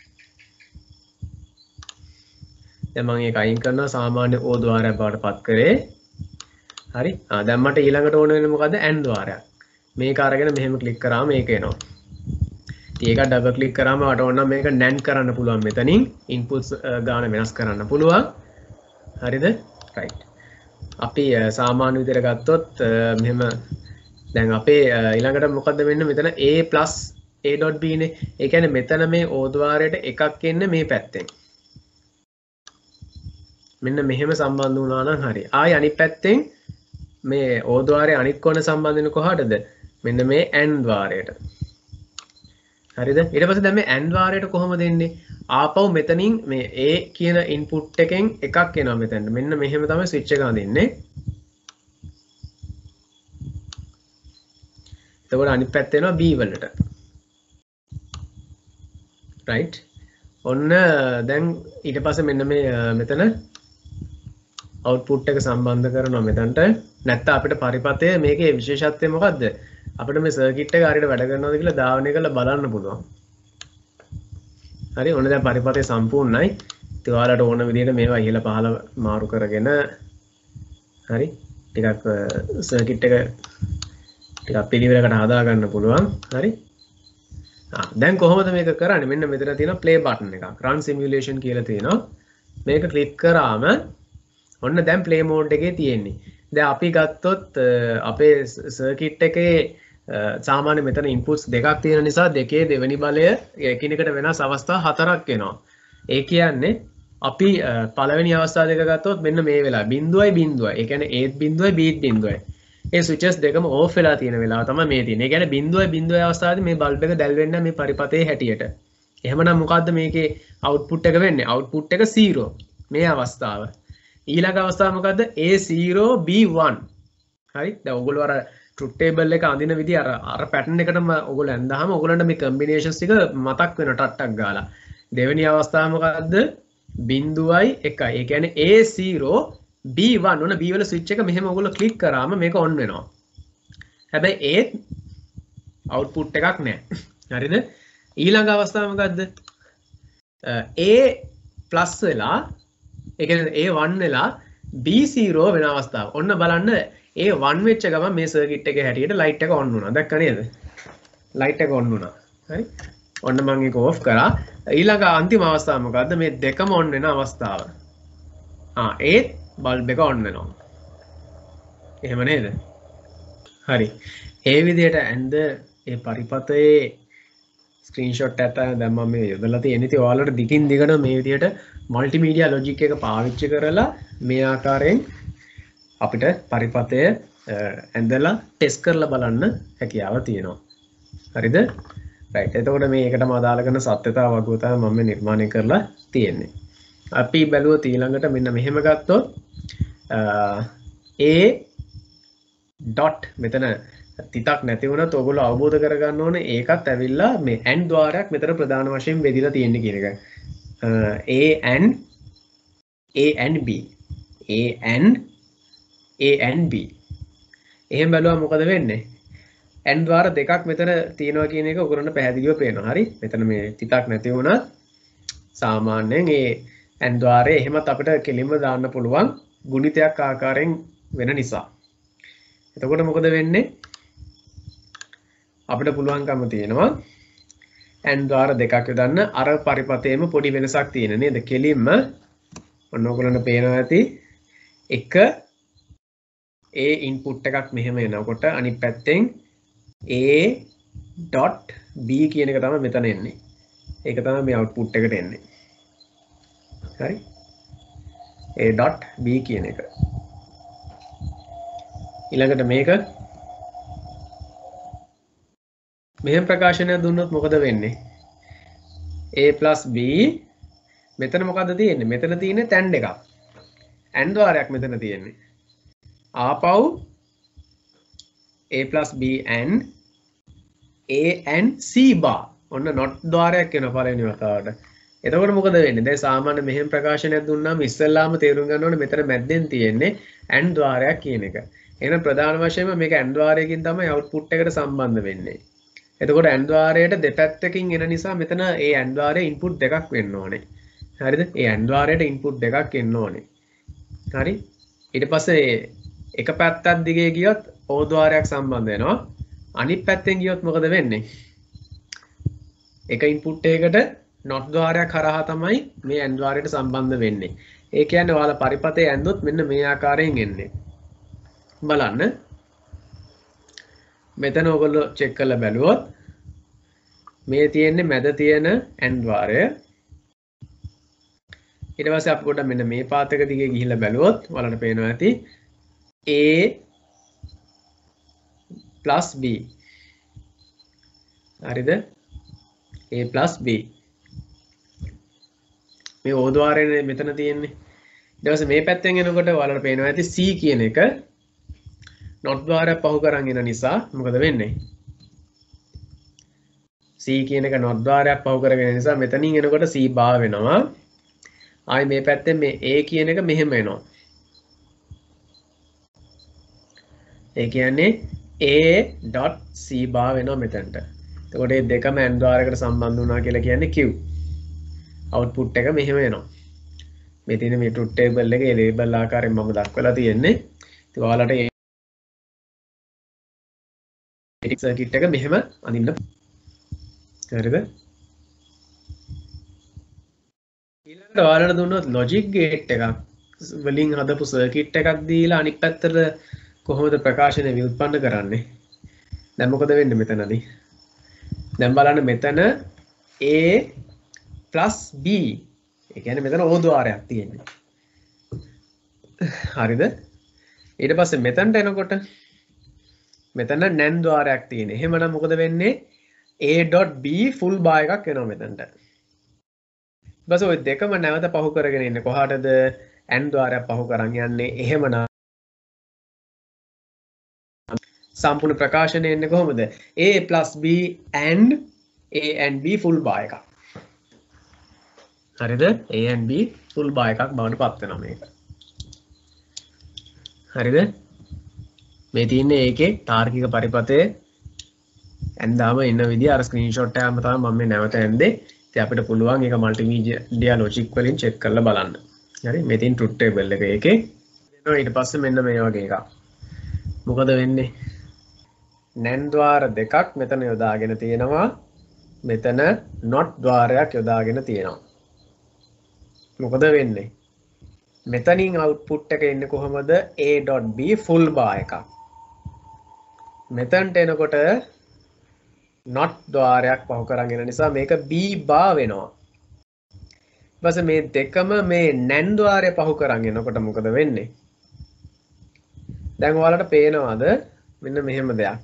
දැන් මම ඒක අයින් කරනවා සාමාන්‍ය O ద్వාරයක් බවට පත් කරේ. හරි. ආ දැන් මට ඊළඟට ඕන වෙන්නේ මොකද්ද? AND ద్వාරයක්. මේක අරගෙන මෙහෙම ක්ලික් කරාම මේක එනවා. ඉතින් ඒක ඩබල් ක්ලික් කරාම මට ඕන නම් මේක NAND කරන්න පුළුවන් මෙතනින් ඉන්පුට්ස් ගාන වෙනස් කරන්න පුළුවන්. හරිද? right. අපි සාමාන්‍ය විදිහට ගත්තොත් මෙහෙම දැන් අපේ ඊළඟට මොකද්ද වෙන්නේ මෙතන A plus A.B නේ. ඒ කියන්නේ මෙතන මේ O ద్వාරයට එකක් එන්නේ මේ පැත්තෙන්. මෙන්න මෙහෙම සම්බන්ධ වුණා නම් හරි. ආයි අනිත් පැත්තෙන් මේ O ద్వාරයේ අනිත් කොන සම්බන්ධ වෙන්නේ කොහටද? මෙන්න මේ AND ద్వාරයට. හරිද? ඊට පස්සේ දැන් මේ AND වාරයට කොහොමද එන්නේ? ආපහු මෙතනින් මේ A කියන ඉන්පුට් එකෙන් එකක් එනවා මෙතනට. මෙන්න මෙහෙම තමයි ස්විච් එක අඳින්නේ. එතකොට අනිත් පැත්ත එනවා B වලට. right? ඔන්න දැන් ඊට පස්සේ මෙන්න මේ මෙතන output එක සම්බන්ධ කරනවා මෙතනට. නැත්නම් අපිට පරිපතය මේකේ විශේෂත්වය මොකද්ද? අපිට මේ සර්කිට් එක හරියට වැඩ කරනවද කියලා ධාවනය කරලා බලන්න පුළුවන්. හරි ඔන්න දැන් පරිපතය සම්පූර්ණයි. ඉතින් ඔයාලට ඕන විදිහට මේවා ඉහළ පහළ මාරු කරගෙන හරි ටිකක් සර්කිට් එක ටිකක් පිළිවෙලකට හදා ගන්න පුළුවන්. හරි. ආ දැන් කොහොමද මේක කරන්නේ? මෙන්න මෙතන තියෙන play button එකක්. run simulation කියලා තියෙනවා. මේක ක්ලික් කරාම ඔන්න දැන් play mode එකේ තියෙන්නේ. දැන් අපි ගත්තොත් අපේ සර්කිට් එකේ සාමාන්‍ය මෙතන ඉන්පුට්ස් දෙකක් තියෙන නිසා දෙකේ දෙවෙනි බලය එකිනෙකට වෙනස් අවස්ථා හතරක් එනවා. ඒ කියන්නේ අපි පළවෙනි අවස්ථාව දෙක ගත්තොත් මෙන්න මේ වෙලාව බිංදුවයි බිංදුවයි. ඒ කියන්නේ ඒත් බිංදුවයි බීත් බිංදුවයි. ඒ ස්විචස් දෙකම ඕෆ් වෙලා තියෙන වෙලාව තමයි මේ තියෙන්නේ. ඒ කියන්නේ බිංදුවයි බිංදුවයි අවස්ථාවේදී මේ බල්බ් එක දැල් වෙන්නේ මේ පරිපතේ හැටියට. එහෙමනම් මොකද්ද මේකේ අවුට්පුට් එක වෙන්නේ? අවුට්පුට් එක zero මේ අවස්ථාව. ඊළඟ අවස්ථාව මොකද්ද? A zero B one. හරි? දැන් ඔයගොල්ලෝ අර truth table එක අඳින විදිහ අර අර pattern එකටම ඔයගොල්ලෝ ඇඳාම ඔයගොල්ලන්ට මේ combinations ටික මතක් වෙන ටට්ටක් ගාලා. දෙවෙනි අවස්ථාව මොකද්ද? බිංදුවයි එකයි. ඒ කියන්නේ A zero B one ඔන්න B වල ස්විච් එක මෙහෙම ඔයගොල්ලෝ ක්ලික් කරාම මේක on වෙනවා. හැබැයි ඒත් output එකක් නැහැ. හරිද? ඊළඟ අවස්ථාව මොකද්ද? A plus වෙලා ඒ කියන්නේ A one වෙලා B zero වෙන අවස්ථාව. ඔන්න බලන්න A one වෙච්ච ගමන් මේ සර්කිට් එකේ හැටියට ලයිට් එක on වුණා. දැක්ක නේද? ලයිට් එක on වුණා. හරි? ඔන්න මම ඒක off කරා. ඊළඟ අන්තිම අවස්ථාව මොකද්ද? මේ දෙකම on වෙන අවස්ථාව. ආ ඒත් බල්බ් එක on වෙනවා. එහෙම නේද? හරි. ඒ විදිහට ඇඳ ඒ පරිපතයේ ස්ක්‍රීන්ෂොට් එකක් දැන් මම මේ යොදලා තියෙන ඉතින් ඔයාලට දිගින් දිගට මේ විදිහට මල්ටිමීඩියා ලොජික් එක පාවිච්චි කරලා මේ ආකාරයෙන් අපිට පරිපතය ඇඳලා ටෙස්ට් කරලා බලන්න හැකියාව තියෙනවා. හරිද? රයිට්. එතකොට මේකටම අදාළ කරන සත්‍යතාව වගුව තමයි මම නිර්මාණය කරලා තියෙන්නේ. අපි බැලුවොත් ඊළඟට මෙන්න මෙහෙම ගත්තොත් A dot මෙතන තිතක් නැති වුණත් ඔයගොල්ලෝ අවබෝධ කරගන්න ඕනේ ඒකත් ඇවිල්ලා මේ AND ద్వාරයක් මෙතන ප්‍රධාන වශයෙන් බෙදලා තියෙන්නේ කියන එක. A and A and B A and A and B එහෙම බැලුවා මොකද වෙන්නේ? AND ద్వාර දෙකක් මෙතන තියෙනවා කියන එක ඔයගොල්ලන්ට පැහැදිලිව පේනවා. හරි? මෙතන මේ තිතක් නැති වුණත් සාමාන්‍යයෙන් ඒ AND ద్వාරය එහෙමත් අපිට කෙලින්ම දාන්න පුළුවන් ගුණිතයක් ආකාරයෙන් වෙන නිසා. එතකොට මොකද වෙන්නේ? අපිට පුළුවන්කම තියෙනවා AND ద్వාර දෙකක් යොදන්න අර පරිපතේම පොඩි වෙනසක් තියෙන නේද? කෙලින්ම ඔන්න ඔයගොල්ලන්ට පේනවා ඇති එක A input එකක් මෙහෙම එනකොට අනිත් පැත්තෙන් A.B කියන එක තමයි මෙතන එන්නේ. ඒක තමයි මේ output එකට එන්නේ. හරි? A.B කියන එක. ඊළඟට මේක මෙහෙම ප්‍රකාශනයක් දුන්නොත් මොකද වෙන්නේ? A plus B මෙතන මොකද්ද තියෙන්නේ? මෙතන තියෙන්නේ තැන් දෙකක්. AND ద్వාරයක් මෙතන තියෙන්නේ. ආපහු A plus B and A and C bar ඔන්න not ద్వාරයක් වෙන පළවෙනි වතාවට. එතකොට මොකද වෙන්නේ? දැන් සාමාන්‍ය මෙහෙම ප්‍රකාශනයක් දුන්නාම ඉස්සෙල්ලාම තේරුම් ගන්න ඕනේ මෙතන මැද්දෙන් තියෙන්නේ AND ద్వාරයක් කියන එක. එහෙනම් ප්‍රධාන වශයෙන්ම මේක AND ద్వාරයකින් තමයි output එකට සම්බන්ධ වෙන්නේ. එතකොට AND ద్వාරයට දෙපැත්තකින් එන නිසා මෙතන ඒ AND ద్వාරයේ input දෙකක් වෙන්න ඕනේ. හරිද? ඒ AND ద్వාරයට input දෙකක් එන්න ඕනේ. හරි? ඊට පස්සේ එක පැත්තක් දිගේ ගියොත් O ద్వාරයක් සම්බන්ධ වෙනවා. අනිත් පැත්තෙන් ගියොත් මොකද වෙන්නේ? එක input එකකට not ద్వාරයක් හරහා තමයි මේ AND ద్వාරයට සම්බන්ධ වෙන්නේ. ඒ කියන්නේ ඔයාලා පරිපතේ ඇඳුත් මෙන්න මේ ආකාරයෙන් එන්නේ. බලන්න. මෙතන ඔයගොල්ලෝ චෙක් කරලා බැලුවොත් මේ තියෙන්නේ මැද තියෙන AND ద్వාරය. ඊට පස්සේ අපි පොඩ්ඩක් මෙන්න මේ පාත් එක දිගේ ගිහිල්ලා බැලුවොත් ඔයාලට පේනවා ඇති A plus B. හරිද? A plus B. මේ O ద్వාරයේ මෙතන තියෙන්නේ. ඊට පස්සේ මේ පැත්තෙන් එනකොට ඔයාලට පේනවා ඇති C කියන එක not ద్వාරයක් පහු කරන් එන නිසා මොකද වෙන්නේ? C කියන එක not ద్వාරයක් පහු කරගෙන නිසා මෙතනින් එනකොට C බා වෙනවා. ආයි මේ පැත්තෙන් මේ A කියන එක මෙහෙම එනවා. ඒ කියන්නේ A.C බා වෙනවා මෙතනට. එතකොට මේ දෙකම AND ద్వාරයකට සම්බන්ධ වුණා කියලා කියන්නේ Q. output එක මෙහෙම එනවා. මේ තියෙන මේ truth table එකේ label ආකාරයෙන් මම දක්වලා තියෙන්නේ. ඉතින් ඔයාලට මේ circuit එක මෙහෙම අඳින්න. හරිද? ඊළඟට ඔයාලට දුන්නොත් logic gate එකක් වලින් හදපු circuit එකක් දීලා අනිත් පැත්තට කොහොමද ප්‍රකාශනය ව්‍යුත්පන්න කරන්නේ? දැන් මොකද වෙන්නේ මෙතනදී? දැන් බලන්න මෙතන A plus B. ඒ කියන්නේ මෙතන O ద్వාරයක් තියෙන්නේ. හරිද? ඊට පස්සේ මෙතනට එනකොට මෙතන NAND ద్వාරයක් තියෙන්නේ. එහෙමනම් මොකද වෙන්නේ? A.B full bar එකක් එනවා මෙතනට. ඊට පස්සේ ওই දෙකම නැවත පහු කරගෙන ඉන්නේ. කොහාටද? AND ద్వාරයක් පහු කරන් යන්නේ. එහෙමනම් සම්පූර්ණ ප්‍රකාශනය එන්නේ කොහොමද? A plus B and A and B full bar එකක්. හරිද? A and B full bar එකක් බවට පත් වෙනවා මේක. හරිද? මේ තියෙන්නේ ඒකේ තාර්කික පරිපථයේ ඇන්දාම ඉන්න විදිය අර ස්ක්‍රීන්ෂොට් එකම තමයි මම මේ නැවත ඇන්දේ. ඉතින් අපිට පුළුවන් ඒක මල්ටිමීඩියා ලොජික් වලින් චෙක් කරලා බලන්න. හරි? මේ තියෙන ට්‍රුත් ටේබල් එක ඒකේ දෙනවා. ඊට පස්සේ මෙන්න මේ වගේ එකක්. මොකද වෙන්නේ? NAND ద్వාර දෙකක් මෙතන යොදාගෙන තියෙනවා. මෙතන NOT ద్వාරයක් යොදාගෙන තියෙනවා. මොකද වෙන්නේ? මෙතනින් output එක එන්නේ කොහමද? A.B full bar එකක්. මෙතනට එනකොට not ద్వාරයක් පහු කරන් එන නිසා මේක B bar වෙනවා. ඊපස්සේ මේ දෙකම මේ NAND ద్వාරය පහු කරන් එනකොට මොකද වෙන්නේ? දැන් ඔයාලට පේනවද මෙන්න මෙහෙම දෙයක්?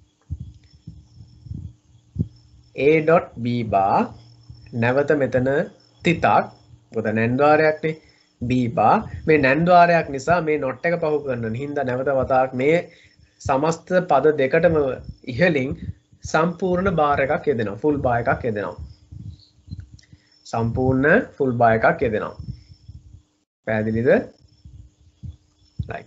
A.B bar නැවත මෙතන තිතක්. මොකද NAND ద్వාරයක්නේ. B bar මේ NAND ద్వාරයක් නිසා මේ not එක පහු කරන හින්දා නැවත වතාවක් මේ සමස්ත පද දෙකටම ඉහළින් සම්පූර්ණ bar එකක් යෙදෙනවා. full bar එකක් යෙදෙනවා. සම්පූර්ණ full bar එකක් යෙදෙනවා. පැහැදිලිද? right.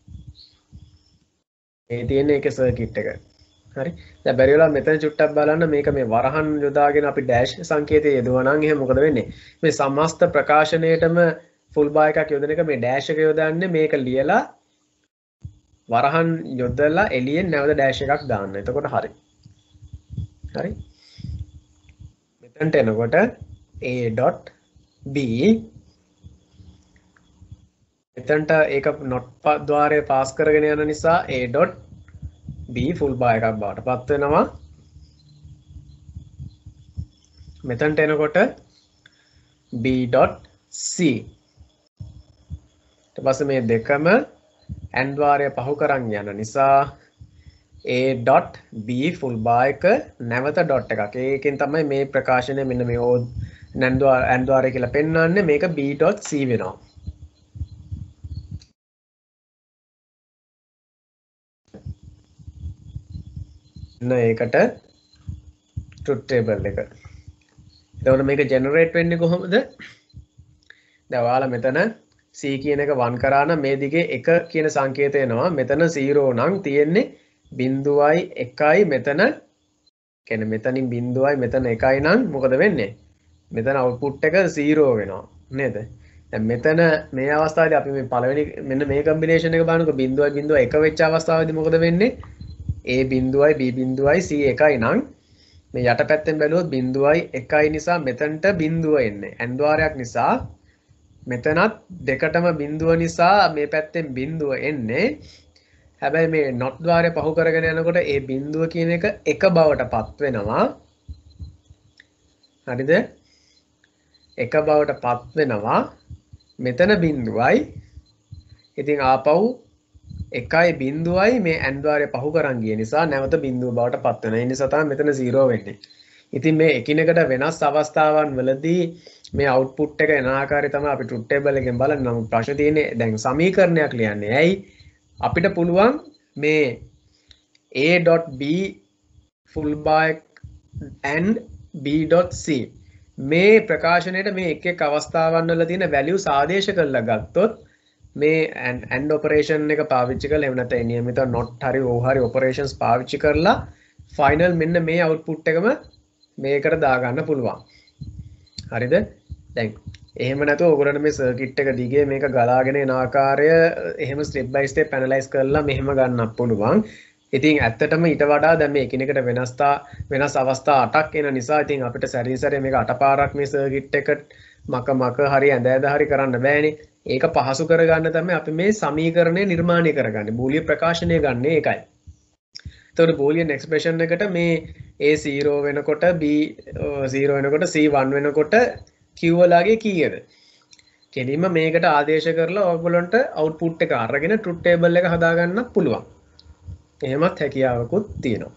මේ තියෙන එකේ circuit එක. හරි. දැන් බැරි වෙලා මෙතන චුට්ටක් බලන්න මේක මේ වරහන් යොදාගෙන අපි dash සංකේතය යදුවා නම් එහෙනම් මොකද වෙන්නේ? මේ සමස්ත ප්‍රකාශනයේටම full bar එකක් යොදන එක මේ dash එක යොදන්නේ මේක ලියලා වරහන් යොදලා එළියෙන් නැවත dash එකක් දාන්න. එතකොට හරි. හරි. මෙතනට එනකොට A.B මෙතනට ඒක not ద్వාරය පාස් කරගෙන යන නිසා A.B full bar එකක් බවට පත් වෙනවා. මෙතනට එනකොට B.C ඊට පස්සේ මේ දෙකම AND ద్వාරය පහු කරන් යන නිසා A.B full bar එක නැවත dot එකක්. ඒකෙන් තමයි මේ ප්‍රකාශනය මෙන්න මේ AND ద్వාරය කියලා පෙන්වන්නේ. මේක B.C වෙනවා. ඒකට truth table එක. එතකොට මේක generate වෙන්නේ කොහොමද? දැන් ඔයාලා මෙතන C කියන එක one කරා නම් මේ දිගේ එක කියන සංකේතය එනවා. මෙතන zero නම් තියෙන්නේ බිංදුවයි එකයි මෙතන කියන්නේ මෙතනින් බිංදුවයි මෙතන එකයි නම් මොකද වෙන්නේ? මෙතන output එක zero වෙනවා නේද? දැන් මෙතන මේ අවස්ථාවේදී අපි මේ පළවෙනි මෙන්න මේ combination එක බලනකොට බිංදුවයි බිංදුවයි එක වෙච්ච අවස්ථාවේදී මොකද වෙන්නේ? A බිංදුවයි B බිංදුවයි C එකයි නම් මේ යට පැත්තෙන් බැලුවොත් බිංදුවයි එකයි නිසා මෙතනට බිංදුව එන්නේ. AND ద్వාරයක් නිසා මෙතනත් දෙකටම බිංදුව නිසා මේ පැත්තෙන් බිංදුව එන්නේ. හැබැයි මේ not ద్వාරය පහු කරගෙන යනකොට ඒ බිංදුව කියන එක එක බවට පත් වෙනවා. හරිද? එක බවට පත් වෙනවා. මෙතන බිංදුවයි. ඉතින් ආපහු එකයි බිංදුවයි මේ AND ద్వාරය පහු කරන් ගිය නිසා නැවත බිංදුව බවට පත් වෙනවා. ඒ නිසා තමයි මෙතන zero වෙන්නේ. ඉතින් මේ එකිනෙකට වෙනස් අවස්ථාවන් වලදී මේ අවුට්පුට් එක එන ආකාරය තමයි අපි ට්‍රුත් ටේබල් එකෙන් බලන්නේ. නමුත් ප්‍රශ්නේ තියෙන්නේ දැන් සමීකරණයක් ලියන්නේ. ඇයි අපිට පුළුවන් මේ a.b full bar and b.c මේ ප්‍රකාශනයේ මේ එක් එක් අවස්ථාවන් වල තියෙන වැලියු සාදේශ කරලා ගත්තොත් මේ and operation එක පාවිච්චි කරලා එහෙම නැත්නම් නියමිත not හරි o හරි operations පාවිච්චි කරලා final මෙන්න මේ output එකම මේකට දාගන්න පුළුවන්. හරිද? දැන් එහෙම නැතුව ඔයගොල්ලන්ට මේ circuit එක දිගේ මේක ගලාගෙන එන ආකාරය එහෙම step by step analyze කරලා මෙහෙම ගන්නත් පුළුවන්. ඉතින් ඇත්තටම ඊට වඩා දැන් මේ එකිනෙකට වෙනස්තා වෙනස් අවස්ථා අටක් එන නිසා ඉතින් අපිට සැරින් සැරේ මේක අටපාරක් මේ circuit එක මක මක හරි ඇඳ ඇඳ හරි කරන්න බෑනේ. ඒක පහසු කරගන්න තමයි අපි මේ සමීකරණය නිර්මාණය කරගන්නේ. බූලිය ප්‍රකාශනය ගන්න ඒකයි. එතකොට බූලියන් එක්ස්ප්‍රෙෂන් එකට මේ a zero වෙනකොට b zero වෙනකොට c one වෙනකොට q වලගේ කීයද? කෙලින්ම මේකට ආදේශ කරලා ඔයගොල්ලන්ට output එක අරගෙන truth table එක හදාගන්න පුළුවන්. එහෙමත් හැකියාවකුත් තියෙනවා.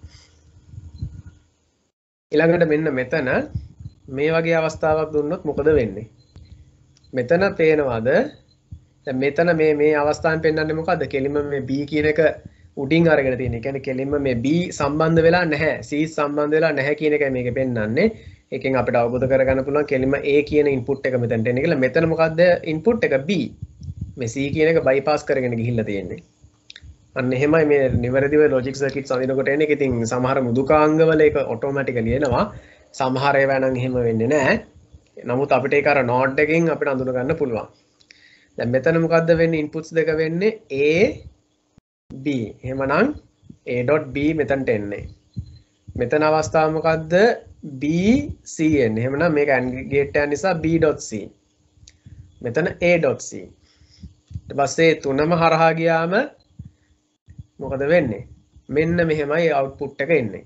ඊළඟට මෙන්න මෙතන මේ වගේ අවස්ථාවක් දුන්නොත් මොකද වෙන්නේ? මෙතන පේනවද? දැන් මෙතන මේ මේ අවස්ථාවෙන් පෙන්වන්නේ මොකද්ද? කෙලින්ම මේ b කියන එක උඩින් අරගෙන තියෙන. ඒ කියන්නේ කෙලින්ම මේ b සම්බන්ධ වෙලා නැහැ. c සම්බන්ධ වෙලා නැහැ කියන එකයි මේකේ පෙන්වන්නේ. ඒකෙන් අපිට අවබෝධ කරගන්න පුළුවන් කෙලින්ම a කියන input එක මෙතනට එන්නේ කියලා. මෙතන මොකද්ද input එක b. මේ c කියන එක bypass කරගෙන ගිහිල්ලා තියෙන්නේ. අන්න එහෙමයි මේ නිවැරදිව logic circuits අඳිනකොට එන්නේ. ඒක ඉතින් සමහර මුදුකාංගවල ඒක automatically එනවා. සමහර ඒවා නම් එහෙම වෙන්නේ නැහැ. නමුත් අපිට ඒක අර node එකෙන් අපිට අඳුන ගන්න පුළුවන්. දැන් මෙතන මොකද්ද වෙන්නේ? inputs දෙක වෙන්නේ a b. එහෙමනම් a.b මෙතනට එන්නේ. මෙතන අවස්ථාව මොකද්ද? b c එන්නේ. එහෙමනම් මේක AND gate එක නිසා b.c. මෙතන a.c. ඊට පස්සේ තුනම හරහා ගියාම මොකද වෙන්නේ? මෙන්න මෙහෙමයි output එක එන්නේ.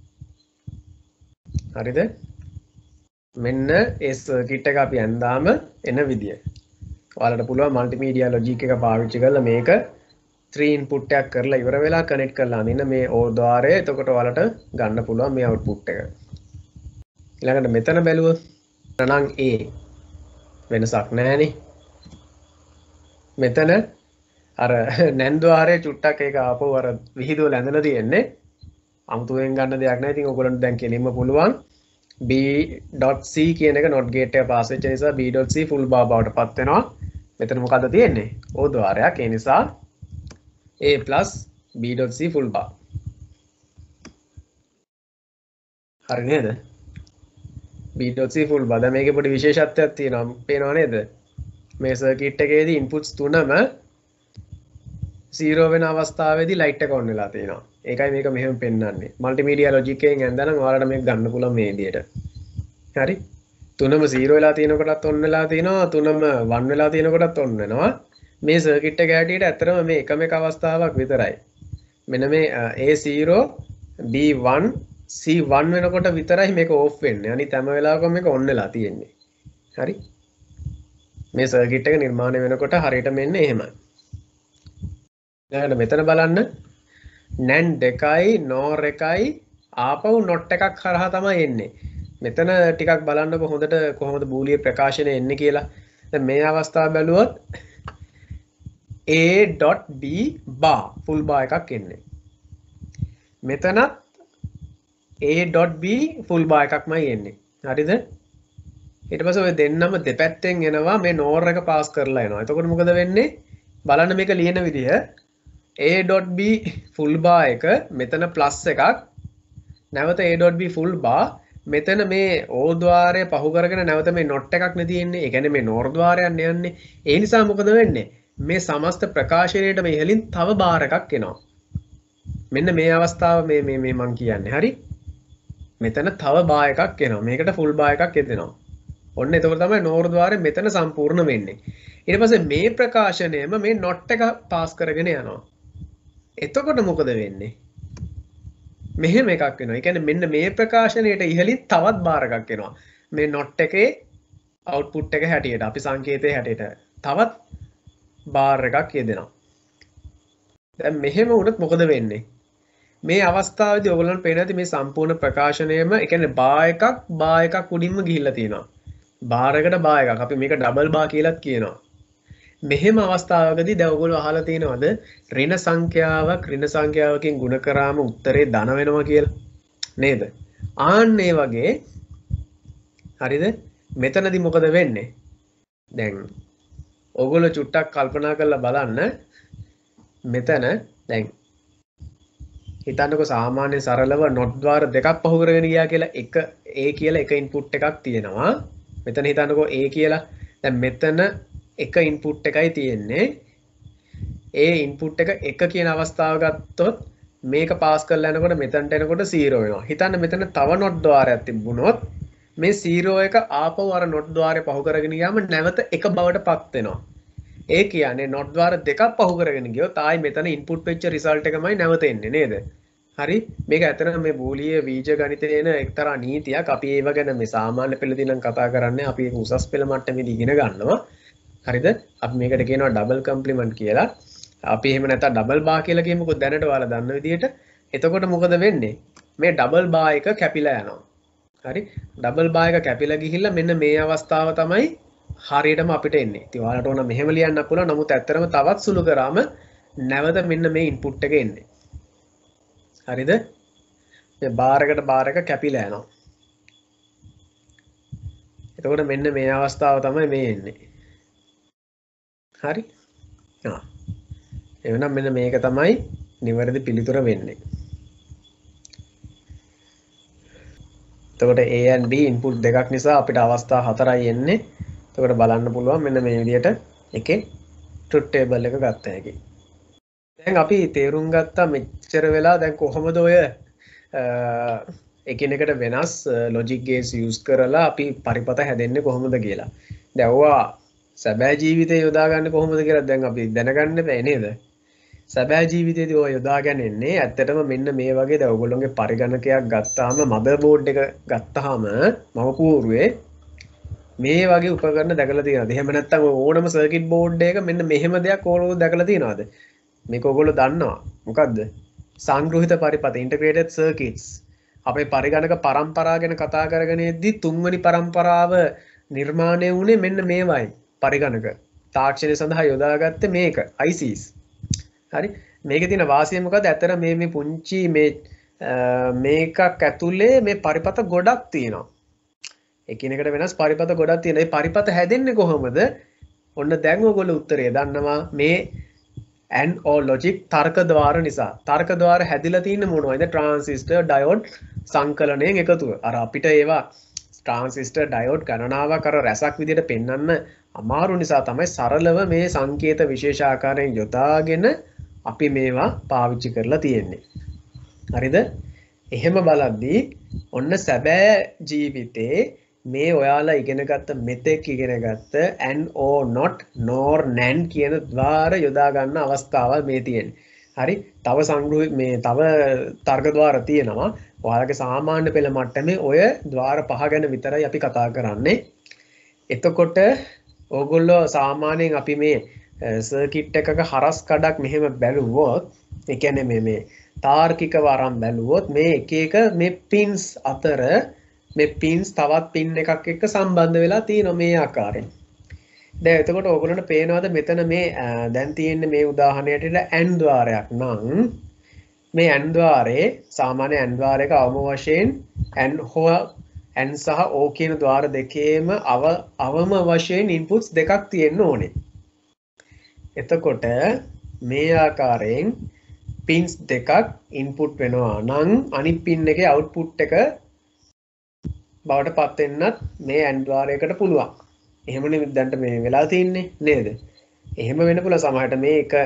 හරිද? මෙන්න ඒ circuit එක අපි ඇඳාම එන විදිය. ඔයාලට පුළුවන් multimedia logic එක පාවිච්චි කරලා මේක three input එකක් කරලා ඉවර වෙලා connect කරලා අඳින්න මේ O ద్వාරය. එතකොට ඔයාලට ගන්න පුළුවන් මේ output එක. ඊළඟට මෙතන බැලුවොත් නම් A වෙනසක් නැහැනේ. මෙතන අර නැන් ద్వාරයේ චුට්ටක් ඒක ආපහු අර විහිදුවල ඇඳලා තියෙන්නේ. අමුතුවෙන් ගන්න දෙයක් නැහැ. ඉතින් ඔයගොල්ලන්ට දැන් කෙලින්ම පුළුවන් b.c කියන එක not gate එක පාස් වෙච්ච නිසා b.c full bar බවට පත් වෙනවා. මෙතන මොකද්ද තියෙන්නේ? O ద్వාරයක්. ඒ නිසා a plus b.c full bar. හරි නේද? b.c full bar. දැන් මේකේ පොඩි විශේෂත්වයක් තියෙනවා. පේනව නේද? මේ circuit එකේදී inputs තුනම zero වෙන අවස්ථාවේදී light එක on වෙලා තියෙනවා. ඒකයි මේක මෙහෙම පෙන්වන්නේ. multimedia logic එකෙන් ඇඳනනම් ඔයාලට මේක ගන්න පුළුවන් මේ විදියට. හරි? තුනම zero වෙලා තියෙනකොටත් on වෙලා තියෙනවා. තුනම one වෙලා තියෙනකොටත් on වෙනවා. මේ circuit එක හැටියට ඇත්තටම මේ එකම එක අවස්ථාවක් විතරයි. මෙන්න මේ a zero b one c one වෙනකොට විතරයි මේක off වෙන්නේ. අනිත් හැම වෙලාවකම මේක on වෙලා තියෙන්නේ. හරි? මේ circuit එක නිර්මාණය වෙනකොට හරියට මෙන්න එහෙමයි. දැන් මෙතන බලන්න NAND එකයි NOR එකයි ආපහු not එකක් හරහා තමයි එන්නේ. මෙතන ටිකක් බලන්නකො හොඳට කොහොමද බූලිය ප්‍රකාශනය එන්නේ කියලා. දැන් මේ අවස්ථාව බැලුවොත් a.b bar full bar එකක් එන්නේ. මෙතනත් a.b full bar එකක්මයි එන්නේ. හරිද? ඊට පස්සේ ඔය දෙන්නම දෙපැත්තෙන් එනවා මේ NOR එක පාස් කරලා එනවා. එතකොට මොකද වෙන්නේ? බලන්න මේක ලියන විදිය a.b full bar එක මෙතන plus එකක් නැවත a.b full bar මෙතන මේ O ద్వාරය පහු කරගෙන නැවත මේ not එකක් නේ තියෙන්නේ. ඒ කියන්නේ මේ NOR ద్వාරයක් යන්නේ. ඒ නිසා මොකද වෙන්නේ? මේ සමස්ත ප්‍රකාශනයේට මේ ඉහලින් තව බාර් එකක් එනවා. මෙන්න මේ අවස්ථාව මේ මේ මේ මං කියන්නේ. හරි? මෙතන තව බාර් එකක් එනවා. මේකට full bar එකක් එදෙනවා. ඔන්න එතකොට තමයි NOR ద్వාරය මෙතන සම්පූර්ණ වෙන්නේ. ඊට පස්සේ මේ ප්‍රකාශනයම මේ not එක පාස් කරගෙන යනවා. එතකොට මොකද වෙන්නේ? මෙහෙම එකක් වෙනවා. ඒ කියන්නේ මෙන්න මේ ප්‍රකාශනයට ඉහළින් තවත් බාර් එකක් එනවා. මේ not එකේ output එක හැටියට අපි සංකේතයේ හැටියට තවත් බාර් එකක් යෙදෙනවා. දැන් මෙහෙම වුණොත් මොකද වෙන්නේ? මේ අවස්ථාවේදී ඔයගොල්ලන්ට පේන ඇති මේ සම්පූර්ණ ප්‍රකාශනයම ඒ කියන්නේ බා එකක් බා එකක් උඩින්ම ගිහිල්ලා තියෙනවා. බාර් එකට බා එකක්. අපි මේක ඩබල් බා කියලාත් කියනවා. මෙහෙම අවස්ථාවකදී දැන් ඔයගොල්ලෝ අහලා තියෙනවද ඍණ සංඛ්‍යාවක් ඍණ සංඛ්‍යාවකින් ගුණ කරාම උත්තරේ ධන වෙනවා කියලා? නේද? ආන්න ඒ වගේ හරිද? මෙතනදී මොකද වෙන්නේ? දැන් ඔයගොල්ලෝ චුට්ටක් කල්පනා කරලා බලන්න. මෙතන දැන් හිතන්නකො සාමාන්‍ය සරලව not ද්වාර දෙකක් පහු කරගෙන ගියා කියලා එක A කියලා එක ඉන්පුට් එකක් තියෙනවා. මෙතන හිතන්නකො A කියලා. දැන් මෙතන එක ඉන්පුට් එකයි තියෙන්නේ. ඒ ඉන්පුට් එක එක කියන අවස්ථාව ගත්තොත් මේක පාස් කරලා යනකොට මෙතනට එනකොට zero වෙනවා. හිතන්න මෙතන තව not ද්වාරයක් තිබුණොත් මේ zero එක ආපහු අර not ද්වාරය පහු කරගෙන ගියාම නැවත එක බවට පත් වෙනවා. ඒ කියන්නේ not ද්වාර දෙකක් පහු කරගෙන ගියොත් ආයි මෙතන ඉන්පුට් වෙච්ච රිසල්ට් එකමයි නැවත එන්නේ නේද? හරි මේක ඇත්තටම මේ බූලිය බීජ ගණිතයේ එන එක්තරා නීතියක්. අපි ඒව ගැන මේ සාමාන්‍ය පෙළදී නම් කතා කරන්නේ අපි ඒක උසස් පෙළ මට්ටමේදී ඉගෙන ගන්නවා. හරිද? අපි මේකට කියනවා ඩබල් කම්ප්ලිමන්ට් කියලා. අපි එහෙම නැත්නම් ඩබල් බා කියලා කියමුකෝ දැනට ඔයාලා දන්න විදිහට. එතකොට මොකද වෙන්නේ? මේ ඩබල් බා එක කැපිලා යනවා. හරි? ඩබල් බා එක කැපිලා ගිහිල්ලා මෙන්න මේ අවස්ථාව තමයි හරියටම අපිට එන්නේ. ඉතින් ඔයාලට ඕන මෙහෙම ලියන්න පුළුවන්. නමුත් ඇත්තටම තවත් සුළු කරාම නැවත මෙන්න මේ ඉන්පුට් එක එන්නේ. හරිද? මේ බාර් එකට බාර් එක කැපිලා යනවා. එතකොට මෙන්න මේ අවස්ථාව තමයි මේ එන්නේ. හරි? ආ. එහෙනම් මෙන්න මේක තමයි නිවැරදි පිළිතුර වෙන්නේ. එතකොට A and B ඉන්පුට් දෙකක් නිසා අපිට අවස්ථා හතරයි එන්නේ. එතකොට බලන්න පුළුවන් මෙන්න මේ විදිහට එකේ truth table එක ගත්ත හැකි. දැන් අපි තේරුම් ගත්තා මෙච්චර වෙලා දැන් කොහොමද ඔය එකිනෙකට වෙනස් logic gates use කරලා අපි පරිපත හැදෙන්නේ කොහොමද කියලා. දැන් ඔවා සැබෑ ජීවිතේ යොදා ගන්න කොහොමද කියලා දැන් අපි දැනගන්න බෑ නේද? සැබෑ ජීවිතයේදී ඔය යොදා ගන්නේ ඇත්තටම මෙන්න මේ වගේ දැන් ඔයගොල්ලෝගේ පරිගණකයක් ගත්තාම මදර් බෝඩ් එක ගත්තාම මම පූර්වේ මේ වගේ උපකරණ දැකලා තියෙනවද? එහෙම නැත්නම් ඕනම සර්කිට් බෝඩ් එක මෙන්න මෙහෙම දෙයක් ඕගොල්ලෝ දැකලා තියෙනවද? මේක ඔයගොල්ලෝ දන්නවා. මොකද්ද? සංග්‍රහිත පරිපත integrated circuits. අපේ පරිගණක පරම්පරාව ගැන කතා කරගෙන ඉද්දි තුන්වෙනි පරම්පරාව නිර්මාණය වුණේ මෙන්න මේවයි. පරිගණක තාක්ෂණය සඳහා යොදාගත්තේ මේක I Cs. හරි මේකේ තියෙන වාසිය මොකද? ඇත්තට මේ මේ පුංචි මේ මේකක් ඇතුලේ මේ පරිපත ගොඩක් තියෙනවා. එකිනෙකට වෙනස් පරිපත ගොඩක් තියෙනවා. මේ පරිපත හැදෙන්නේ කොහොමද? ඔන්න දැන් ඔයගොල්ලෝ උත්තරය දන්නවා. මේ and or logic තර්ක ద్వාර නිසා. තර්ක ద్వාර හැදිලා තියෙන්නේ මොනවද? ට්‍රාන්සිස්ටර් ඩයෝඩ් සංකලනයෙන් එකතුව. අර අපිට ඒවා ට්‍රාන්සිස්ටර් ඩයෝඩ් ගණනාවක් අර රැසක් විදිහට පෙන්වන්න අමාරු නිසා තමයි සරලව මේ සංකේත විශේෂ ආකාරයෙන් යොදාගෙන අපි මේවා පාවිච්චි කරලා තියෙන්නේ. හරිද? එහෙම බලද්දී ඔන්න සැබෑ ජීවිතේ මේ ඔයාලා ඉගෙනගත්ත මෙතෙක් ඉගෙනගත්ත and or not nor nan කියන ద్వාර යොදා ගන්න අවස්ථාවල් මේ තියෙන්නේ. හරි? තව සංග්‍රහ මේ තව තර්ක ద్వාර තියෙනවා. ඔයාලගේ සාමාන්‍ය පෙළ මට්ටමේ ඔය ద్వාර පහ ගැන විතරයි අපි කතා කරන්නේ. එතකොට ඕගොල්ලෝ සාමාන්‍යයෙන් අපි මේ සර්කිට් එකක හරස් කඩක් මෙහෙම බැලුවොත් ඒ කියන්නේ මේ මේ තාර්කිකව අරන් බැලුවොත් මේ එක එක මේ පින්ස් අතර මේ පින්ස් තවත් පින් එකක් එක්ක සම්බන්ධ වෙලා තියෙනවා මේ ආකාරයෙන්. දැන් එතකොට ඕගොල්ලන්ට පේනවාද මෙතන මේ දැන් තියෙන්නේ මේ උදාහරණයට and ద్వාරයක් නම් මේ and ద్వාරේ සාමාන්‍ය and ద్వාරයක අවම වශයෙන් and හෝ and සහ O කියන ద్వාර දෙකේම අව අවම වශයෙන් inputs දෙකක් තියෙන්න ඕනේ. එතකොට මේ ආකාරයෙන් pins දෙකක් input වෙනවා නම් අනිත් pin එකේ output එක බවට පත් වෙන්නත් මේ and ద్వාරයකට පුළුවන්. එහෙමනේ දැන්ට මේ වෙලා තින්නේ නේද? එහෙම වෙන්න පුළුවන් සමහරට මේ එක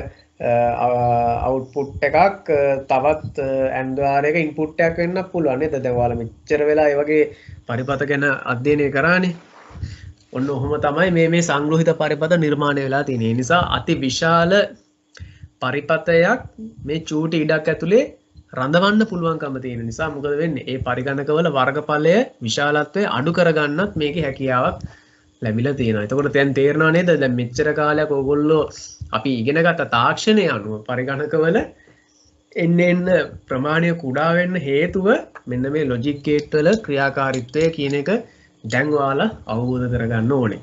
output එකක් තවත් and ద్వාරයක input එකක් වෙන්නත් පුළුවන් නේද? දැන් ඔයාලා මෙච්චර වෙලා ඒ වගේ පරිපත ගැන අධ්‍යයනය කරානේ. ඔන්න ඔහොම තමයි මේ මේ සංග්‍රහිත පරිපත නිර්මාණය වෙලා තියෙන්නේ. ඒ නිසා අති විශාල පරිපතයක් මේ චූටි ඉඩක් ඇතුලේ රඳවන්න පුළුවන්කම තියෙන නිසා මොකද වෙන්නේ? ඒ පරිගණකවල වර්ගඵලය විශාලත්වය අඩු කරගන්නත් මේකේ හැකියාවක් ලැබිලා තියෙනවා. එතකොට දැන් තේරෙනව නේද? දැන් මෙච්චර කාලයක් ඕගොල්ලෝ අපි ඉගෙනගත්ත තාක්ෂණය අනුව පරිගණකවල එන්න එන්න ප්‍රමාණය කුඩා වෙන්න හේතුව මෙන්න මේ ලොජික් ගේට් වල ක්‍රියාකාරීත්වය කියන එක දැන් ඔයාලා අවබෝධ කරගන්න ඕනේ.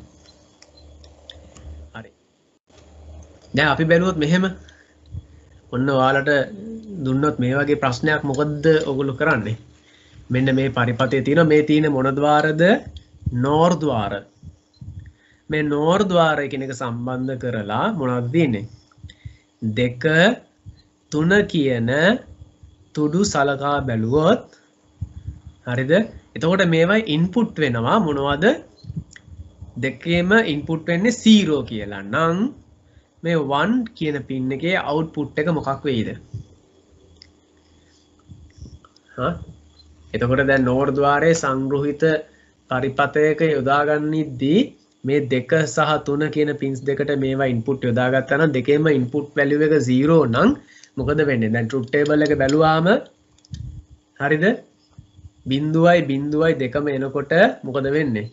හරි. දැන් අපි බැලුවොත් මෙහෙම ඔන්න ඔයාලට දුන්නොත් මේ වගේ ප්‍රශ්නයක් මොකද්ද ඔයගොල්ලෝ කරන්නේ? මෙන්න මේ පරිපතේ තියෙන මේ තියෙන මොන ద్వාරද? නෝර් ద్వාර. මේ නෝර් ద్వාරය කියන එක සම්බන්ධ කරලා මොනවද තියෙන්නේ? දෙක තුන කියන තුඩු සලකා බැලුවොත් හරිද? එතකොට මේවා ඉන්පුට් වෙනවා මොනවද? දෙකේම ඉන්පුට් වෙන්නේ zero කියලා. නම් මේ one කියන පින් එකේ අවුට්පුට් එක මොකක් වෙයිද? හා එතකොට දැන් නෝර් ద్వාරයේ සංග්‍රහිත පරිපතයක යොදා ගන්නදී මේ දෙක සහ තුන කියන පින්ස් දෙකට මේවා ඉන්පුට් යොදා ගත්තා නම් දෙකේම ඉන්පුට් වැලියු එක zero නම් මොකද වෙන්නේ? දැන් ට්‍රූත් ටේබල් එක බැලුවාම හරිද? බිංදුවයි බිංදුවයි දෙකම එනකොට මොකද වෙන්නේ?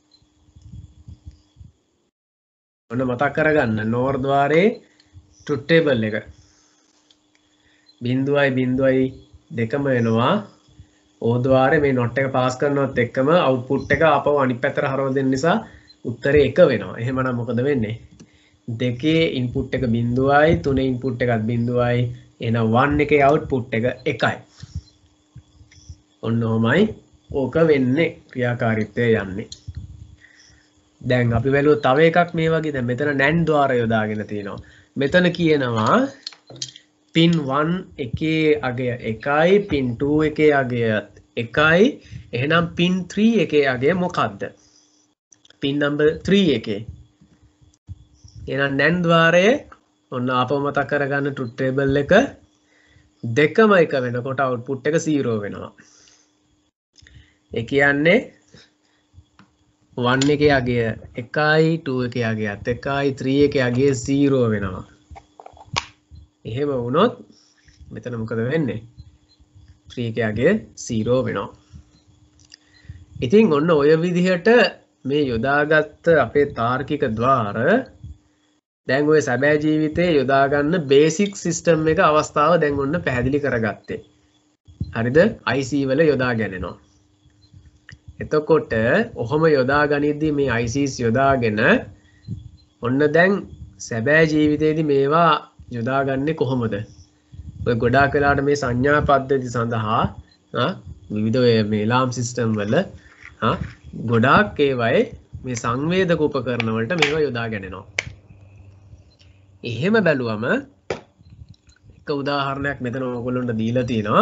ඔන්න මතක් කරගන්න නෝර් ద్వාරයේ ට්‍රූත් ටේබල් එක. බිංදුවයි බිංදුවයි දෙකම එනවා. ඕ ద్వාරයේ මේ නොට් එක පාස් කරනවත් එක්කම අවුට්පුට් එක ආපහු අනිත් පැත්තට හරව දෙන්න නිසා උත්තරේ එක වෙනවා. එහෙමනම් මොකද වෙන්නේ? දෙකේ ඉන්පුට් එක බිංදුවයි තුනේ ඉන්පුට් එකත් බිංදුවයි. එහෙනම් one එකේ අවුට්පුට් එක එකයි. ඔන්න ඔහමයි ඕක වෙන්නේ ක්‍රියාකාරීත්වය යන්නේ. දැන් අපි බැලුවොත් තව එකක් මේ වගේ. දැන් මෙතන නැන්ඩ් ద్వාර යොදාගෙන තිනවා. මෙතන කියනවා පින් one එකේ අගය එකයි, පින් two එකේ අගය එකයි. එහෙනම් පින් three එකේ අගය මොකක්ද? පින් number three එකේ. එහෙනම් නැන්ඩ් ద్వාරයේ ඔන්න ආපහු මතක් කරගන්න ට්‍රූත් ටේබල් එක දෙකම එක වෙනකොට අවුට්පුට් එක zero වෙනවා. ඒ කියන්නේ one එකේ අගය එකයි, two එකේ අගයත් එකයි, three එකේ අගය zero වෙනවා. එහෙම වුණොත් මෙතන මොකද වෙන්නේ? three එකේ අගය zero වෙනවා. ඉතින් ඔන්න ඔය විදිහට මේ යොදාගත්ත අපේ තාර්කික ద్వාර දැන් ඔය සැබෑ ජීවිතේ යොදා ගන්න බේසික් සිස්ටම් එක අවස්ථාව දැන් ඔන්න පැහැදිලි කරගත්තේ. හරිද? I C වල යොදා ගන්නවා. එතකොට ඔහොම යොදා ගනිද්දී මේ I Cs යොදාගෙන ඔන්න දැන් සැබෑ ජීවිතේදී මේවා යොදාගන්නේ කොහොමද? ඔය ගොඩාක් වෙලාවට මේ සංඥා පද්ධති සඳහා ආ විවිධ මේ ලාම් සිස්ටම් වල ආ ගොඩාක් ඒවායේ මේ සංවේදක උපකරණ වලට මේවා යොදා ගන්නවා. එහෙම බැලුවම එක උදාහරණයක් මෙතන ඔයගොල්ලන්ට දීලා තියෙනවා.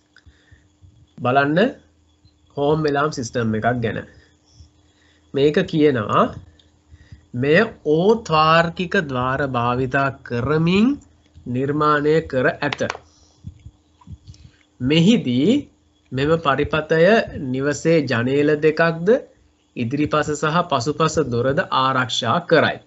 බලන්න හෝම් එලාම් සිස්ටම් එකක් ගැන. මේක කියනවා මෙය ඕතාර්කික ద్వාර භාවිතා කරමින් නිර්මාණය කර ඇත. මෙහිදී මෙම පරිපතය නිවසේ ජනේල දෙකක්ද ඉදිරිපස සහ පසුපස දොරද ආරක්ෂා කරයි.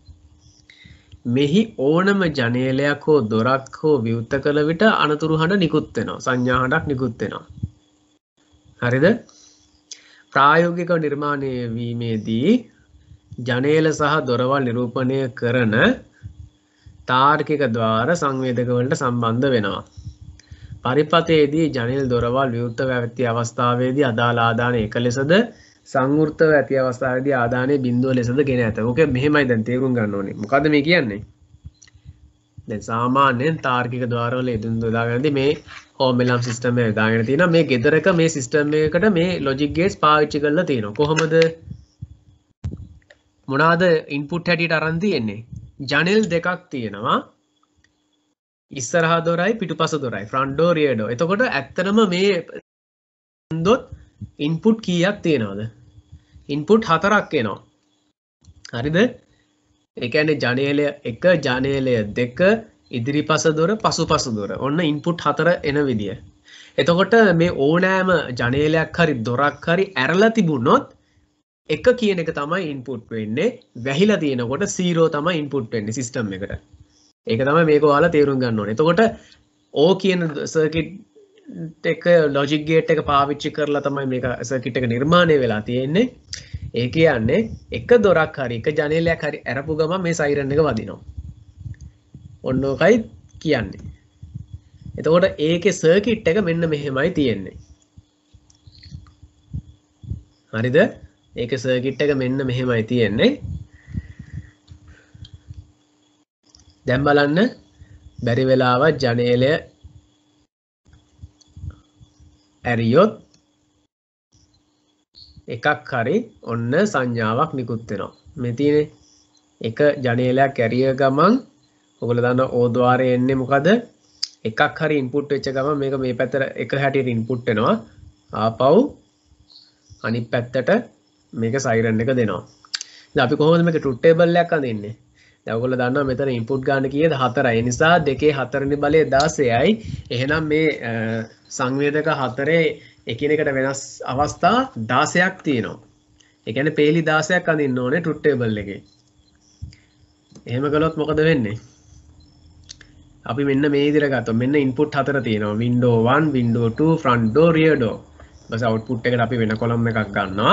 මෙහි ඕනම ජනේලයක් හෝ දොරක් හෝ විවෘත කළ විට අනතුරු හඬ නිකුත් වෙනවා. සංඥා හඬක් නිකුත් වෙනවා. හරිද? ප්‍රායෝගික නිර්මාණය වීමේදී ජනේල සහ දොරවල් නිරූපණය කරන තාර්කික ద్వාර සංවේදක වලට සම්බන්ධ වෙනවා. පරිපතයේදී ජනේල දොරවල් විවෘතව ඇති අවස්ථාවේදී අදාළ ආදානය එක ලෙසද සංවෘතව ඇති අවස්ථාවේදී ආදානය බිඳුව ලෙසද ගෙන ඇත. ඕක මෙහෙමයි දැන් තේරුම් ගන්න ඕනේ. මොකද්ද මේ කියන්නේ? දැන් සාමාන්‍යයෙන් තාර්කික ద్వාර වල යෙදුම් යොදාගන්නදී මේ හෝම් එලාම් සිස්ටම් එක යොදාගෙන තියෙනවා. මේ ගෙදරක මේ සිස්ටම් එකකට මේ ලොජික් ගේට්ස් පාවිච්චි කරලා තියෙනවා. කොහොමද? මොනවාද ඉන්පුට් හැටියට අරන් තියෙන්නේ? ජනෙල් දෙකක් තියෙනවා. ඉස්සරහා දොරයි පිටුපස දොරයි. Front door rear door. එතකොට ඇත්තටම මේ දොත් ඉන්පුට් කීයක් තියෙනවද? ඉන්පුට් හතරක් එනවා. හරිද? ඒ කියන්නේ ජනේලය එක, ජනේලය දෙක, ඉදිරිපස දොර, පසුපස දොර. ඔන්න ඉන්පුට් හතර එන විදිය. එතකොට මේ ඕනෑම ජනේලයක් හරි දොරක් හරි ඇරලා තිබුණොත් එක කියන එක තමයි ඉන්පුට් වෙන්නේ. වැහිලා තියෙනකොට zero තමයි ඉන්පුට් වෙන්නේ සිස්ටම් එකට. ඒක තමයි මේක ඔයාලා තේරුම් ගන්න ඕනේ. එතකොට O කියන සර්කිට් එක ලොජික් ගේට් එක පාවිච්චි කරලා තමයි මේක සර්කිට් එක නිර්මාණය වෙලා තියෙන්නේ. ඒ කියන්නේ එක දොරක් හරි එක ජනේලයක් හරි ඇරපු ගමන් මේ සයිරන් එක වදිනවා. ඔන්න ඔකයි කියන්නේ. එතකොට ඒකේ සර්කිට් එක මෙන්න මෙහෙමයි තියෙන්නේ. හරිද? ඒකේ සර්කිට් එක මෙන්න මෙහෙමයි තියෙන්නේ. දැන් බලන්න බැරි වෙලාවත් ජනේලය ඇරියොත් එකක් හරි ඔන්න සංඥාවක් නිකුත් වෙනවා. මේ තියෙන්නේ එක ජනේලයක් ඇරිය ගමන් ඔයගොල්ලෝ දන්න ඕද්වාරයේ එන්නේ මොකද? එකක් හරි ඉන්පුට් වෙච්ච ගමන් මේක මේ පැත්තට එක හැටියට ඉන්පුට් වෙනවා. ආපහු අනිත් පැත්තට මේක සයිරන් එක දෙනවා. දැන් අපි කොහොමද මේක ට්‍රූත් ටේබල් එකක් අඳින්නේ? දැන් ඔයගොල්ලෝ දන්නවා මෙතන ඉන්පුට් ගන්න කීයද? හතරයි. ඒ නිසා දෙකේ හතරවෙනි බලය දාසයයි. එහෙනම් මේ සංවේදක හතරේ එකිනෙකට වෙනස් අවස්ථා දාසයක් තියෙනවා. ඒ කියන්නේ පේලි දාසයක් අඳින්න ඕනේ ට්‍රූත් ටේබල් එකේ. එහෙම කළොත් මොකද වෙන්නේ? අපි මෙන්න මේ විදිහට ගත්තොත් මෙන්න ඉන්පුට් හතර තියෙනවා. window one, window two, front door, rear door. ඊපස්සේ output එකට අපි වෙන කොලම් එකක් ගන්නවා.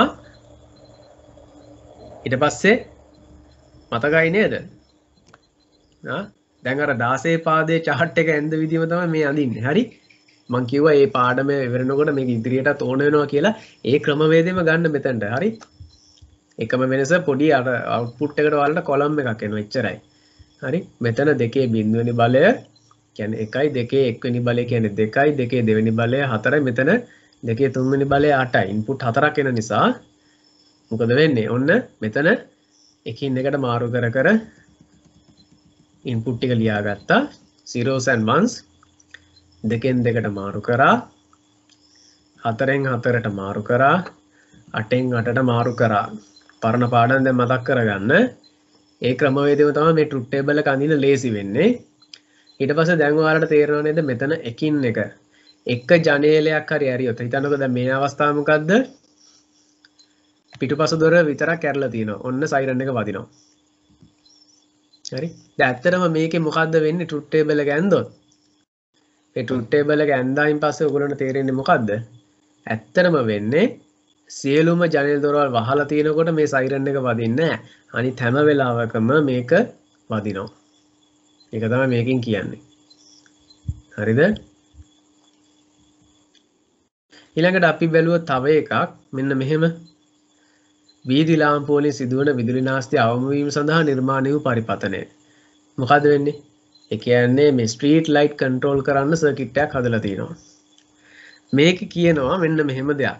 ඊට පස්සේ මතකයි නේද? ආ දැන් අර දාසේ පාදයේ chart එක ඇඳ විදිහම තමයි මේ අඳින්නේ. හරි? මම කිව්වා මේ පාඩම ඉවරනකොට මේක ඉදිරියටත් ඕන වෙනවා කියලා. ඒ ක්‍රමවේදෙම ගන්න මෙතනට. හරි? එකම වෙනස පොඩි අර output එකට වලට කොලම් එකක් එනවා. එච්චරයි. හරි? මෙතන දෙකේ බිඳුවෙනි බලය කියන්නේ එකයි, දෙකේ එකවෙනි බලය කියන්නේ දෙකයි, දෙකේ දෙවෙනි බලය හතරයි, මෙතන දෙකේ තුන්වෙනි බලය අටයි. ඉන්පුට් හතරක් එන නිසා මොකද වෙන්නේ? ඔන්න මෙතන එකින් එකට මාරු කර කර ඉන්පුට් ටික ලියාගත්තා. zeros and ones දෙකෙන් දෙකට මාරු කරා, හතරෙන් හතරට මාරු කරා, අටෙන් අටට මාරු කරා. පරණ පාඩම් දැන් මතක් කරගන්න. ඒ ක්‍රමවේදයම තමයි මේ ට්‍රූත් ටේබල් එක අඳින්න ලේසි වෙන්නේ. ඊට පස්සේ දැන් ඔයාලට තේරෙනව නේද මෙතන එකින් එක එක ජනේලයක් හරි ඇරියොත් හිතන්නකෝ දැන් මේ අවස්ථාව මොකද්ද? පිටුපස දොර විතරක් ඇරලා තියෙනවා. ඔන්න සයිරන් එක වදිනවා. හරි? දැන් ඇත්තටම මේකේ මොකද්ද වෙන්නේ ට්‍රූත් ටේබල් එක ඇන්දොත්? ඒ ට්‍රූත් ටේබල් එක ඇන්දායින් පස්සේ ඔයගොල්ලන්ට තේරෙන්නේ මොකද්ද? ඇත්තටම වෙන්නේ සියලුම ජනේල දොරවල් වහලා තියෙනකොට මේ සයිරන් එක වදින්නේ නැහැ. අනිත් හැම වෙලාවකම මේක වදිනවා. ඒක තමයි මේකෙන් කියන්නේ. හරිද? ඊළඟට අපි බැලුවා තව එකක්. මෙන්න මෙහෙම වීදි ලාම්පු වලින් සිදුවන විදුලි නාස්ති අවම වීම සඳහා නිර්මාණය වූ පරිපතනය. මොකද වෙන්නේ? ඒ කියන්නේ මේ ස්ට්‍රීට් ලයිට් කන්ට්‍රෝල් කරන්න සර්කිට් එකක් හදලා තියෙනවා. මේක කියනවා මෙන්න මෙහෙම දෙයක්.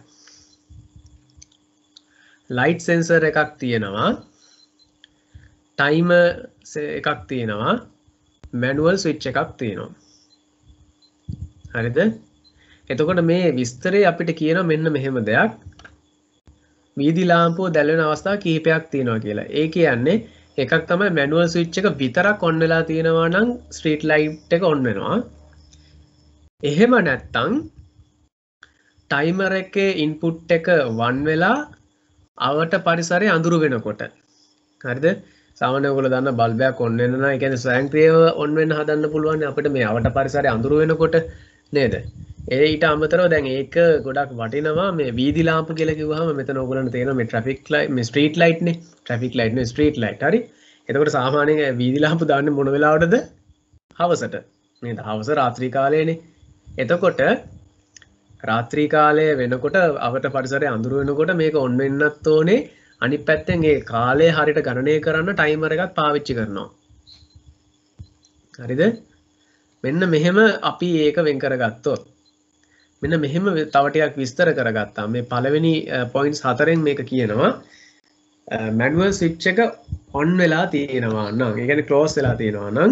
ලයිට් සෙන්සර් එකක් තියෙනවා. ටයිමර් එකක් තියෙනවා. මැනුවල් ස්විච් එකක් තියෙනවා. හරිද? එතකොට මේ විස්තරේ අපිට කියනවා මෙන්න මෙහෙම දෙයක්. වීදි ලාම්පුව දැල්වෙන අවස්ථා කිහිපයක් තියෙනවා කියලා. ඒ කියන්නේ එකක් තමයි මැනුවල් ස්විච් එක විතරක් ඔන් වෙලා තියෙනවා නම් ස්ට්‍රීට් ලයිට් එක ඔන් වෙනවා. එහෙම නැත්නම් ටයිමර් එකේ ඉන්පුට් එක වන් වෙලා අවට පරිසරයේ අඳුර වෙනකොට. හරිද? සාමාන්‍යයෙන් ඔයගොල්ලෝ දන්න බල්බයක් ඔන් වෙන නම් ඒ කියන්නේ ස්වයංක්‍රීයව ඔන් වෙන්න හදන්න පුළුවන් අපිට මේ අවට පරිසරයේ අඳුර වෙනකොට නේද? ඒ ඊට අමතරව දැන් ඒක ගොඩක් වටිනවා මේ වීදි ලාම්පු කියලා කිව්වහම මෙතන ඕගොල්ලන්ට තේරෙනවා මේ ට්‍රැෆික් ලයිට් මේ ස්ට්‍රීට් ලයිට් නේ ට්‍රැෆික් ලයිට් නේ ස්ට්‍රීට් ලයිට් හරි. එතකොට සාමාන්‍යයෙන් වීදි ලාම්පු දාන්නේ මොන වෙලාවටද? හවසට නේද? හවස රාත්‍රී කාලයේනේ. එතකොට රාත්‍රී කාලය වෙනකොට අවට පරිසරයේ අඳුර වෙනකොට මේක ඔන් වෙන්නත් ඕනේ. අනිත් පැත්තෙන් ඒ කාලය හරියට ගණනය කරන්න ටයිමර් එකක් පාවිච්චි කරනවා. හරිද? මෙන්න මෙහෙම අපි ඒක වෙන් කරගත්තොත් මෙන්න මෙහෙම තව ටිකක් විස්තර කරගත්තා. මේ පළවෙනි පොයින්ට්ස් හතරෙන් මේක කියනවා මැනුවල් ස්විච් එක ඔන් වෙලා තියෙනවා නම් ඒ කියන්නේ ක්ලෝස් වෙලා තියෙනවා නම්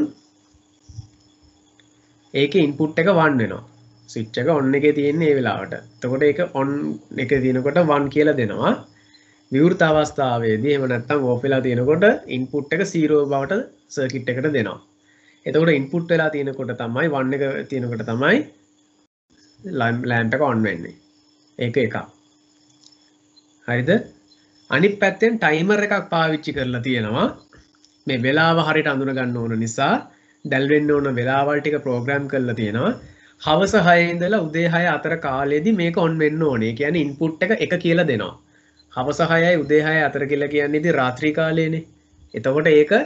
ඒකේ ඉන්පුට් එක වන් වෙනවා. ස්විච් එක ඔන් එකේ තියෙන්නේ ඒ වෙලාවට. එතකොට ඒක ඔන් එකේ තියෙනකොට වන් කියලා දෙනවා. විවෘත අවස්ථාවේදී එහෙම නැත්නම් ඕෆ් වෙලා තියෙනකොට ඉන්පුට් එක zero බවට සර්කිට් එකට දෙනවා. එතකොට ඉන්පුට් වෙලා තියෙනකොට තමයි වන් එක තියෙනකොට තමයි ලැම්ප් එක ඔන් වෙන්නේ. ඒක එකක්. හරිද? අනිත් පැත්තෙන් ටයිමර් එකක් පාවිච්චි කරලා තියෙනවා. මේ වෙලාව හරියට අඳුන ගන්න ඕන නිසා දැල් වෙන්න ඕන වෙලාවල් ටික ප්‍රෝග්‍රෑම් කරලා තියෙනවා. හවස හය ඉඳලා උදේ හය අතර කාලෙදී මේක ඔන් වෙන්න ඕනේ. ඒ කියන්නේ ඉන්පුට් එක එක කියලා දෙනවා. හවස හයයි උදේ හයයි අතර කියලා කියන්නේ ඉතින් රාත්‍රී කාලයනේ. එතකොට ඒක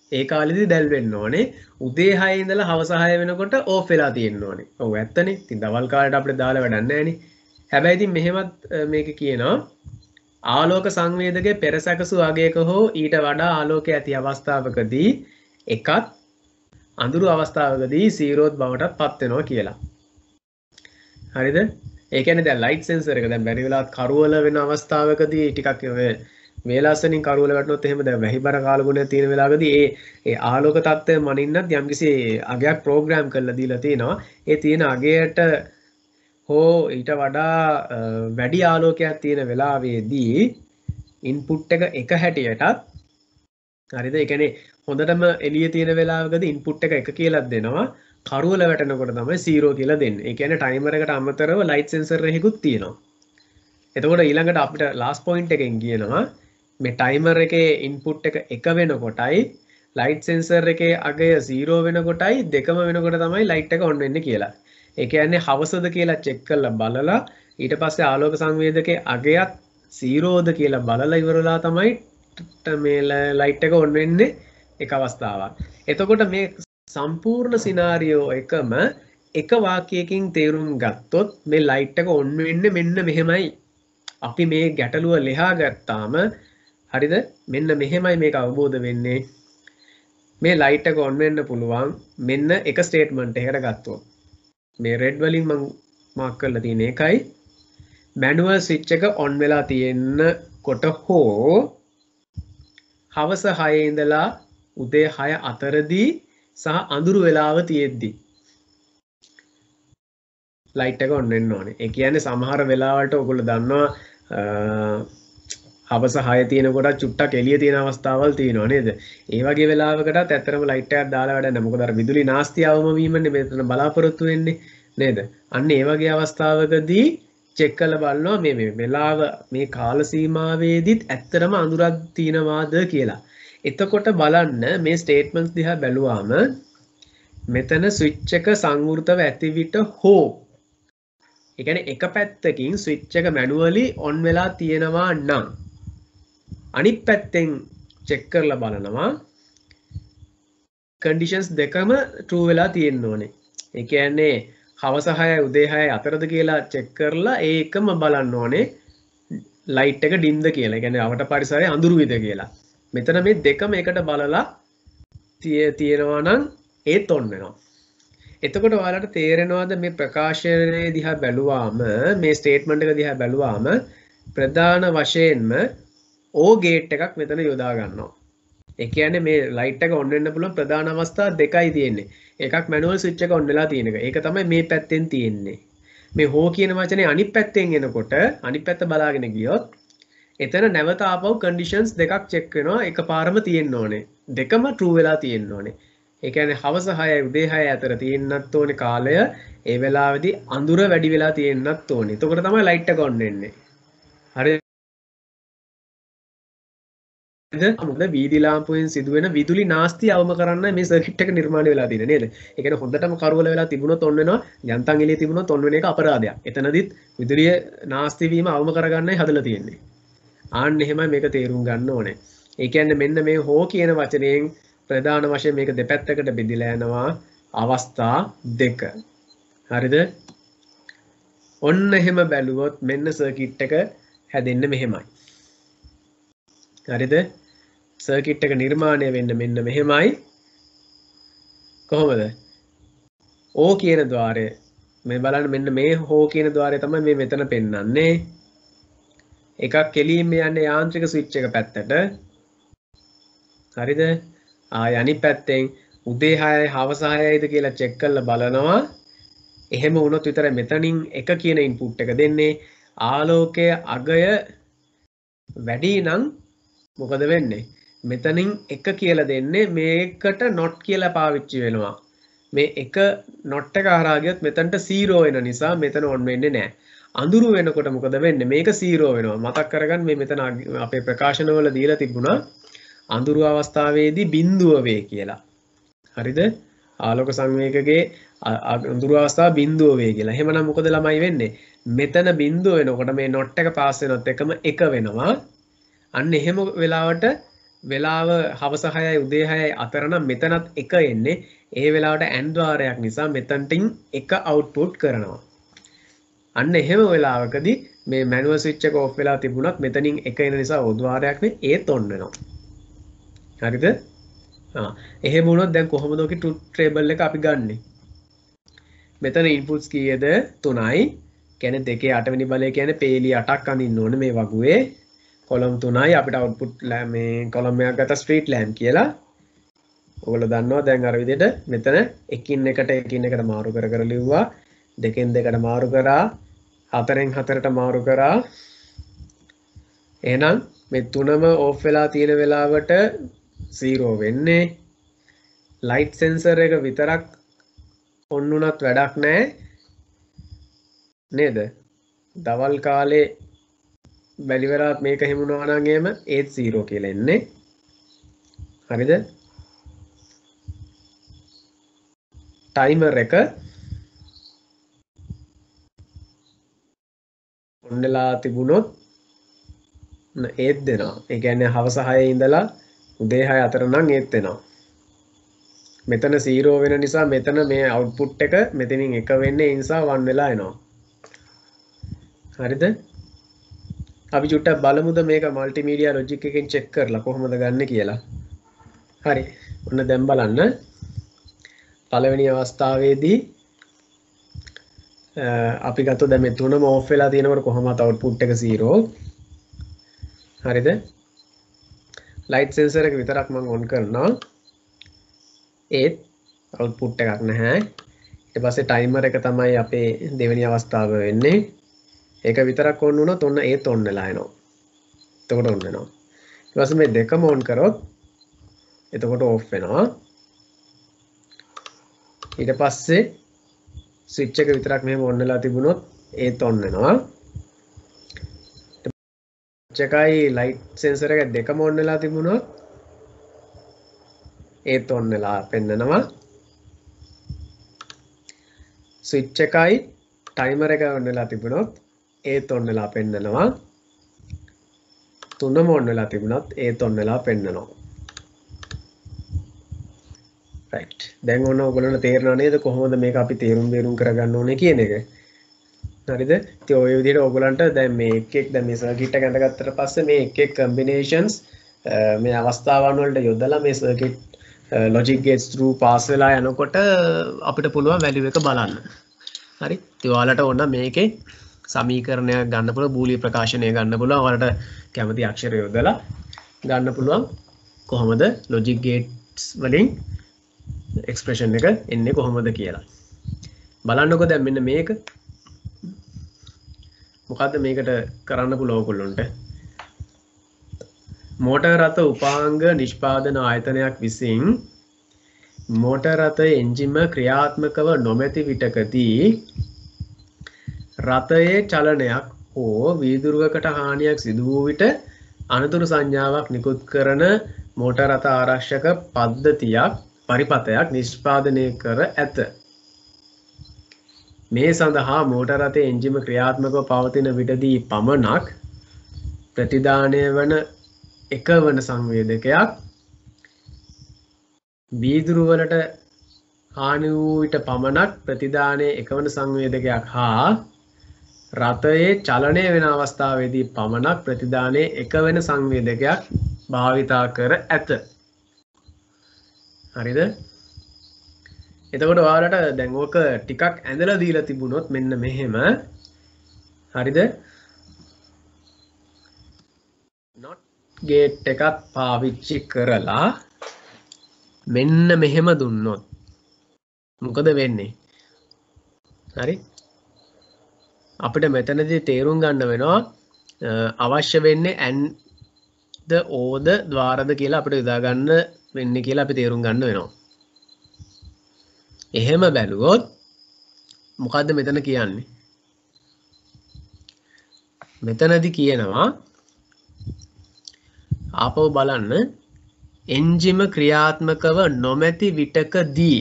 ඒ කාලෙදි දැල් වෙන්න ඕනේ. උදේ හය ඉඳලා හවස හය වෙනකොට ඕෆ් වෙලා තියෙන්න ඕනේ. ඔව් ඇත්තනේ. ඉතින් දවල් කාලේට අපිට දාලා වැඩක් නැහැනේ. හැබැයි ඉතින් මෙහෙමත් මේක කියනවා ආලෝක සංවේදකයේ පෙර සැකසු අගයක හෝ ඊට වඩා ආලෝකය ඇති අවස්ථාවකදී එකත් අඳුරු අවස්ථාවකදී සීරෝත් බවටත් පත් වෙනවා කියලා. හරිද? ඒ කියන්නේ දැන් ලයිට් සෙන්සර් එක දැන් බැරි වෙලාවත් කරවල වෙන අවස්ථාවකදී ටිකක් වේලාසනින් කරවල වැටුනොත් එහෙම දැන් වැහිබර කාලගුණයක් තියෙන වෙලාවකදී ඒ ඒ ආලෝක තත්ත්වය මනින්නත් යම්කිසි අගයක් ප්‍රෝග්‍රෑම් කරලා දීලා තියෙනවා. ඒ තියෙන අගයට හෝ ඊට වඩා වැඩි ආලෝකයක් තියෙන වෙලාවේදී ඉන්පුට් එක එක හැටියටත් හරිද? ඒ කියන්නේ හොඳටම එළිය තියෙන වෙලාවකදී ඉන්පුට් එක එක කියලා දෙනවා. කරවල වැටෙනකොට තමයි zero කියලා දෙන්නේ. ඒ කියන්නේ ටයිමර් එකට අමතරව ලයිට් සෙන්සර් එකකුත් තියෙනවා. එතකොට ඊළඟට අපිට ලාස්ට් පොයින්ට් එකෙන් කියනවා මේ ටයිමර් එකේ ඉන්පුට් එක එක වෙනකොටයි ලයිට් සෙන්සර් එකේ අගය zero වෙනකොටයි දෙකම වෙනකොට තමයි ලයිට් එක ඔන් වෙන්නේ කියලා. ඒ කියන්නේ හවසද කියලා චෙක් කරලා බලලා ඊට පස්සේ ආලෝක සංවේදකයේ අගයත් zero ද කියලා බලලා ඉවරලා තමයි මේ ලයිට් එක ඔන් වෙන්නේ එක අවස්ථාවක්. එතකොට මේ සම්පූර්ණ සිනාරියෝ එකම එක වාක්‍යයකින් තේරුම් ගත්තොත් මේ ලයිට් එක ඔන් වෙන්නේ මෙන්න මෙහෙමයි. අපි මේ ගැටලුව ලියා ගත්තාම හරිද? මෙන්න මෙහෙමයි මේක අවබෝධ වෙන්නේ. මේ ලයිට් එක ඔන් වෙන්න පුළුවන් මෙන්න එක ස්ටේට්මන්ට් එකකට ගත්තොත්. මේ රෙඩ් වලින් මම මාක් කරලා තියෙන එකයි මැනුවල් ස්විච් එක ඔන් වෙලා තියෙනකොට හෝ හවස හය ඉඳලා උදේ හය අතරදී සහ අඳුරු වෙලාව තියෙද්දි ලයිට් එක ඔන් වෙන්න ඕනේ. ඒ කියන්නේ සමහර වෙලාවලට ඔයගොල්ලෝ දන්නවා හවස හය තියෙනකොට චුට්ටක් එළිය තියෙන අවස්ථාවල් තියෙනවා නේද? ඒ වගේ වෙලාවකටත් ඇත්තටම ලයිට් එකක් දාලා වැඩක් නැහැ. මොකද අර විදුලි නාස්තියවම වීමනේ මෙතන බලාපොරොත්තු වෙන්නේ නේද? අන්න ඒ වගේ අවස්ථාවකදී චෙක් කරලා බලනවා මේ මේ වෙලාව මේ කාල සීමාවේදීත් ඇත්තටම අඳුරක් තියෙනවාද කියලා. එතකොට බලන්න මේ ස්ටේට්මන්ට්ස් දිහා බැලුවාම මෙතන ස්විච් එක සංවෘතව ඇති විට හෝ ඒ කියන්නේ එක පැත්තකින් ස්විච් එක මැනුවලි ඔන් වෙලා තියෙනවා නම් අනිත් පැත්තෙන් චෙක් කරලා බලනවා කන්ඩිෂන්ස් දෙකම true වෙලා තියෙන්න ඕනේ. ඒ කියන්නේ හවස හයයි උදේ හයයි අතරද කියලා චෙක් කරලා ඒකම බලන්න ඕනේ ලයිට් එක ඩිම්ද කියලා. ඒ කියන්නේ අවට පරිසරයේ අඳුරුවිද කියලා. මෙතන මේ දෙකම එකට බලලා තියෙනවා නම් ඒත් ඔන් වෙනවා. එතකොට ඔයාලට තේරෙනවද මේ ප්‍රකාශනයේ දිහා බැලුවාම මේ ස්ටේට්මන්ට් එක දිහා බැලුවාම ප්‍රධාන වශයෙන්ම O ගේට් එකක් මෙතන යොදා ගන්නවා. ඒ කියන්නේ මේ ලයිට් එක ඔන් වෙන්න පුළුවන් ප්‍රධාන අවස්ථා දෙකයි තියෙන්නේ. එකක් මැනුවල් ස්විච් එක ඔන් වෙලා තියෙන එක. ඒක තමයි මේ පැත්තෙන් තියෙන්නේ. මේ හෝ කියන වචනේ අනිත් පැත්තෙන් එනකොට අනිත් පැත්ත බලාගෙන ගියොත් එතන නැවත ආපහු කන්ඩිෂන්ස් දෙකක් චෙක් වෙනවා එකපාරම තියෙන්න ඕනේ. දෙකම true වෙලා තියෙන්න ඕනේ. ඒ කියන්නේ හවස හයයි උදේ හයයි අතර තියෙන්නත් ඕනේ කාලය. ඒ වෙලාවේදී අඳුර වැඩි වෙලා තියෙන්නත් ඕනේ. එතකොට තමයි ලයිට් එක ඔන් වෙන්නේ. හරිද? මොකද වීදි ලාම්පුවෙන් සිදුවෙන විදුලි නාස්ති අවම කරන්න මේ සර්කිට් එක නිර්මාණය වෙලා තියෙන්නේ නේද? ඒ කියන්නේ හොඳටම කරවල වෙලා තිබුණොත් ඔන් වෙනවා. යන්තම් එළිය තිබුණොත් ඔන් වෙන එක අපරාධයක්. එතනදිත් විදුලිය නාස්ති වීම අවම කරගන්නයි හදලා තියෙන්නේ. ආන්න එහෙමයි මේක තේරුම් ගන්න ඕනේ. ඒ කියන්නේ මෙන්න මේ හෝ කියන වචනයෙන් ප්‍රධාන වශයෙන් මේක දෙපැත්තකට බෙදලා යනවා අවස්ථා දෙක. හරිද? ඔන්න එහෙම බැලුවොත් මෙන්න සර්කිට් එක හැදෙන්නේ මෙහෙමයි. හරිද? සර්කිට් එක නිර්මාණය වෙන්න මෙන්න මෙහෙමයි. කොහොමද? O කියන ద్వාරය මේ බලන්න මෙන්න මේ හෝ කියන ద్వාරය තමයි මේ මෙතන පෙන්වන්නේ. එකක් කෙලින්ම යන්නේ යාන්ත්‍රික ස්විච් එක පැත්තට. හරිද? ආය අනිත් පැත්තෙන් උදේ හයයි හවස හයයිද කියලා චෙක් කරලා බලනවා. එහෙම වුණොත් විතරයි මෙතනින් එක කියන ඉන්පුට් එක දෙන්නේ. ආලෝකයේ අගය වැඩි නම් මොකද වෙන්නේ? මෙතනින් එක කියලා දෙන්නේ මේකට not කියලා පාවිච්චි වෙනවා. මේ එක not එක හරහා ගියොත් මෙතනට zero වෙන නිසා මෙතන on වෙන්නේ නැහැ. අඳුරු වෙනකොට මොකද වෙන්නේ? මේක zero වෙනවා. මතක් කරගන්න මේ මෙතන අපේ ප්‍රකාශනවල දීලා තිබුණා අඳුරු අවස්ථාවේදී බිඳුව වේ කියලා. හරිද? ආලෝක සංවේගකයේ අඳුරු අවස්ථාව බිඳුව වේ කියලා. එහෙමනම් මොකද ළමයි වෙන්නේ? මෙතන බිඳුව වෙනකොට මේ not එක පාස් වෙනත් එකම එක වෙනවා. අන්න එහෙම වෙලාවට වෙලාව හවස හයයි උදේ හයයි අතර නම් මෙතනත් එක එන්නේ. ඒ වෙලාවට ඇන් ద్వාරයක් නිසා මෙතනටින් එක අවුට්පුට් කරනවා. අන්න එහෙම වෙලාවකදී මේ මැනුවල් ස්විච් එක ඔෆ් වෙලා තිබුණත් මෙතනින් එක එන නිසා ඕ ద్వාරයක් නේ ඒත් ඔන් වෙනවා. හරිද? ආ එහෙම වුණොත් දැන් කොහොමද ඔකේ ට්‍රූත් ටේබල් එක අපි ගන්නෙ? මෙතන ඉන්පුට්ස් කීයද? තුනයි. කියන්නේ දෙකේ අටවෙනි බලය කියන්නේ පේලි අටක් අඳින්න ඕනේ මේ වගුවේ. කොලම් තුනයි අපිට අවුට්පුට් මේ කොලම් එකක් ගත්තා ස්ට්‍රීට් ලෑම්ප් කියලා. ඔයගොල්ලෝ දන්නවා දැන් අර විදිහට මෙතන එකින් එකට එකින් එකට මාරු කර කර ලිව්වා. දෙකෙන් දෙකට මාරු කරා. හතරෙන් හතරට මාරු කරා. එහෙනම් මේ තුනම ඕෆ් වෙලා තියෙන වෙලාවට zero වෙන්නේ. ලයිට් සෙන්සර් එක විතරක් ඔන් වුණත් වැඩක් නැහැ. නේද? දවල් කාලේ බැලිවරත් මේක හිමුණා නම් එහෙම ඒත් zero කියලා එන්නේ. හරිද? ටයිමර් එක ඔන් වෙලා තිබුණොත් ඒත් දෙනවා. ඒ කියන්නේ හවස හයේ ඉඳලා උදේ හය අතර නම් ඒත් දෙනවා. මෙතන zero වෙන නිසා මෙතන මේ අවුට්පුට් එක මෙතනින් එක වෙන්නේ ඒ නිසා one වෙලා එනවා. හරිද? අපි චුට්ටක් බලමුද මේක මල්ටිමීඩියා ලොජික් එකෙන් චෙක් කරලා කොහොමද ගන්න කියලා. හරි. ඔන්න දැන් බලන්න. පළවෙනි අවස්ථාවේදී අපි ගත්තොත් දැන් මේ තුනම ඕෆ් වෙලා තියෙනකොට කොහොමද අවුට්පුට් එක zero. හරිද? ලයිට් සෙන්සර් එක විතරක් මම ඔන් කරනවා. ඒත් අවුට්පුට් එකක් නැහැ. ඊට පස්සේ ටයිමර් එක තමයි අපේ දෙවෙනි අවස්ථාව වෙන්නේ. ඒක විතරක් ඔන් වුණොත් ඔන්න ඒත් ඔන් වෙලා එනවා. එතකොට ඔන් වෙනවා. ඊට පස්සේ මේ දෙකම ඔන් කරොත් එතකොට ඕෆ් වෙනවා. ඊට පස්සේ ස්විච් එක විතරක් මෙහෙම ඔන් වෙලා තිබුණොත් ඒත් ඔන් වෙනවා. ස්විච් එකයි ලයිට් සෙන්සර් එක දෙකම ඔන් වෙලා තිබුණොත් ඒත් ඔන් වෙලා පෙන්නනවා. ස්විච් එකයි ටයිමර් එක ඔන් වෙලා තිබුණොත් ඒත් ඔන් වෙලා පෙන්නනවා. තුනම ඔන් වෙලා තිබුණත් ඒත් ඔන් වෙලා පෙන්නනවා. right. දැන් ඔන්න ඔයගොල්ලන්ට තේරෙනව නේද කොහොමද මේක අපි තේරුම් බේරුම් කරගන්න ඕනේ කියන එක. හරිද? ඉතින් ඔය විදිහට ඔයගොල්ලන්ට දැන් මේ එක් එක් දැන් මේ සර්කිට් එක අඳගත්තට පස්සේ මේ එක් එක් කම්බිනේෂන්ස් මේ අවස්ථාවන් වලට යොදලා මේ circuit logic gates through pass වෙලා යනකොට අපිට පුළුවන් value එක බලන්න. හරි? ඉතින් ඔයාලට ඕන මේකේ සමීකරණයක් ගන්න පුළුවන්, බූලිය ප්‍රකාශනය ගන්න පුළුවන්. ඔයාලට කැමති අක්ෂර යොදලා ගන්න පුළුවන් කොහොමද logic gates වලින් expression එක එන්නේ කොහොමද කියලා. බලන්නකො දැන් මෙන්න මේක. මොකද්ද මේකට කරන්න පුළුවන් ඔයගොල්ලන්ට? මෝටර් රථ උපාංග නිෂ්පාදන ආයතනයක් විසින් මෝටර් රථ එන්ජිම ක්‍රියාත්මකව නොමැති විටකදී රථයේ චලනයක් හෝ වීදුරුවකට හානියක් සිදු වූ විට අනතුරු සංඥාවක් නිකුත් කරන මෝටර් රථ ආරක්ෂක පද්ධතියක් පරිපතයක් නිෂ්පාදනය කර ඇත. මේ සඳහා මෝටර් රථයේ එන්ජිම ක්‍රියාත්මකව පවතින විටදී පමණක් ප්‍රතිදානය වන එක වන සංවේදකයක් වීදුරු වලට හානි වූ විට පමණක් ප්‍රතිදානයේ එකවන සංවේදකයක් හා රථයේ චලනය වෙන අවස්ථාවේදී පමණක් ප්‍රතිදානයේ එකවන සංවේදකයක් භාවිතා කර ඇත. හරිද? එතකොට ඔයාලට දැන් ඕක ටිකක් ඇඳලා දීලා තිබුණොත් මෙන්න මෙහෙම. හරිද? not gate එකක් පාවිච්චි කරලා මෙන්න මෙහෙම දුන්නොත් මොකද වෙන්නේ? හරි? අපිට මෙතනදී තේරුම් ගන්න වෙනවා අවශ්‍ය වෙන්නේ and the or the ద్వාරද කියලා අපිට යොදා ගන්න වෙන්නේ කියලා අපි තේරුම් ගන්න වෙනවා. එහෙම බැලුවොත් මොකද්ද මෙතන කියන්නේ? මෙතනදී කියනවා ආපහු බලන්න එන්ජිම ක්‍රියාත්මකව නොමැති විටකදී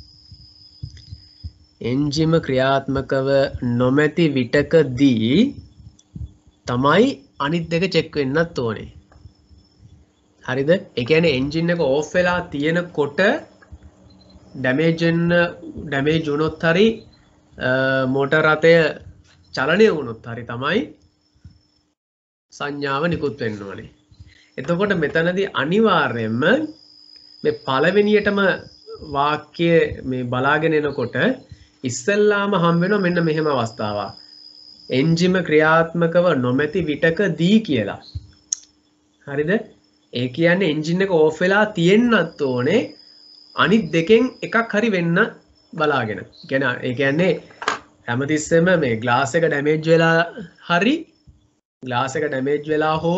එන්ජිම ක්‍රියාත්මකව නොමැති විටකදී තමයි අනිත් දෙක චෙක් වෙන්නත් ඕනේ. හරිද? ඒ කියන්නේ එන්ජින් එක ඕෆ් වෙලා තියෙනකොට ඩැමේජ් වෙන ඩැමේජ් වුණොත් හරි මෝටර් රථය චලනය වුණොත් හරි තමයි සංඥාව නිකුත් වෙන්න ඕනේ. එතකොට මෙතනදී අනිවාර්යයෙන්ම මේ පළවෙනියටම වාක්‍ය මේ බලාගෙන එනකොට ඉස්සෙල්ලාම හම් වෙනවා මෙන්න මෙහෙම අවස්ථාවක්. එන්ජිම ක්‍රියාත්මකව නොමැති විටකදී කියලා. හරිද? ඒ කියන්නේ එන්ජින් එක ඕෆ් වෙලා තියෙන්නත් ඕනේ අනිත් දෙකෙන් එකක් හරි වෙන්න බලාගෙන. ඒ කියන්නේ හැමතිස්සෙම මේ ග්ලාස් එක ඩැමේජ් වෙලා හරි ග්ලාස් එක ඩැමේජ් වෙලා හෝ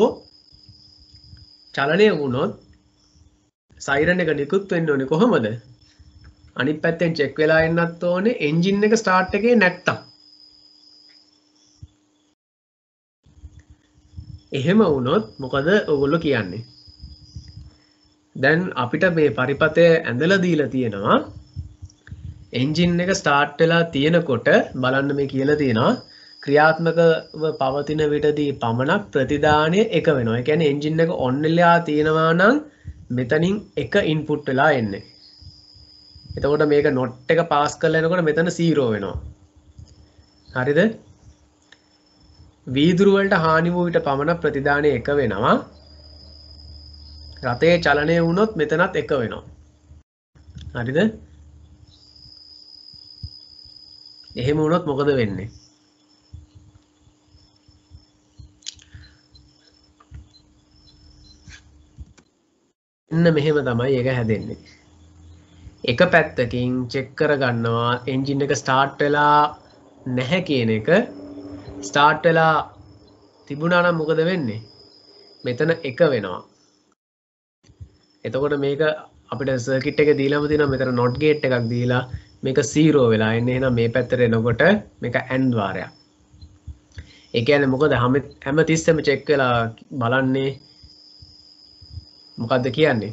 චලනය වුණොත් සයිරන් එක නිකුත් වෙන්න ඕනේ කොහොමද? අනිත් පැත්තෙන් චෙක් වෙලා එන්නත් ඕනේ එන්ජින් එක ස්ටාර්ට් එකේ නැත්තම්. එහෙම වුණොත් මොකද ඔයගොල්ලෝ කියන්නේ? දැන් අපිට මේ පරිපතය ඇඳලා දීලා තියෙනවා එන්ජින් එක ස්ටාර්ට් වෙලා තියෙනකොට බලන්න මේ කියලා තියෙනවා ක්‍රියාත්මකව පවතින විටදී පමණක් ප්‍රතිදානය එක වෙනවා. ඒ කියන්නේ එන්ජින් එක ඔන් වෙලා තියෙනවා නම් මෙතනින් එක ඉන්පුට් වෙලා එන්නේ. එතකොට මේක නොට් එක පාස් කරලා එනකොට මෙතන සීරෝ වෙනවා. හරිද? වීදුරු වලට හානි වූ විට පමණ ප්‍රතිදානය එක වෙනවා. රථයේ චලනය වුණොත් මෙතනත් එක වෙනවා. හරිද? එහෙම වුණොත් මොකද වෙන්නේ? එන්න මෙහෙම තමයි ඒක හැදෙන්නේ. එක පැත්තකින් චෙක් කරගන්නවා එන්ජින් එක ස්ටාර්ට් වෙලා නැහැ කියන එක. ස්ටාර්ට් වෙලා තිබුණා නම් මොකද වෙන්නේ? මෙතන එක වෙනවා. එතකොට මේක අපිට සර්කිට් එක දීලාම තියෙනවා මෙතන not gate එකක් දීලා මේක zero වෙලා එන්නේ. එහෙනම් මේ පැත්තට එනකොට මේක and වාරයක්. ඒ කියන්නේ මොකද හැම තිස්සෙම චෙක් වෙලා බලන්නේ මොකද්ද කියන්නේ?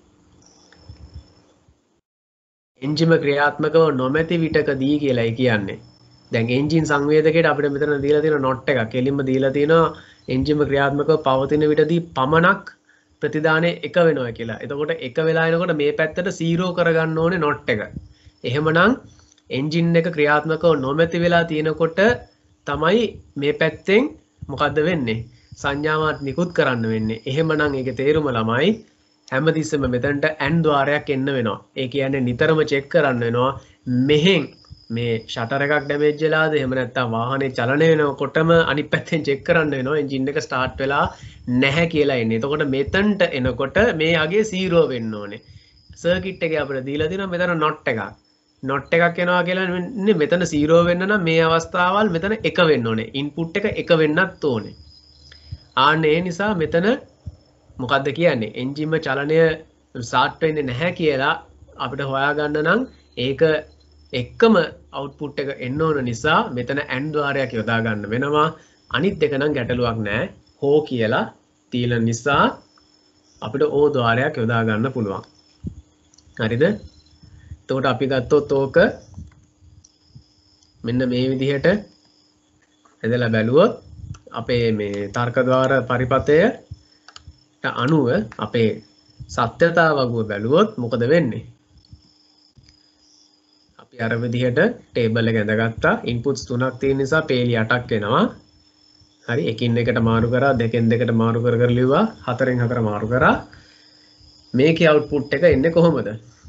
එන්ජිම ක්‍රියාත්මකව නොමැති විටකදී කියලායි කියන්නේ. දැන් එන්ජින් සංවේදකයට අපිට මෙතන දීලා තියෙන not එකක්. කෙලින්ම දීලා තියෙනවා එන්ජිම ක්‍රියාත්මකව පවතින විටදී පමණක් ප්‍රතිදානය එක වෙනවා කියලා. එතකොට එක වෙලා එනකොට මේ පැත්තට zero කරගන්න ඕනේ not එක. එහෙමනම් එන්ජින් එක ක්‍රියාත්මකව නොමැති වෙලා තියෙනකොට තමයි මේ පැත්තෙන් මොකද්ද වෙන්නේ? සංඥාවක් නිකුත් කරන්න වෙන්නේ. එහෙමනම් ඒකේ තේරුම ළමයි හැමතිස්සෙම මෙතනට and ద్వාරයක් එන්න වෙනවා. ඒ කියන්නේ නිතරම චෙක් කරන්න වෙනවා මෙහෙන් මේ ෂටර් එකක් ඩැමේජ් වෙලාද එහෙම නැත්නම් වාහනේ චලනය වෙනකොටම අනිත් පැත්තෙන් චෙක් කරන්න වෙනවා එන්ජින් එක ස්ටාර්ට් වෙලා නැහැ කියලා එන්නේ. එතකොට මෙතනට එනකොට මේ අගේ zero වෙන්න ඕනේ. සර්කිට් එකේ අපිට දීලා තියෙනවා මෙතන not එකක්. not එකක් එනවා කියලා ඉන්නේ මෙතන zero වෙන්න නම් මේ අවස්ථාවල් මෙතන එක වෙන්න ඕනේ. ඉන්පුට් එක එක වෙන්නත් ඕනේ. ආන්න ඒ නිසා මෙතන මොකද්ද කියන්නේ? එන්ජිම චලනය ස්ටාර්ට් වෙන්නේ නැහැ කියලා අපිට හොයාගන්න නම් ඒක එකම අවුට්පුට් එක එන්න ඕන නිසා මෙතන and ద్వාරයක් යොදා ගන්න වෙනවා. අනිත් එක නම් ගැටලුවක් නැහැ. හෝ කියලා තියෙන නිසා අපිට O ద్వාරයක් යොදා ගන්න පුළුවන්. හරිද? එතකොට අපි ගත්තොත් ඕක මෙන්න මේ විදිහට එදලා බැලුවොත් අපේ මේ තර්කද්වාර පරිපතයට අනුව අපේ සත්‍යතාව වගුව බැලුවොත් මොකද වෙන්නේ? අපි අර විදිහට ටේබල් එක ඇඳගත්තා. ඉන්පුට්ස් තුනක් තියෙන නිසා පේලි අටක් එනවා. හරි, එකින් එකට මාරු කරා, දෙකෙන් දෙකට මාරු කර කර ලිව්වා, හතරෙන් හතර මාරු කරා. මේකේ අවුට්පුට් එක එන්නේ කොහොමද?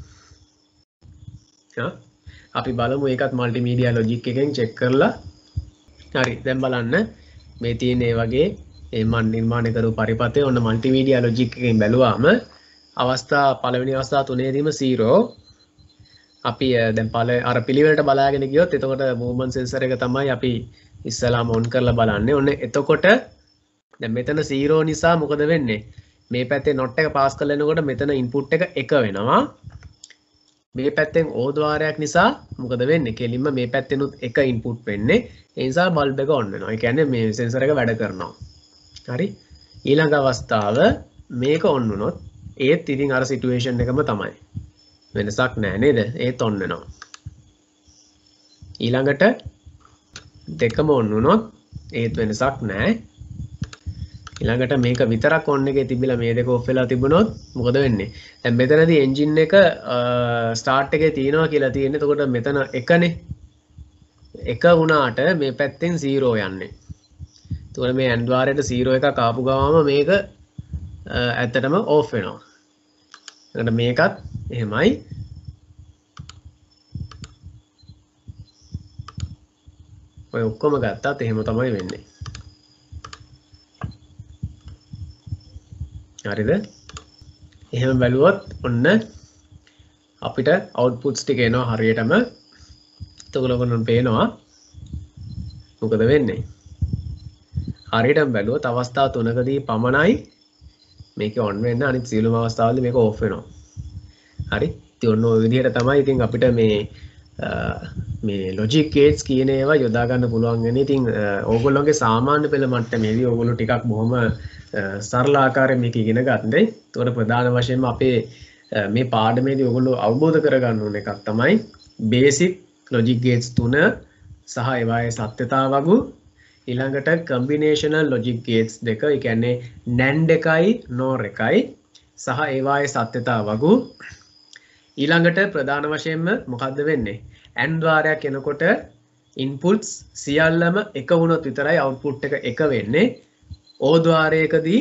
හා අපි බලමු ඒකත් මල්ටිමීඩියා ලොජික් එකෙන් චෙක් කරලා. හරි, දැන් බලන්න මේ තියෙන මේ වගේ ඒ මන් නිර්මාණය කරපු පරිපතේ ඔන්න මල්ටිමීඩියා ලොජික් එකෙන් බැලුවාම අවස්ථා පළවෙනි අවස්ථා තුනේදීම zero. අපි දැන් පළ අර පිළිවෙලට බලාගෙන ගියොත් එතකොට මූව්මන්ට් සෙන්සර් එක තමයි අපි ඉස්සලාම ඔන් කරලා බලන්නේ. ඔන්න එතකොට දැන් මෙතන zero නිසා මොකද වෙන්නේ? මේ පැත්තේ not එක පාස් කරලා එනකොට මෙතන ඉන්පුට් එක එක වෙනවා. මේ පැත්තෙන් O ద్వාරයක් නිසා මොකද වෙන්නේ? කෙලින්ම මේ පැත්තෙනුත් එක ඉන්පුට් වෙන්නේ. ඒ නිසා බල්බ් එක ඔන් වෙනවා. ඒ කියන්නේ මේ සෙන්සර් එක වැඩ කරනවා. හරි. ඊළඟ අවස්ථාව මේක ඔන් වුණොත් ඒත් ඉතින් අර සිටුේෂන් එකම තමයි. වෙනසක් නැහැ නේද? ඒත් ඔන් වෙනවා. ඊළඟට දෙකම ඔන් වුණොත් ඒත් වෙනසක් නැහැ. ඊළඟට මේක විතරක් on එකේ තිබිලා මේ දෙක off වෙලා තිබුණොත් මොකද වෙන්නේ? දැන් මෙතනදී engine එක start එකේ තියෙනවා කියලා තියෙන්නේ. එතකොට මෙතන එකනේ. එක වුණාට මේ පැත්තෙන් zero යන්නේ. එතකොට මේ and ද්වාරයට zero එකක් ආපු ගමම මේක ඇත්තටම off වෙනවා. එතකොට මේකත් එහෙමයි. ඔය ඔක්කොම ගත්තත් එහෙම තමයි වෙන්නේ. හරිද? එහෙම බැලුවොත් ඔන්න අපිට outputs ටික එනවා හරියටම. එතකොට ඔයගොල්ලන්ට පේනවා මොකද වෙන්නේ? හරියටම බැලුවොත් අවස්ථා තුනකදී පමණයි මේක on වෙන්න, අනිත් සියලුම අවස්ථාවලදී මේක off වෙනවා. හරි? ඉතින් ඔන්න ඔය විදිහට තමයි ඉතින් අපිට මේ මේ logic gates කියන ඒවා යොදා ගන්න පුළුවන් වෙන්නේ. ඉතින් ඕගොල්ලෝගේ සාමාන්‍ය පෙළ මට්ටමේදී ඕගොල්ලෝ ටිකක් බොහොම සරල ආකාරයෙන් මේක ඉගෙන ගන්න. ඒතකොට ප්‍රධාන වශයෙන්ම අපේ මේ පාඩමේදී ඔයගොල්ලෝ අවබෝධ කරගන්න ඕන එකක් තමයි basic logic gates තුන සහ ඒවායේ සත්‍යතාව වගු, ඊළඟට combinational logic gates දෙක, ඒ කියන්නේ NAND එකයි NOR එකයි සහ ඒවායේ සත්‍යතාව වගු. ඊළඟට ප්‍රධාන වශයෙන්ම මොකද්ද වෙන්නේ? AND ද්වාරයක් එනකොට inputs සියල්ලම එක වුණොත් විතරයි output එක එක වෙන්නේ. O ද්වාරයකදී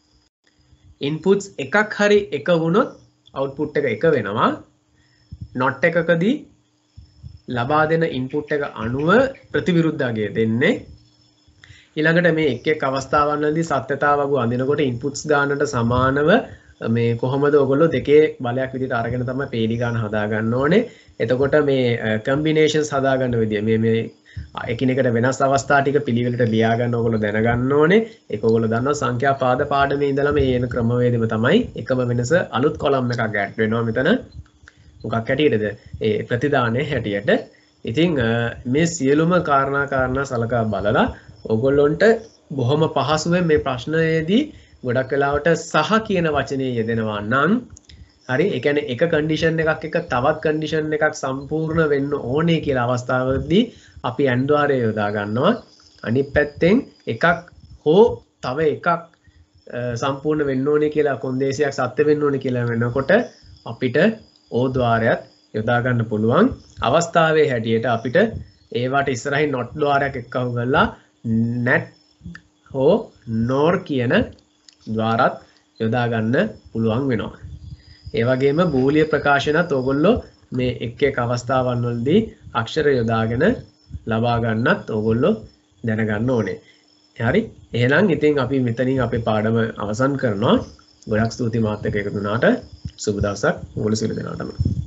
inputs එකක් හරි එක වුණොත් output එක එක වෙනවා. not එකකදී ලබා දෙන input එක අනුව ප්‍රතිවිරුද්ධාගය දෙන්නේ. ඊළඟට මේ එක් එක් අවස්ථාවන් වලදී සත්‍යතාව වගු අඳිනකොට inputs ගන්නට සමානව මේ කොහොමද ඔයගොල්ලෝ දෙකේ බලයක් විදිහට අරගෙන තමයි පේලි ගන්න හදා ගන්න ඕනේ. එතකොට මේ combinations හදා ගන්න විදිය මේ මේ එකිනෙකට වෙනස් අවස්ථා ටික පිළිවෙලට ලියා ගන්න ඔයගොල්ලෝ දැනගන්න ඕනේ. ඒක ඔයගොල්ලෝ දන්නවා සංඛ්‍යා පාද පාඩමේ ඉඳලා මේ එන ක්‍රමවේදෙම තමයි. එකම වෙනස අලුත් කොලම් එකක් ඇඩ් වෙනවා මෙතන. මොකක් හැටියටද? ඒ ප්‍රතිදානයේ හැටියට. ඉතින් මේ සියලුම කාරණා කාරණා සලකා බලලා ඔයගොල්ලොන්ට බොහොම පහසුවෙන් මේ ප්‍රශ්නයේදී ගොඩක් වෙලාවට සහ කියන වචනේ යෙදෙනවා නම් හරි, ඒ කියන්නේ එක කන්ඩිෂන් එකක් එක තවත් කන්ඩිෂන් එකක් සම්පූර්ණ වෙන්න ඕනේ කියලා අවස්ථාවකදී අපි AND ද්වාරය යොදා ගන්නවා. අනිත් පැත්තෙන් එකක් හෝ තව එකක් සම්පූර්ණ වෙන්න ඕනේ කියලා කොන්දේසියක් සත්‍ය වෙන්න ඕනේ කියලා වෙනකොට අපිට O ද්වාරයත් යොදා ගන්න පුළුවන්. අවස්ථාවේ හැටියට අපිට ඒවට ඉස්සරහින් not ද්වාරයක් එක්කව කරලා NAT හෝ NOR කියන ද්වාරත් යොදා ගන්න පුළුවන් වෙනවා. ඒ වගේම බූලිය ප්‍රකාශනත් ඕගොල්ලෝ මේ එක් එක් අවස්ථාවන් වලදී අක්ෂර යොදාගෙන ලබා ගන්නත් ඕගොල්ලෝ දැනගන්න ඕනේ. හරි? එහෙනම් ඉතින් අපි මෙතනින් අපේ පාඩම අවසන් කරනවා. ගොඩක් ස්තුතියි මාත් එක්ක එකතු වුණාට. සුබ දවසක් ඔයගොල්ලෝ සියලු දෙනාටම.